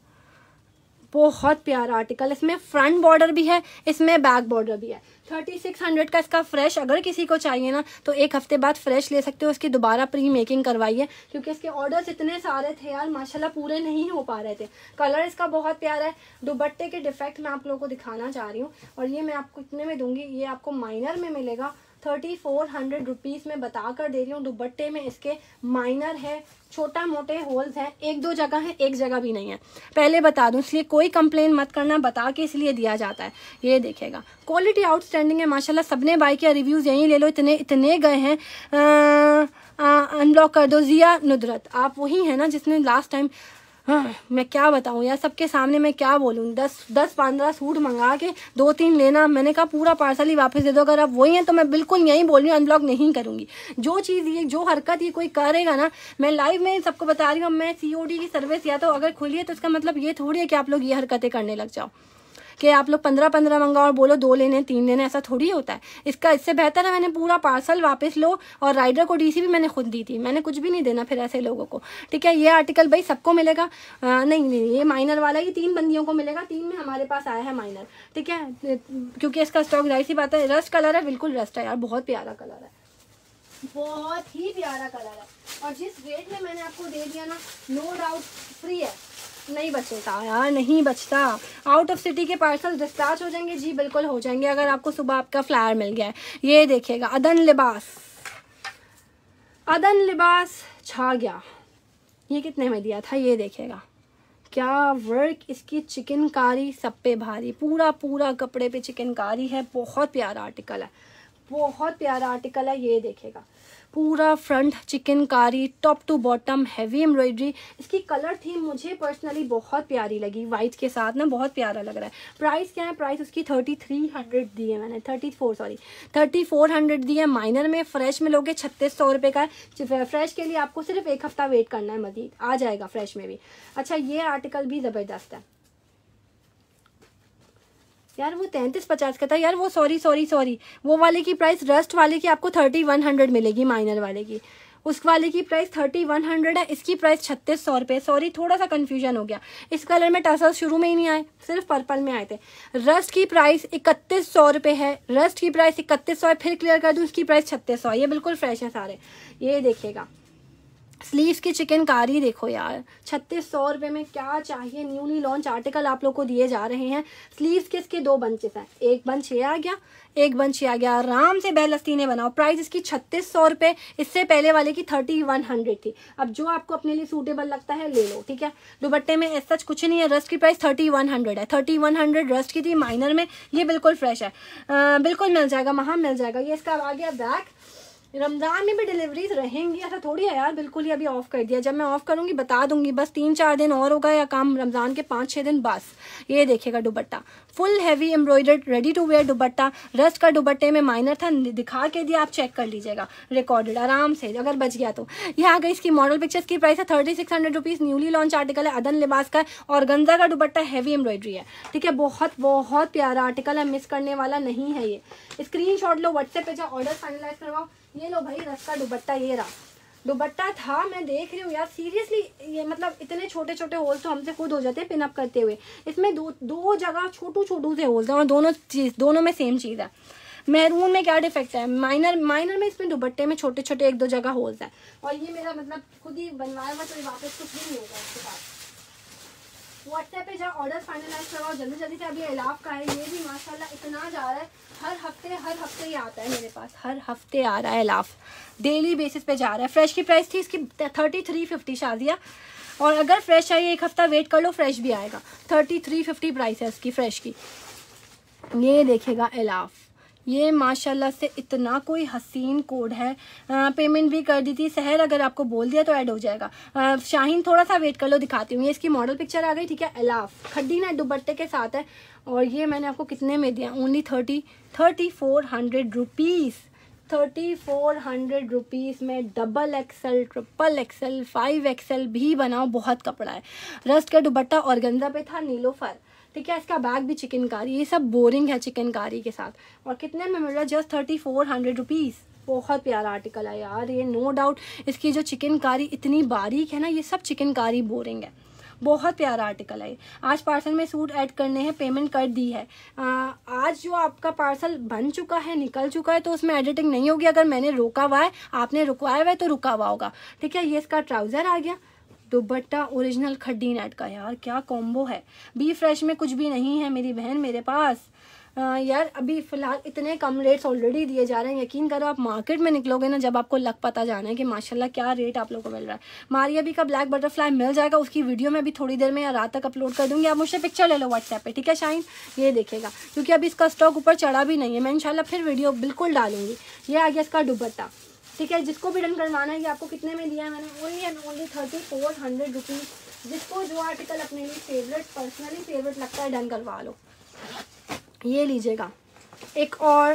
बहुत प्यारा आर्टिकल, इसमें फ्रंट बॉर्डर भी है, इसमें बैक बॉर्डर भी है। 3600 का इसका फ्रेश अगर किसी को चाहिए ना तो एक हफ्ते बाद फ्रेश ले सकते हो। इसकी दोबारा प्री मेकिंग करवाइए, क्योंकि इसके ऑर्डर्स इतने सारे थे यार, माशाल्लाह पूरे नहीं हो पा रहे थे। कलर इसका बहुत प्यारा है। दुपट्टे के डिफेक्ट मैं आप लोगों को दिखाना चाह रही हूँ, और ये मैं आपको इतने में दूंगी, ये आपको माइनर में मिलेगा 3400 रुपीज़ में बता कर दे रही हूँ। दुपट्टे में इसके माइनर है, छोटा मोटे होल्स हैं, एक दो जगह है, एक जगह भी नहीं है, पहले बता दूं, इसलिए कोई कंप्लेन मत करना, बता के इसलिए दिया जाता है। ये देखेगा, क्वालिटी आउटस्टैंडिंग है माशाल्लाह, सबने बाई किया, रिव्यूज़ यहीं ले लो, इतने गए हैं। अनब्लॉक कर दो, जिया नुदरत, आप वही हैं ना जिसने लास्ट टाइम, हाँ मैं क्या बताऊँ यार, सबके सामने मैं क्या बोलूँ, 10-15 सूट मंगा के 2-3 लेना, मैंने कहा पूरा पार्सल ही वापस दे दो। अगर आप वही हैं तो मैं बिल्कुल यही बोल रही हूँ, अनब्लॉक नहीं करूँगी। जो चीज़ ये, जो हरकत ये कोई करेगा ना, मैं लाइव में सबको बता रही हूँ, मैं COD की सर्विस या तो अगर खुली है तो इसका मतलब ये थोड़ी है कि आप लोग ये हरकतें करने लग जाओ, कि आप लोग 15-15 मंगाओ और बोलो 2 लेने 3 लेने, ऐसा थोड़ी होता है। इससे बेहतर है मैंने पूरा पार्सल वापस लो, और राइडर को DC भी मैंने खुद दी थी, मैंने कुछ भी नहीं देना फिर ऐसे लोगों को, ठीक है। ये आर्टिकल भाई सबको मिलेगा, नहीं ये माइनर वाला ही 3 बंदियों को मिलेगा, 3 में हमारे पास आया है माइनर, ठीक है, क्योंकि इसका स्टॉक जाहिर सी बात है, रस्ट कलर है, बिल्कुल रस्ट है यार, बहुत प्यारा कलर है, बहुत ही प्यारा कलर है। और जिस रेट में मैंने आपको दे दिया ना, नो डाउट फ्री है, नहीं बचेगा यार, नहीं बचता। आउट ऑफ सिटी के पार्सल डिस्पैच हो जाएंगे जी, बिल्कुल हो जाएंगे, अगर आपको सुबह आपका फ्लायर मिल गया है। ये देखिएगा, अदन लिबास छा गया, ये कितने में दिया था, ये देखिएगा, क्या वर्क, इसकी चिकनकारी सब पे भारी, पूरा कपड़े पे चिकनकारी है, बहुत प्यारा आर्टिकल है, बहुत प्यारा आर्टिकल है। ये देखेगा, पूरा front chikankari, top to bottom heavy embroidery. इसकी कलर थी मुझे पर्सनली बहुत प्यारी लगी, वाइट के साथ ना, बहुत प्यारा लग रहा है। प्राइस क्या है, प्राइस उसकी 3300 दी है मैंने, 3400 दी है। माइनर में, फ्रेश में लोगे 3600 रुपये का है। फ्रेश के लिए आपको सिर्फ एक हफ्ता वेट करना है, मजीद आ जाएगा फ्रेश में भी। अच्छा, ये आर्टिकल भी ज़बरदस्त है यार, वो 3350 का था यार, वो सॉरी वो वाले की प्राइस, रस्ट वाले की आपको 3100 मिलेगी, माइनर वाले की, उस वाले की प्राइस 3100 है, इसकी प्राइस 3600 रुपये। सॉरी, थोड़ा सा कंफ्यूजन हो गया, इस कलर में टसल्स शुरू में ही नहीं आए, सिर्फ पर्पल में आए थे। रस्ट की प्राइस 3100 रुपये है, रस्ट की प्राइस 3100 है, फिर क्लियर कर दूँ, इसकी प्राइस 3600 है। ये बिल्कुल फ्रेश है सारे, ये देखिएगा। स्लीव्स की चिकनकारी देखो यार, 3600 रुपये में क्या चाहिए। न्यूली लॉन्च आर्टिकल आप लोग को दिए जा रहे हैं। स्लीव्स के इसके 2 बंचेस हैं, एक बंच ये आ गया, एक बंच ये आ गया, आराम से बेलस्तीने बनाओ। प्राइस इसकी 3600 रुपये, इससे पहले वाले की 3100 थी। अब जो आपको अपने लिए सूटेबल लगता है ले लो, ठीक है। दुपट्टे में ऐसा कुछ नहीं है, रस्ट की प्राइस 3100 है, 3100 रस्ट की थी। माइनर में ये बिल्कुल फ्रेश है, बिल्कुल मिल जाएगा, वहाँ मिल जाएगा। ये इसका आ गया बैक। रमज़ान में भी डिलीवरीज रहेंगी, ऐसा थोड़ी है यार, बिल्कुल ही अभी ऑफ कर दिया। जब मैं ऑफ करूंगी बता दूंगी, बस 3-4 दिन और होगा या काम, रमज़ान के 5-6 दिन बस। ये देखिएगा dupatta, full heavy embroidered ready to wear dupatta. Rust का दुपट्टे में माइनर था, दिखा के दिया, आप चेक कर लीजिएगा, रिकॉर्डेड आराम से, अगर बच गया तो। ये आ गई इसकी मॉडल पिक्चर्स की प्राइस है 3600 रुपीज़। न्यूली लॉन्च आर्टिकल है, अदन लिबास का, और गंजा का दुपट्टा, हैवी एम्ब्रॉयडरी है, ठीक है। बहुत प्यारा आर्टिकल है, मिस करने वाला नहीं है। ये स्क्रीनशॉट लो, व्हाट्सएप पे जाओ, ऑर्डर फाइनलाइज करवाओ। ये लो भाई, रस का दुपट्टा, ये रहा दुपट्टा था, मैं देख रही हूँ यार सीरियसली, ये मतलब इतने छोटे छोटे होल्स तो हमसे खुद हो जाते हैं पिन अप करते हुए। इसमें दो जगह छोटू से होल्स हैं, और दोनों में सेम चीज़ है। मैरून में क्या डिफेक्ट है, माइनर में इसमें दुपट्टे में छोटे छोटे 1-2 जगह होल्स है। और ये मेरा मतलब खुद ही बनवाया हुआ, तो वापस कुछ भी नहीं होगा इसके पास। व्हाट्सएप पे जाओ, ऑर्डर फाइनलाइज करवाओ जल्दी जल्दी से। अभी एलाफ का है, ये भी माशाल्लाह इतना जा रहा है, हर हफ्ते ही आता है मेरे पास, हर हफ्ते आ रहा है एलाफ, डेली बेसिस पे जा रहा है। फ्रेश की प्राइस थी इसकी 3350 शादिया, और अगर फ्रेश चाहिए 1 हफ्ता वेट कर लो, फ्रेश भी आएगा। 3350 प्राइस है इसकी फ्रेश की। ये देखेगा एलाफ, ये माशाल्लाह से इतना कोई हसीन कोड है। पेमेंट भी कर दी थी सहर, अगर आपको बोल दिया तो ऐड हो जाएगा। शाहीन थोड़ा सा वेट कर लो, दिखाती हूँ। ये इसकी मॉडल पिक्चर आ गई, ठीक है। एलाफ खड्डी नेट दुपट्टे के साथ है, और ये मैंने आपको कितने में दिया, ओनली 3400 रुपीज़। 3400 रुपीज़ में double XL, triple XL, 5 XL भी बनाओ, बहुत कपड़ा है। रस्ट का दुपट्टा ऑर्गेन्जा पे था, नीलोफर, ठीक है। इसका बैग भी चिकनकारी, ये सब बोरिंग है चिकनकारी के साथ। और कितने में मिल रहा है, जस्ट 3400 रुपीज़। बहुत प्यारा आर्टिकल है यार ये, नो डाउट। इसकी जो चिकनकारी इतनी बारीक है ना, ये सब चिकनकारी बोरिंग है, बहुत प्यारा आर्टिकल है। आज पार्सल में सूट ऐड करने हैं, पेमेंट कर दी है। आज जो आपका पार्सल बन चुका है, निकल चुका है, तो उसमें एडिटिंग नहीं होगी। अगर मैंने रोका हुआ है, आपने रुकवाया हुआ है, तो रुका हुआ होगा, ठीक है। ये इसका ट्राउज़र आ गया, दुपट्टा ओरिजिनल खड्डी नेट का, यार क्या कॉम्बो है। बी फ्रेश में कुछ भी नहीं है मेरी बहन मेरे पास। यार अभी फ़िलहाल इतने कम रेट्स ऑलरेडी दिए जा रहे हैं। यकीन करो, आप मार्केट में निकलोगे ना, जब आपको लग पता जाना है कि माशाल्लाह क्या रेट आप लोगों को मिल रहा है। मारिया बी का ब्लैक बटरफ्लाई मिल जाएगा, उसकी वीडियो मैं भी थोड़ी देर में या रात तक अपलोड कर दूंगी। आप मुझसे पिक्चर ले लो व्हाट्सएप पे, ठीक है शाइन। ये देखेगा, क्योंकि अभी इसका स्टॉक ऊपर चढ़ा भी नहीं है, मैं इंशाल्लाह फिर वीडियो बिल्कुल डालूंगी। ये आ गया इसका दुपट्टा, ठीक है। जिसको भी डन करवाना है, ये आपको कितने में दिया है मैंने, ओनली 3400 रुपीज़। जिसको जो आर्टिकल अपने लिए फेवरेट, पर्सनली फेवरेट लगता है, डन करवा लो। ये लीजिएगा एक और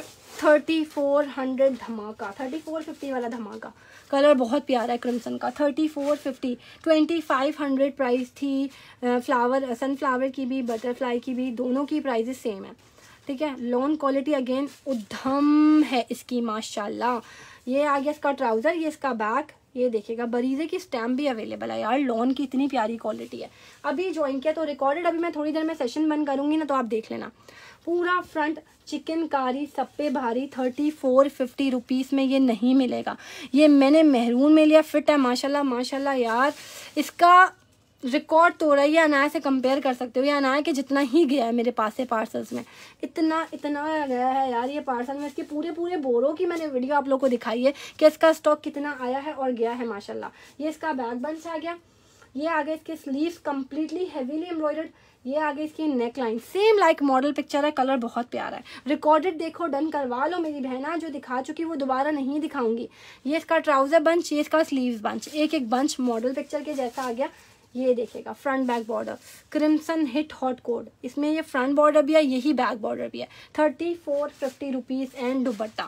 3400 धमाका, 3450 वाला धमाका, कलर बहुत प्यारा है क्रिम्सन का। 3450, 2500 प्राइस थी। फ्लावर, सनफ्लावर की भी, बटरफ्लाई की भी, दोनों की प्राइजेस सेम है, ठीक है। लॉन क्वालिटी अगेन उद्धम है इसकी माशाल्लाह। ये आ गया इसका ट्राउज़र, ये इसका बैग, ये देखिएगा बरीजे की स्टैम्प भी अवेलेबल है। यार लॉन की इतनी प्यारी क्वालिटी है। अभी ज्वाइन किया तो रिकॉर्डेड, अभी मैं थोड़ी देर में सेशन बंद करूँगी ना, तो आप देख लेना। पूरा फ्रंट चिकनकारी सब पे भारी, 3450 रुपीज़ में ये नहीं मिलेगा। ये मैंने मेहरून में लिया, फिट है माशाल्लाह माशाल्लाह। यार इसका रिकॉर्ड तोड़ा, ये अनाया से कंपेयर कर सकते हो। ये अनाया के जितना ही गया है मेरे पास से पार्सल्स में, इतना गया है यार ये पार्सल में। इसके पूरे बोरों की मैंने वीडियो आप लोगों को दिखाई है कि इसका स्टॉक कितना आया है और गया है माशाल्लाह। ये इसका बैक बंच आ गया। ये आगे इसके स्लीव्स कम्प्लीटली हेवीली एम्ब्रॉयडर्ड। ये आगे इसकी neck line same like model picture है, कलर बहुत प्यारा है। रिकॉर्डेड देखो, डन करवा लो मेरी बहना। जो दिखा चुकी वो दोबारा नहीं दिखाऊंगी। ये इसका ट्राउज़र बंच, ये इसका स्लीव्स बंच, एक बंच मॉडल पिक्चर के जैसा आ गया। ये देखेगा front back border, crimson hit hot code, इसमें ये फ्रंट बॉर्डर भी है, यही बैक बॉर्डर भी है। 3450 रुपीज़ एंड दुपट्टा।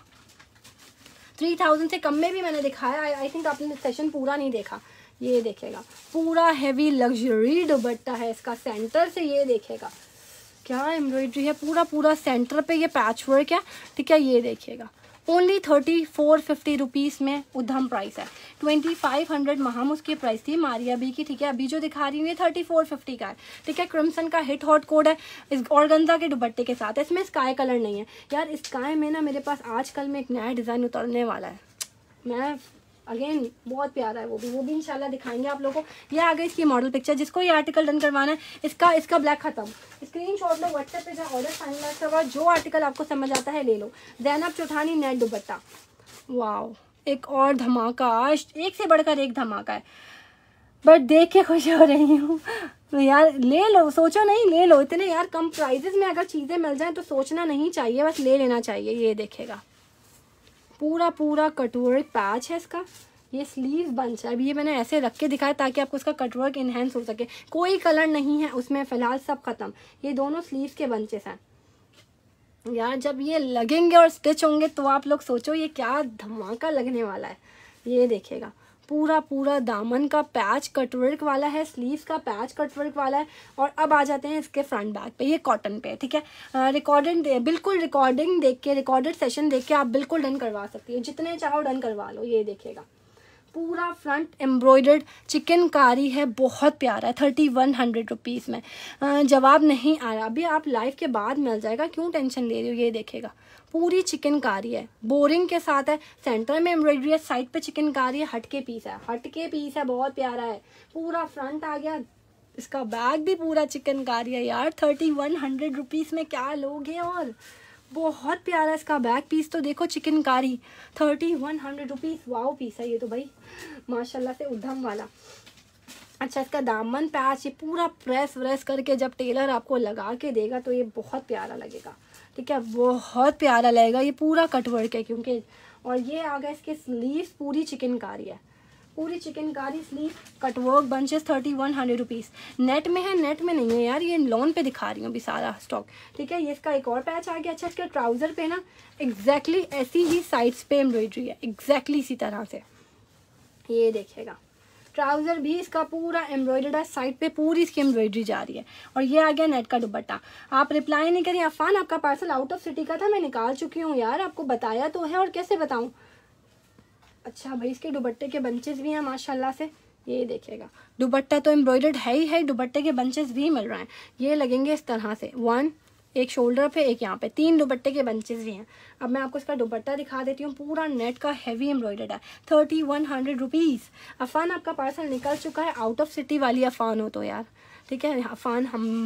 3000 से कम में भी मैंने दिखाया, आई थिंक आपने सेशन पूरा नहीं देखा। ये देखेगा पूरा हैवी लग्जरी दुपट्टा है इसका, सेंटर से ये देखेगा क्या एम्ब्रॉयडरी है, पूरा सेंटर पे ये पैच वर्क है, ठीक है। ये देखिएगा ओनली 3450 रुपीज़ में उद्धम प्राइस है। 2500 महाम उसकी प्राइस थी मारिया बी की, ठीक है। अभी जो दिखा रही हूँ ये 3450 का है, ठीक है। क्रिम्सन का हिट हॉट कोड है, इस ऑर्गेन्जा के दुपट्टे के साथ है। इसमें स्काई कलर नहीं है यार। स्काई में ना मेरे पास आजकल में एक नया डिज़ाइन उतरने वाला है, मैं अगेन बहुत प्यारा है, वो भी इंशाल्लाह दिखाएंगे आप लोगों को। ये आ गई इसकी मॉडल पिक्चर। जिसको ये आर्टिकल डन करवाना है, इसका ब्लैक खत्म, स्क्रीनशॉट लो, व्हाट्सएप पे जाओ, ऑर्डर फाइनलाइज करवाओ। जो आर्टिकल आपको समझ आता है ले लो। ज़ैनब चौठानी नेट दुपट्टा, वाओ एक और धमाका, एक से बढ़कर एक धमाका है। बट देख के खुश हो रही हूँ यार, ले लो, सोचो नहीं, ले लो। इतने यार कम प्राइजेस में अगर चीज़ें मिल जाएं तो सोचना नहीं चाहिए, बस ले लेना चाहिए। ये देखेगा पूरा कटवर्क पैच है इसका। ये स्लीव बंच है। अभी ये मैंने ऐसे रख के दिखाया ताकि आपको इसका कटवर्क इन्हेंस हो सके। कोई कलर नहीं है उसमें फ़िलहाल, सब ख़त्म। ये दोनों स्लीव्स के बंचेस हैं यार। जब ये लगेंगे और स्टिच होंगे तो आप लोग सोचो ये क्या धमाका लगने वाला है। ये देखेगा पूरा दामन का पैच कटवर्क वाला है, स्लीव्स का पैच कटवर्क वाला है। और अब आ जाते हैं इसके फ्रंट बैक पे, ये कॉटन पे है, ठीक है। रिकॉर्डिंग देख के, रिकॉर्डेड सेशन देख के आप बिल्कुल डन करवा सकती हो, जितने चाहो डन करवा लो। ये देखेगा पूरा फ्रंट एम्ब्रॉयडर्ड चिकनकारी है, बहुत प्यारा है। 3100 रुपीज़ में जवाब नहीं आ रहा, अभी आप लाइव के बाद मिल जाएगा, क्यों टेंशन ले रही हो। ये देखेगा पूरी चिकनकारी है, बोरिंग के साथ है, सेंटर में एम्ब्रॉयडरी है, साइड पे चिकनकारी है, हटके पीस है, हटके पीस है, बहुत प्यारा है। पूरा फ्रंट आ गया, इसका बैग भी पूरा चिकनकारी है यार। 3100 रुपीज़ में क्या लोगे, और बहुत प्यारा इसका बैक पीस तो देखो, चिकनकारी 3100 रुपीज़। वाओ पीस है ये तो भाई, माशाल्लाह से उद्धम वाला। अच्छा, इसका दामन पैच ये पूरा प्रेस व्रेस करके जब टेलर आपको लगा के देगा तो ये बहुत प्यारा लगेगा, ठीक है, बहुत प्यारा लगेगा। ये पूरा कटवर्क है क्योंकि, और ये आ गया इसके स्लीव्स, पूरी चिकनकारी है, पूरी chikankari sleeve, cutwork, bunches, 3100 rupees. Net में है, नेट में नहीं है यार, ये लॉन पे दिखा रही हूँ अभी सारा स्टॉक, ठीक है। ये इसका एक और पैच आ गया। अच्छा, इसके ट्राउज़र पे ना एग्जैक्टली ऐसी ही साइड्स पे एम्ब्रॉयडरी है, एग्जैक्टली इसी तरह से। ये देखिएगा ट्राउज़र भी इसका पूरा एम्ब्रॉयडर्ड है, साइड पे पूरी इसकी एम्ब्रॉयडरी जा रही है। और ये आ गया नेट का दुपट्टा। आप रिप्लाई नहीं करिए, अफान आपका पार्सल आउट ऑफ सिटी का था, मैं निकाल चुकी हूँ यार, आपको बताया तो है, और कैसे बताऊँ। अच्छा भाई, इसके दुपट्टे के बंचेस भी हैं माशाल्लाह से, ये देखिएगा दुपट्टा तो एम्ब्रॉयडर्ड है ही है, दुपट्टे के बंचेस भी मिल रहे हैं। ये लगेंगे इस तरह से, एक शोल्डर पे, एक यहाँ पे, 3 दुपट्टे के बंचेस भी हैं। अब मैं आपको इसका दुपट्टा दिखा देती हूँ, पूरा नेट का हैवी एम्ब्रॉयडर्ड है, 3100 रुपीज़। अफान आपका पार्सल निकल चुका है, आउट ऑफ सिटी वाली अफान हो तो यार, ठीक है। अफान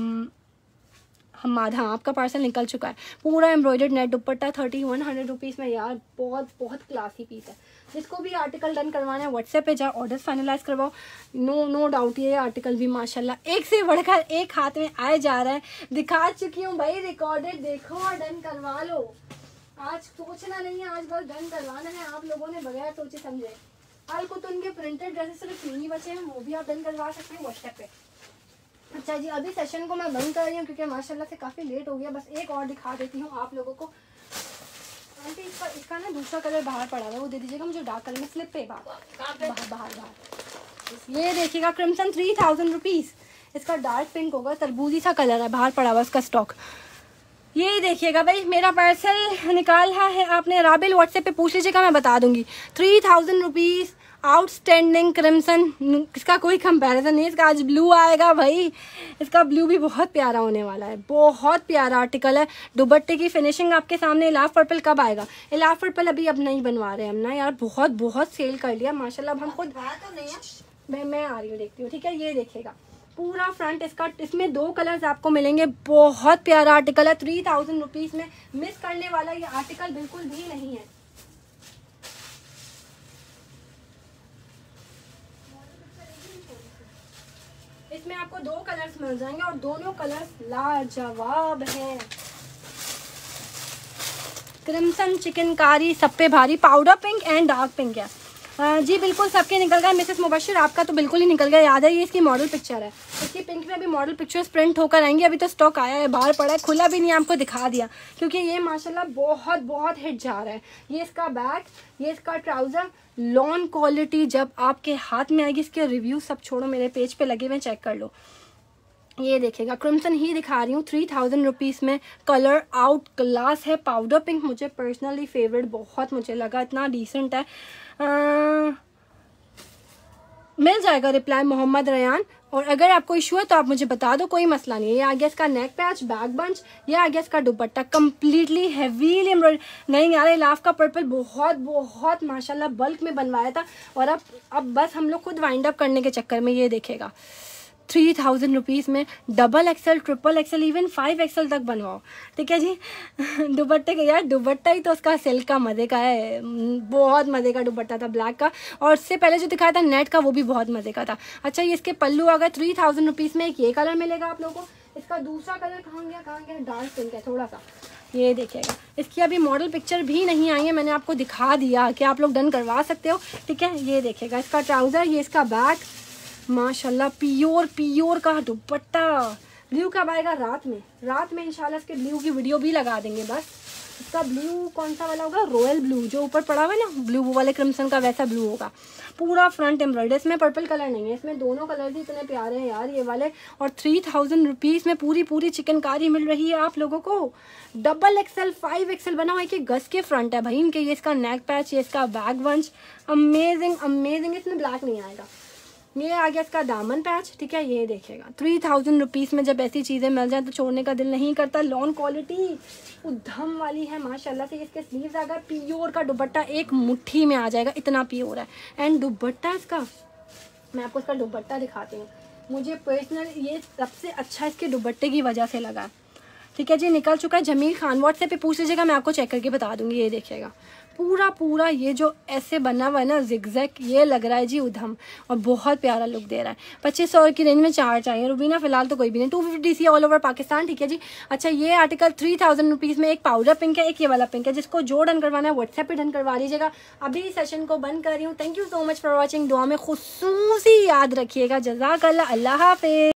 हमाद, हाँ आपका पार्सल निकल चुका है। पूरा एम्ब्रॉयडर्ड नेट दुपट्टा 3100 रुपीज़ में यार, बहुत बहुत क्लासी पीस है। जिसको भी आर्टिकल डन करवाना है व्हाट्सएप पे जाओ, ऑर्डर फाइनलाइज करवाओ। नो डाउट ये आर्टिकल भी माशाल्लाह एक से बढ़कर एक हाथ में आए जा रहा है। दिखा चुकी हूँ भाई, रिकॉर्डेड, देखो और डन करवा लो। आज सोचना नहीं है, आज बस डन करवाना है आप लोगों ने, बगैर सोचे समझे। अलकुतुन के प्रिंटेड ड्रेसेस सिर्फ 3 ही बचे हैं, वो भी आप डन करवा सकते हैं व्हाट्सएप पे। अच्छा जी, अभी सेशन को मैं बंद कर रही हूँ क्योंकि माशाल्लाह से काफ़ी लेट हो गया। बस एक और दिखा देती हूँ आप लोगों को। आंटी इसका ना दूसरा कलर बाहर पड़ा हुआ है, वो दे दीजिएगा मुझे, डार्क कलर में, स्लिप पे बाहर। ये देखिएगा क्रिम्सन 3000 रुपीज़। इसका डार्क पिंक होगा, तरबूजी सा कलर है, बाहर पड़ा हुआ इसका स्टॉक। ये देखिएगा भाई, मेरा पार्सल निकाला है आपने, राबिल व्हाट्सएप पे पूछ लीजिएगा, मैं बता दूंगी। 3000 रुपीज़, आउटस्टैंडिंग क्रिम्सन, इसका कोई कंपैरिजन नहीं। इसका आज ब्लू आएगा भाई, इसका ब्लू भी बहुत प्यारा होने वाला है, बहुत प्यारा आर्टिकल है। दुपट्टे की फिनिशिंग आपके सामने। इलाफ पर्पल कब आएगा? इलाफ पर्पल अभी अब नहीं बनवा रहे हम ना यार, बहुत सेल कर लिया माशाल्लाह। अब हम खुद मैं आ रही हूँ, देखती हूँ, ठीक है। ये देखिएगा पूरा फ्रंट इसका, इसमें 2 कलर्स आपको मिलेंगे, बहुत प्यारा आर्टिकल है। 3000 रुपीज़ में मिस करने वाला ये आर्टिकल बिल्कुल भी नहीं है। इसमें आपको 2 कलर्स मिल जाएंगे और दोनों कलर्स लाजवाब हैं। क्रिम्सन चिकनकारी, सब पे भारी, powder pink and dark pink है। जी बिल्कुल सबके निकल गए। मिसेस मुबशिर आपका तो बिल्कुल ही निकल गया, याद है। ये इसकी मॉडल पिक्चर है, इसकी पिंक में अभी मॉडल पिक्चर्स प्रिंट होकर आएंगी। अभी तो स्टॉक आया है, बाहर पड़ा है, खुला भी नहीं, आपको दिखा दिया क्योंकि ये माशाल्लाह बहुत हिट जा रहा है। ये इसका बैग, ये इसका ट्राउज़र, लॉन क्वालिटी जब आपके हाथ में आएगी। इसके रिव्यू सब छोड़ो, मेरे पेज पे लगे हुए, चेक कर लो। ये देखिएगा क्रिम्सन ही दिखा रही हूँ, 3000 रुपीज़ में। कलर आउट क्लास है, पाउडर पिंक मुझे पर्सनली फेवरेट बहुत मुझे लगा, इतना डिसेंट है। मिल जाएगा रिप्लाई मोहम्मद रयान। और अगर आपको इशू है तो आप मुझे बता दो, कोई मसला नहीं है। ये आ गया इसका नेक पैच, बैक बंच, ये आ गया इसका दुपट्टा कम्प्लीटली हैवी एम्ब्रॉयडरी। नहीं यार, इलाफ का पर्पल बहुत माशाल्लाह बल्क में बनवाया था और अब बस हम लोग खुद वाइंड अप करने के चक्कर में। ये देखेगा 3000 रुपीज़ में double XL, triple XL, even 5 XL तक बनवाओ, ठीक है जी। दुपट्टे का यार, दुपट्टा ही तो उसका सिल्क का मज़े का है, बहुत मज़े का दुपट्टा था ब्लैक का। और उससे पहले जो दिखाया था नेट का, वो भी बहुत मज़े का था। अच्छा, ये इसके पल्लू आ गए 3000 रुपीज़ में। एक ये कलर मिलेगा आप लोगों को, इसका दूसरा कलर कहाँ गया, डार्क पिंक है थोड़ा सा। ये देखिएगा, इसकी अभी मॉडल पिक्चर भी नहीं आई है, मैंने आपको दिखा दिया कि आप लोग डन करवा सकते हो, ठीक है। ये देखिएगा इसका ट्राउज़र, ये इसका बैग, माशाल्लाह प्योर का दुपट्टा। ब्लू कब आएगा? रात में इंशाल्लाह इसके ब्लू की वीडियो भी लगा देंगे। बस इसका ब्लू कौन सा वाला होगा, रॉयल ब्लू जो ऊपर पड़ा हुआ है ना ब्लू, वो वाले क्रिम्सन का वैसा ब्लू होगा। पूरा फ्रंट एम्ब्रॉयडरी, इसमें पर्पल कलर नहीं है, इसमें दोनों कलर भी इतने प्यारे हैं यार ये वाले। और 3000 रुपीज़ में पूरी चिकनकारी मिल रही है आप लोगों को। डबल एक्सएल 5XL बना हुआ है कि गज के फ्रंट है भाई इनके। ये इसका नेक पैच, ये इसका बैक बंच, अमेजिंग। इसमें ब्लैक नहीं आएगा। ये आ गया इसका दामन पैच, ठीक है। ये देखिएगा 3000 रुपीज़ में जब ऐसी चीज़ें मिल जाए तो छोड़ने का दिल नहीं करता। लॉन क्वालिटी उद्धम वाली है माशाल्लाह से। इसके स्लीव्स आ गए, प्योर का दुपट्टा एक मुट्ठी में आ जाएगा, इतना प्योर है। एंड दुपट्टा इसका, मैं आपको इसका दुपट्टा दिखाती हूँ। मुझे पर्सनल ये सबसे अच्छा इसके दुपट्टे की वजह से लगा, ठीक है जी। निकल चुका है जमील खान, व्हाट्सएप पे पूछ लीजिएगा, मैं आपको चेक करके बता दूंगी। ये देखिएगा पूरा ये जो ऐसे बना हुआ है ना जिगजैग, ये लग रहा है जी उधम, और बहुत प्यारा लुक दे रहा है। 2500 की रेंज में 4 चाहिए रुबीना, फिलहाल तो कोई भी नहीं। 250 DC ऑल ओवर पाकिस्तान, ठीक है जी। अच्छा ये आर्टिकल 3000 रुपीज़ में एक पाउडर पिंक है, एक ये वाला पिंक है। जिसको जो डन करवाना है व्हाट्सएप पे डन करवा लीजिएगा। अभी सेशन को बंद कर रही हूँ। Thank you so much for watching. दुआ में खुसूसी याद रखिएगा। जज़ाकल्लाह, अल्लाह हाफिज़।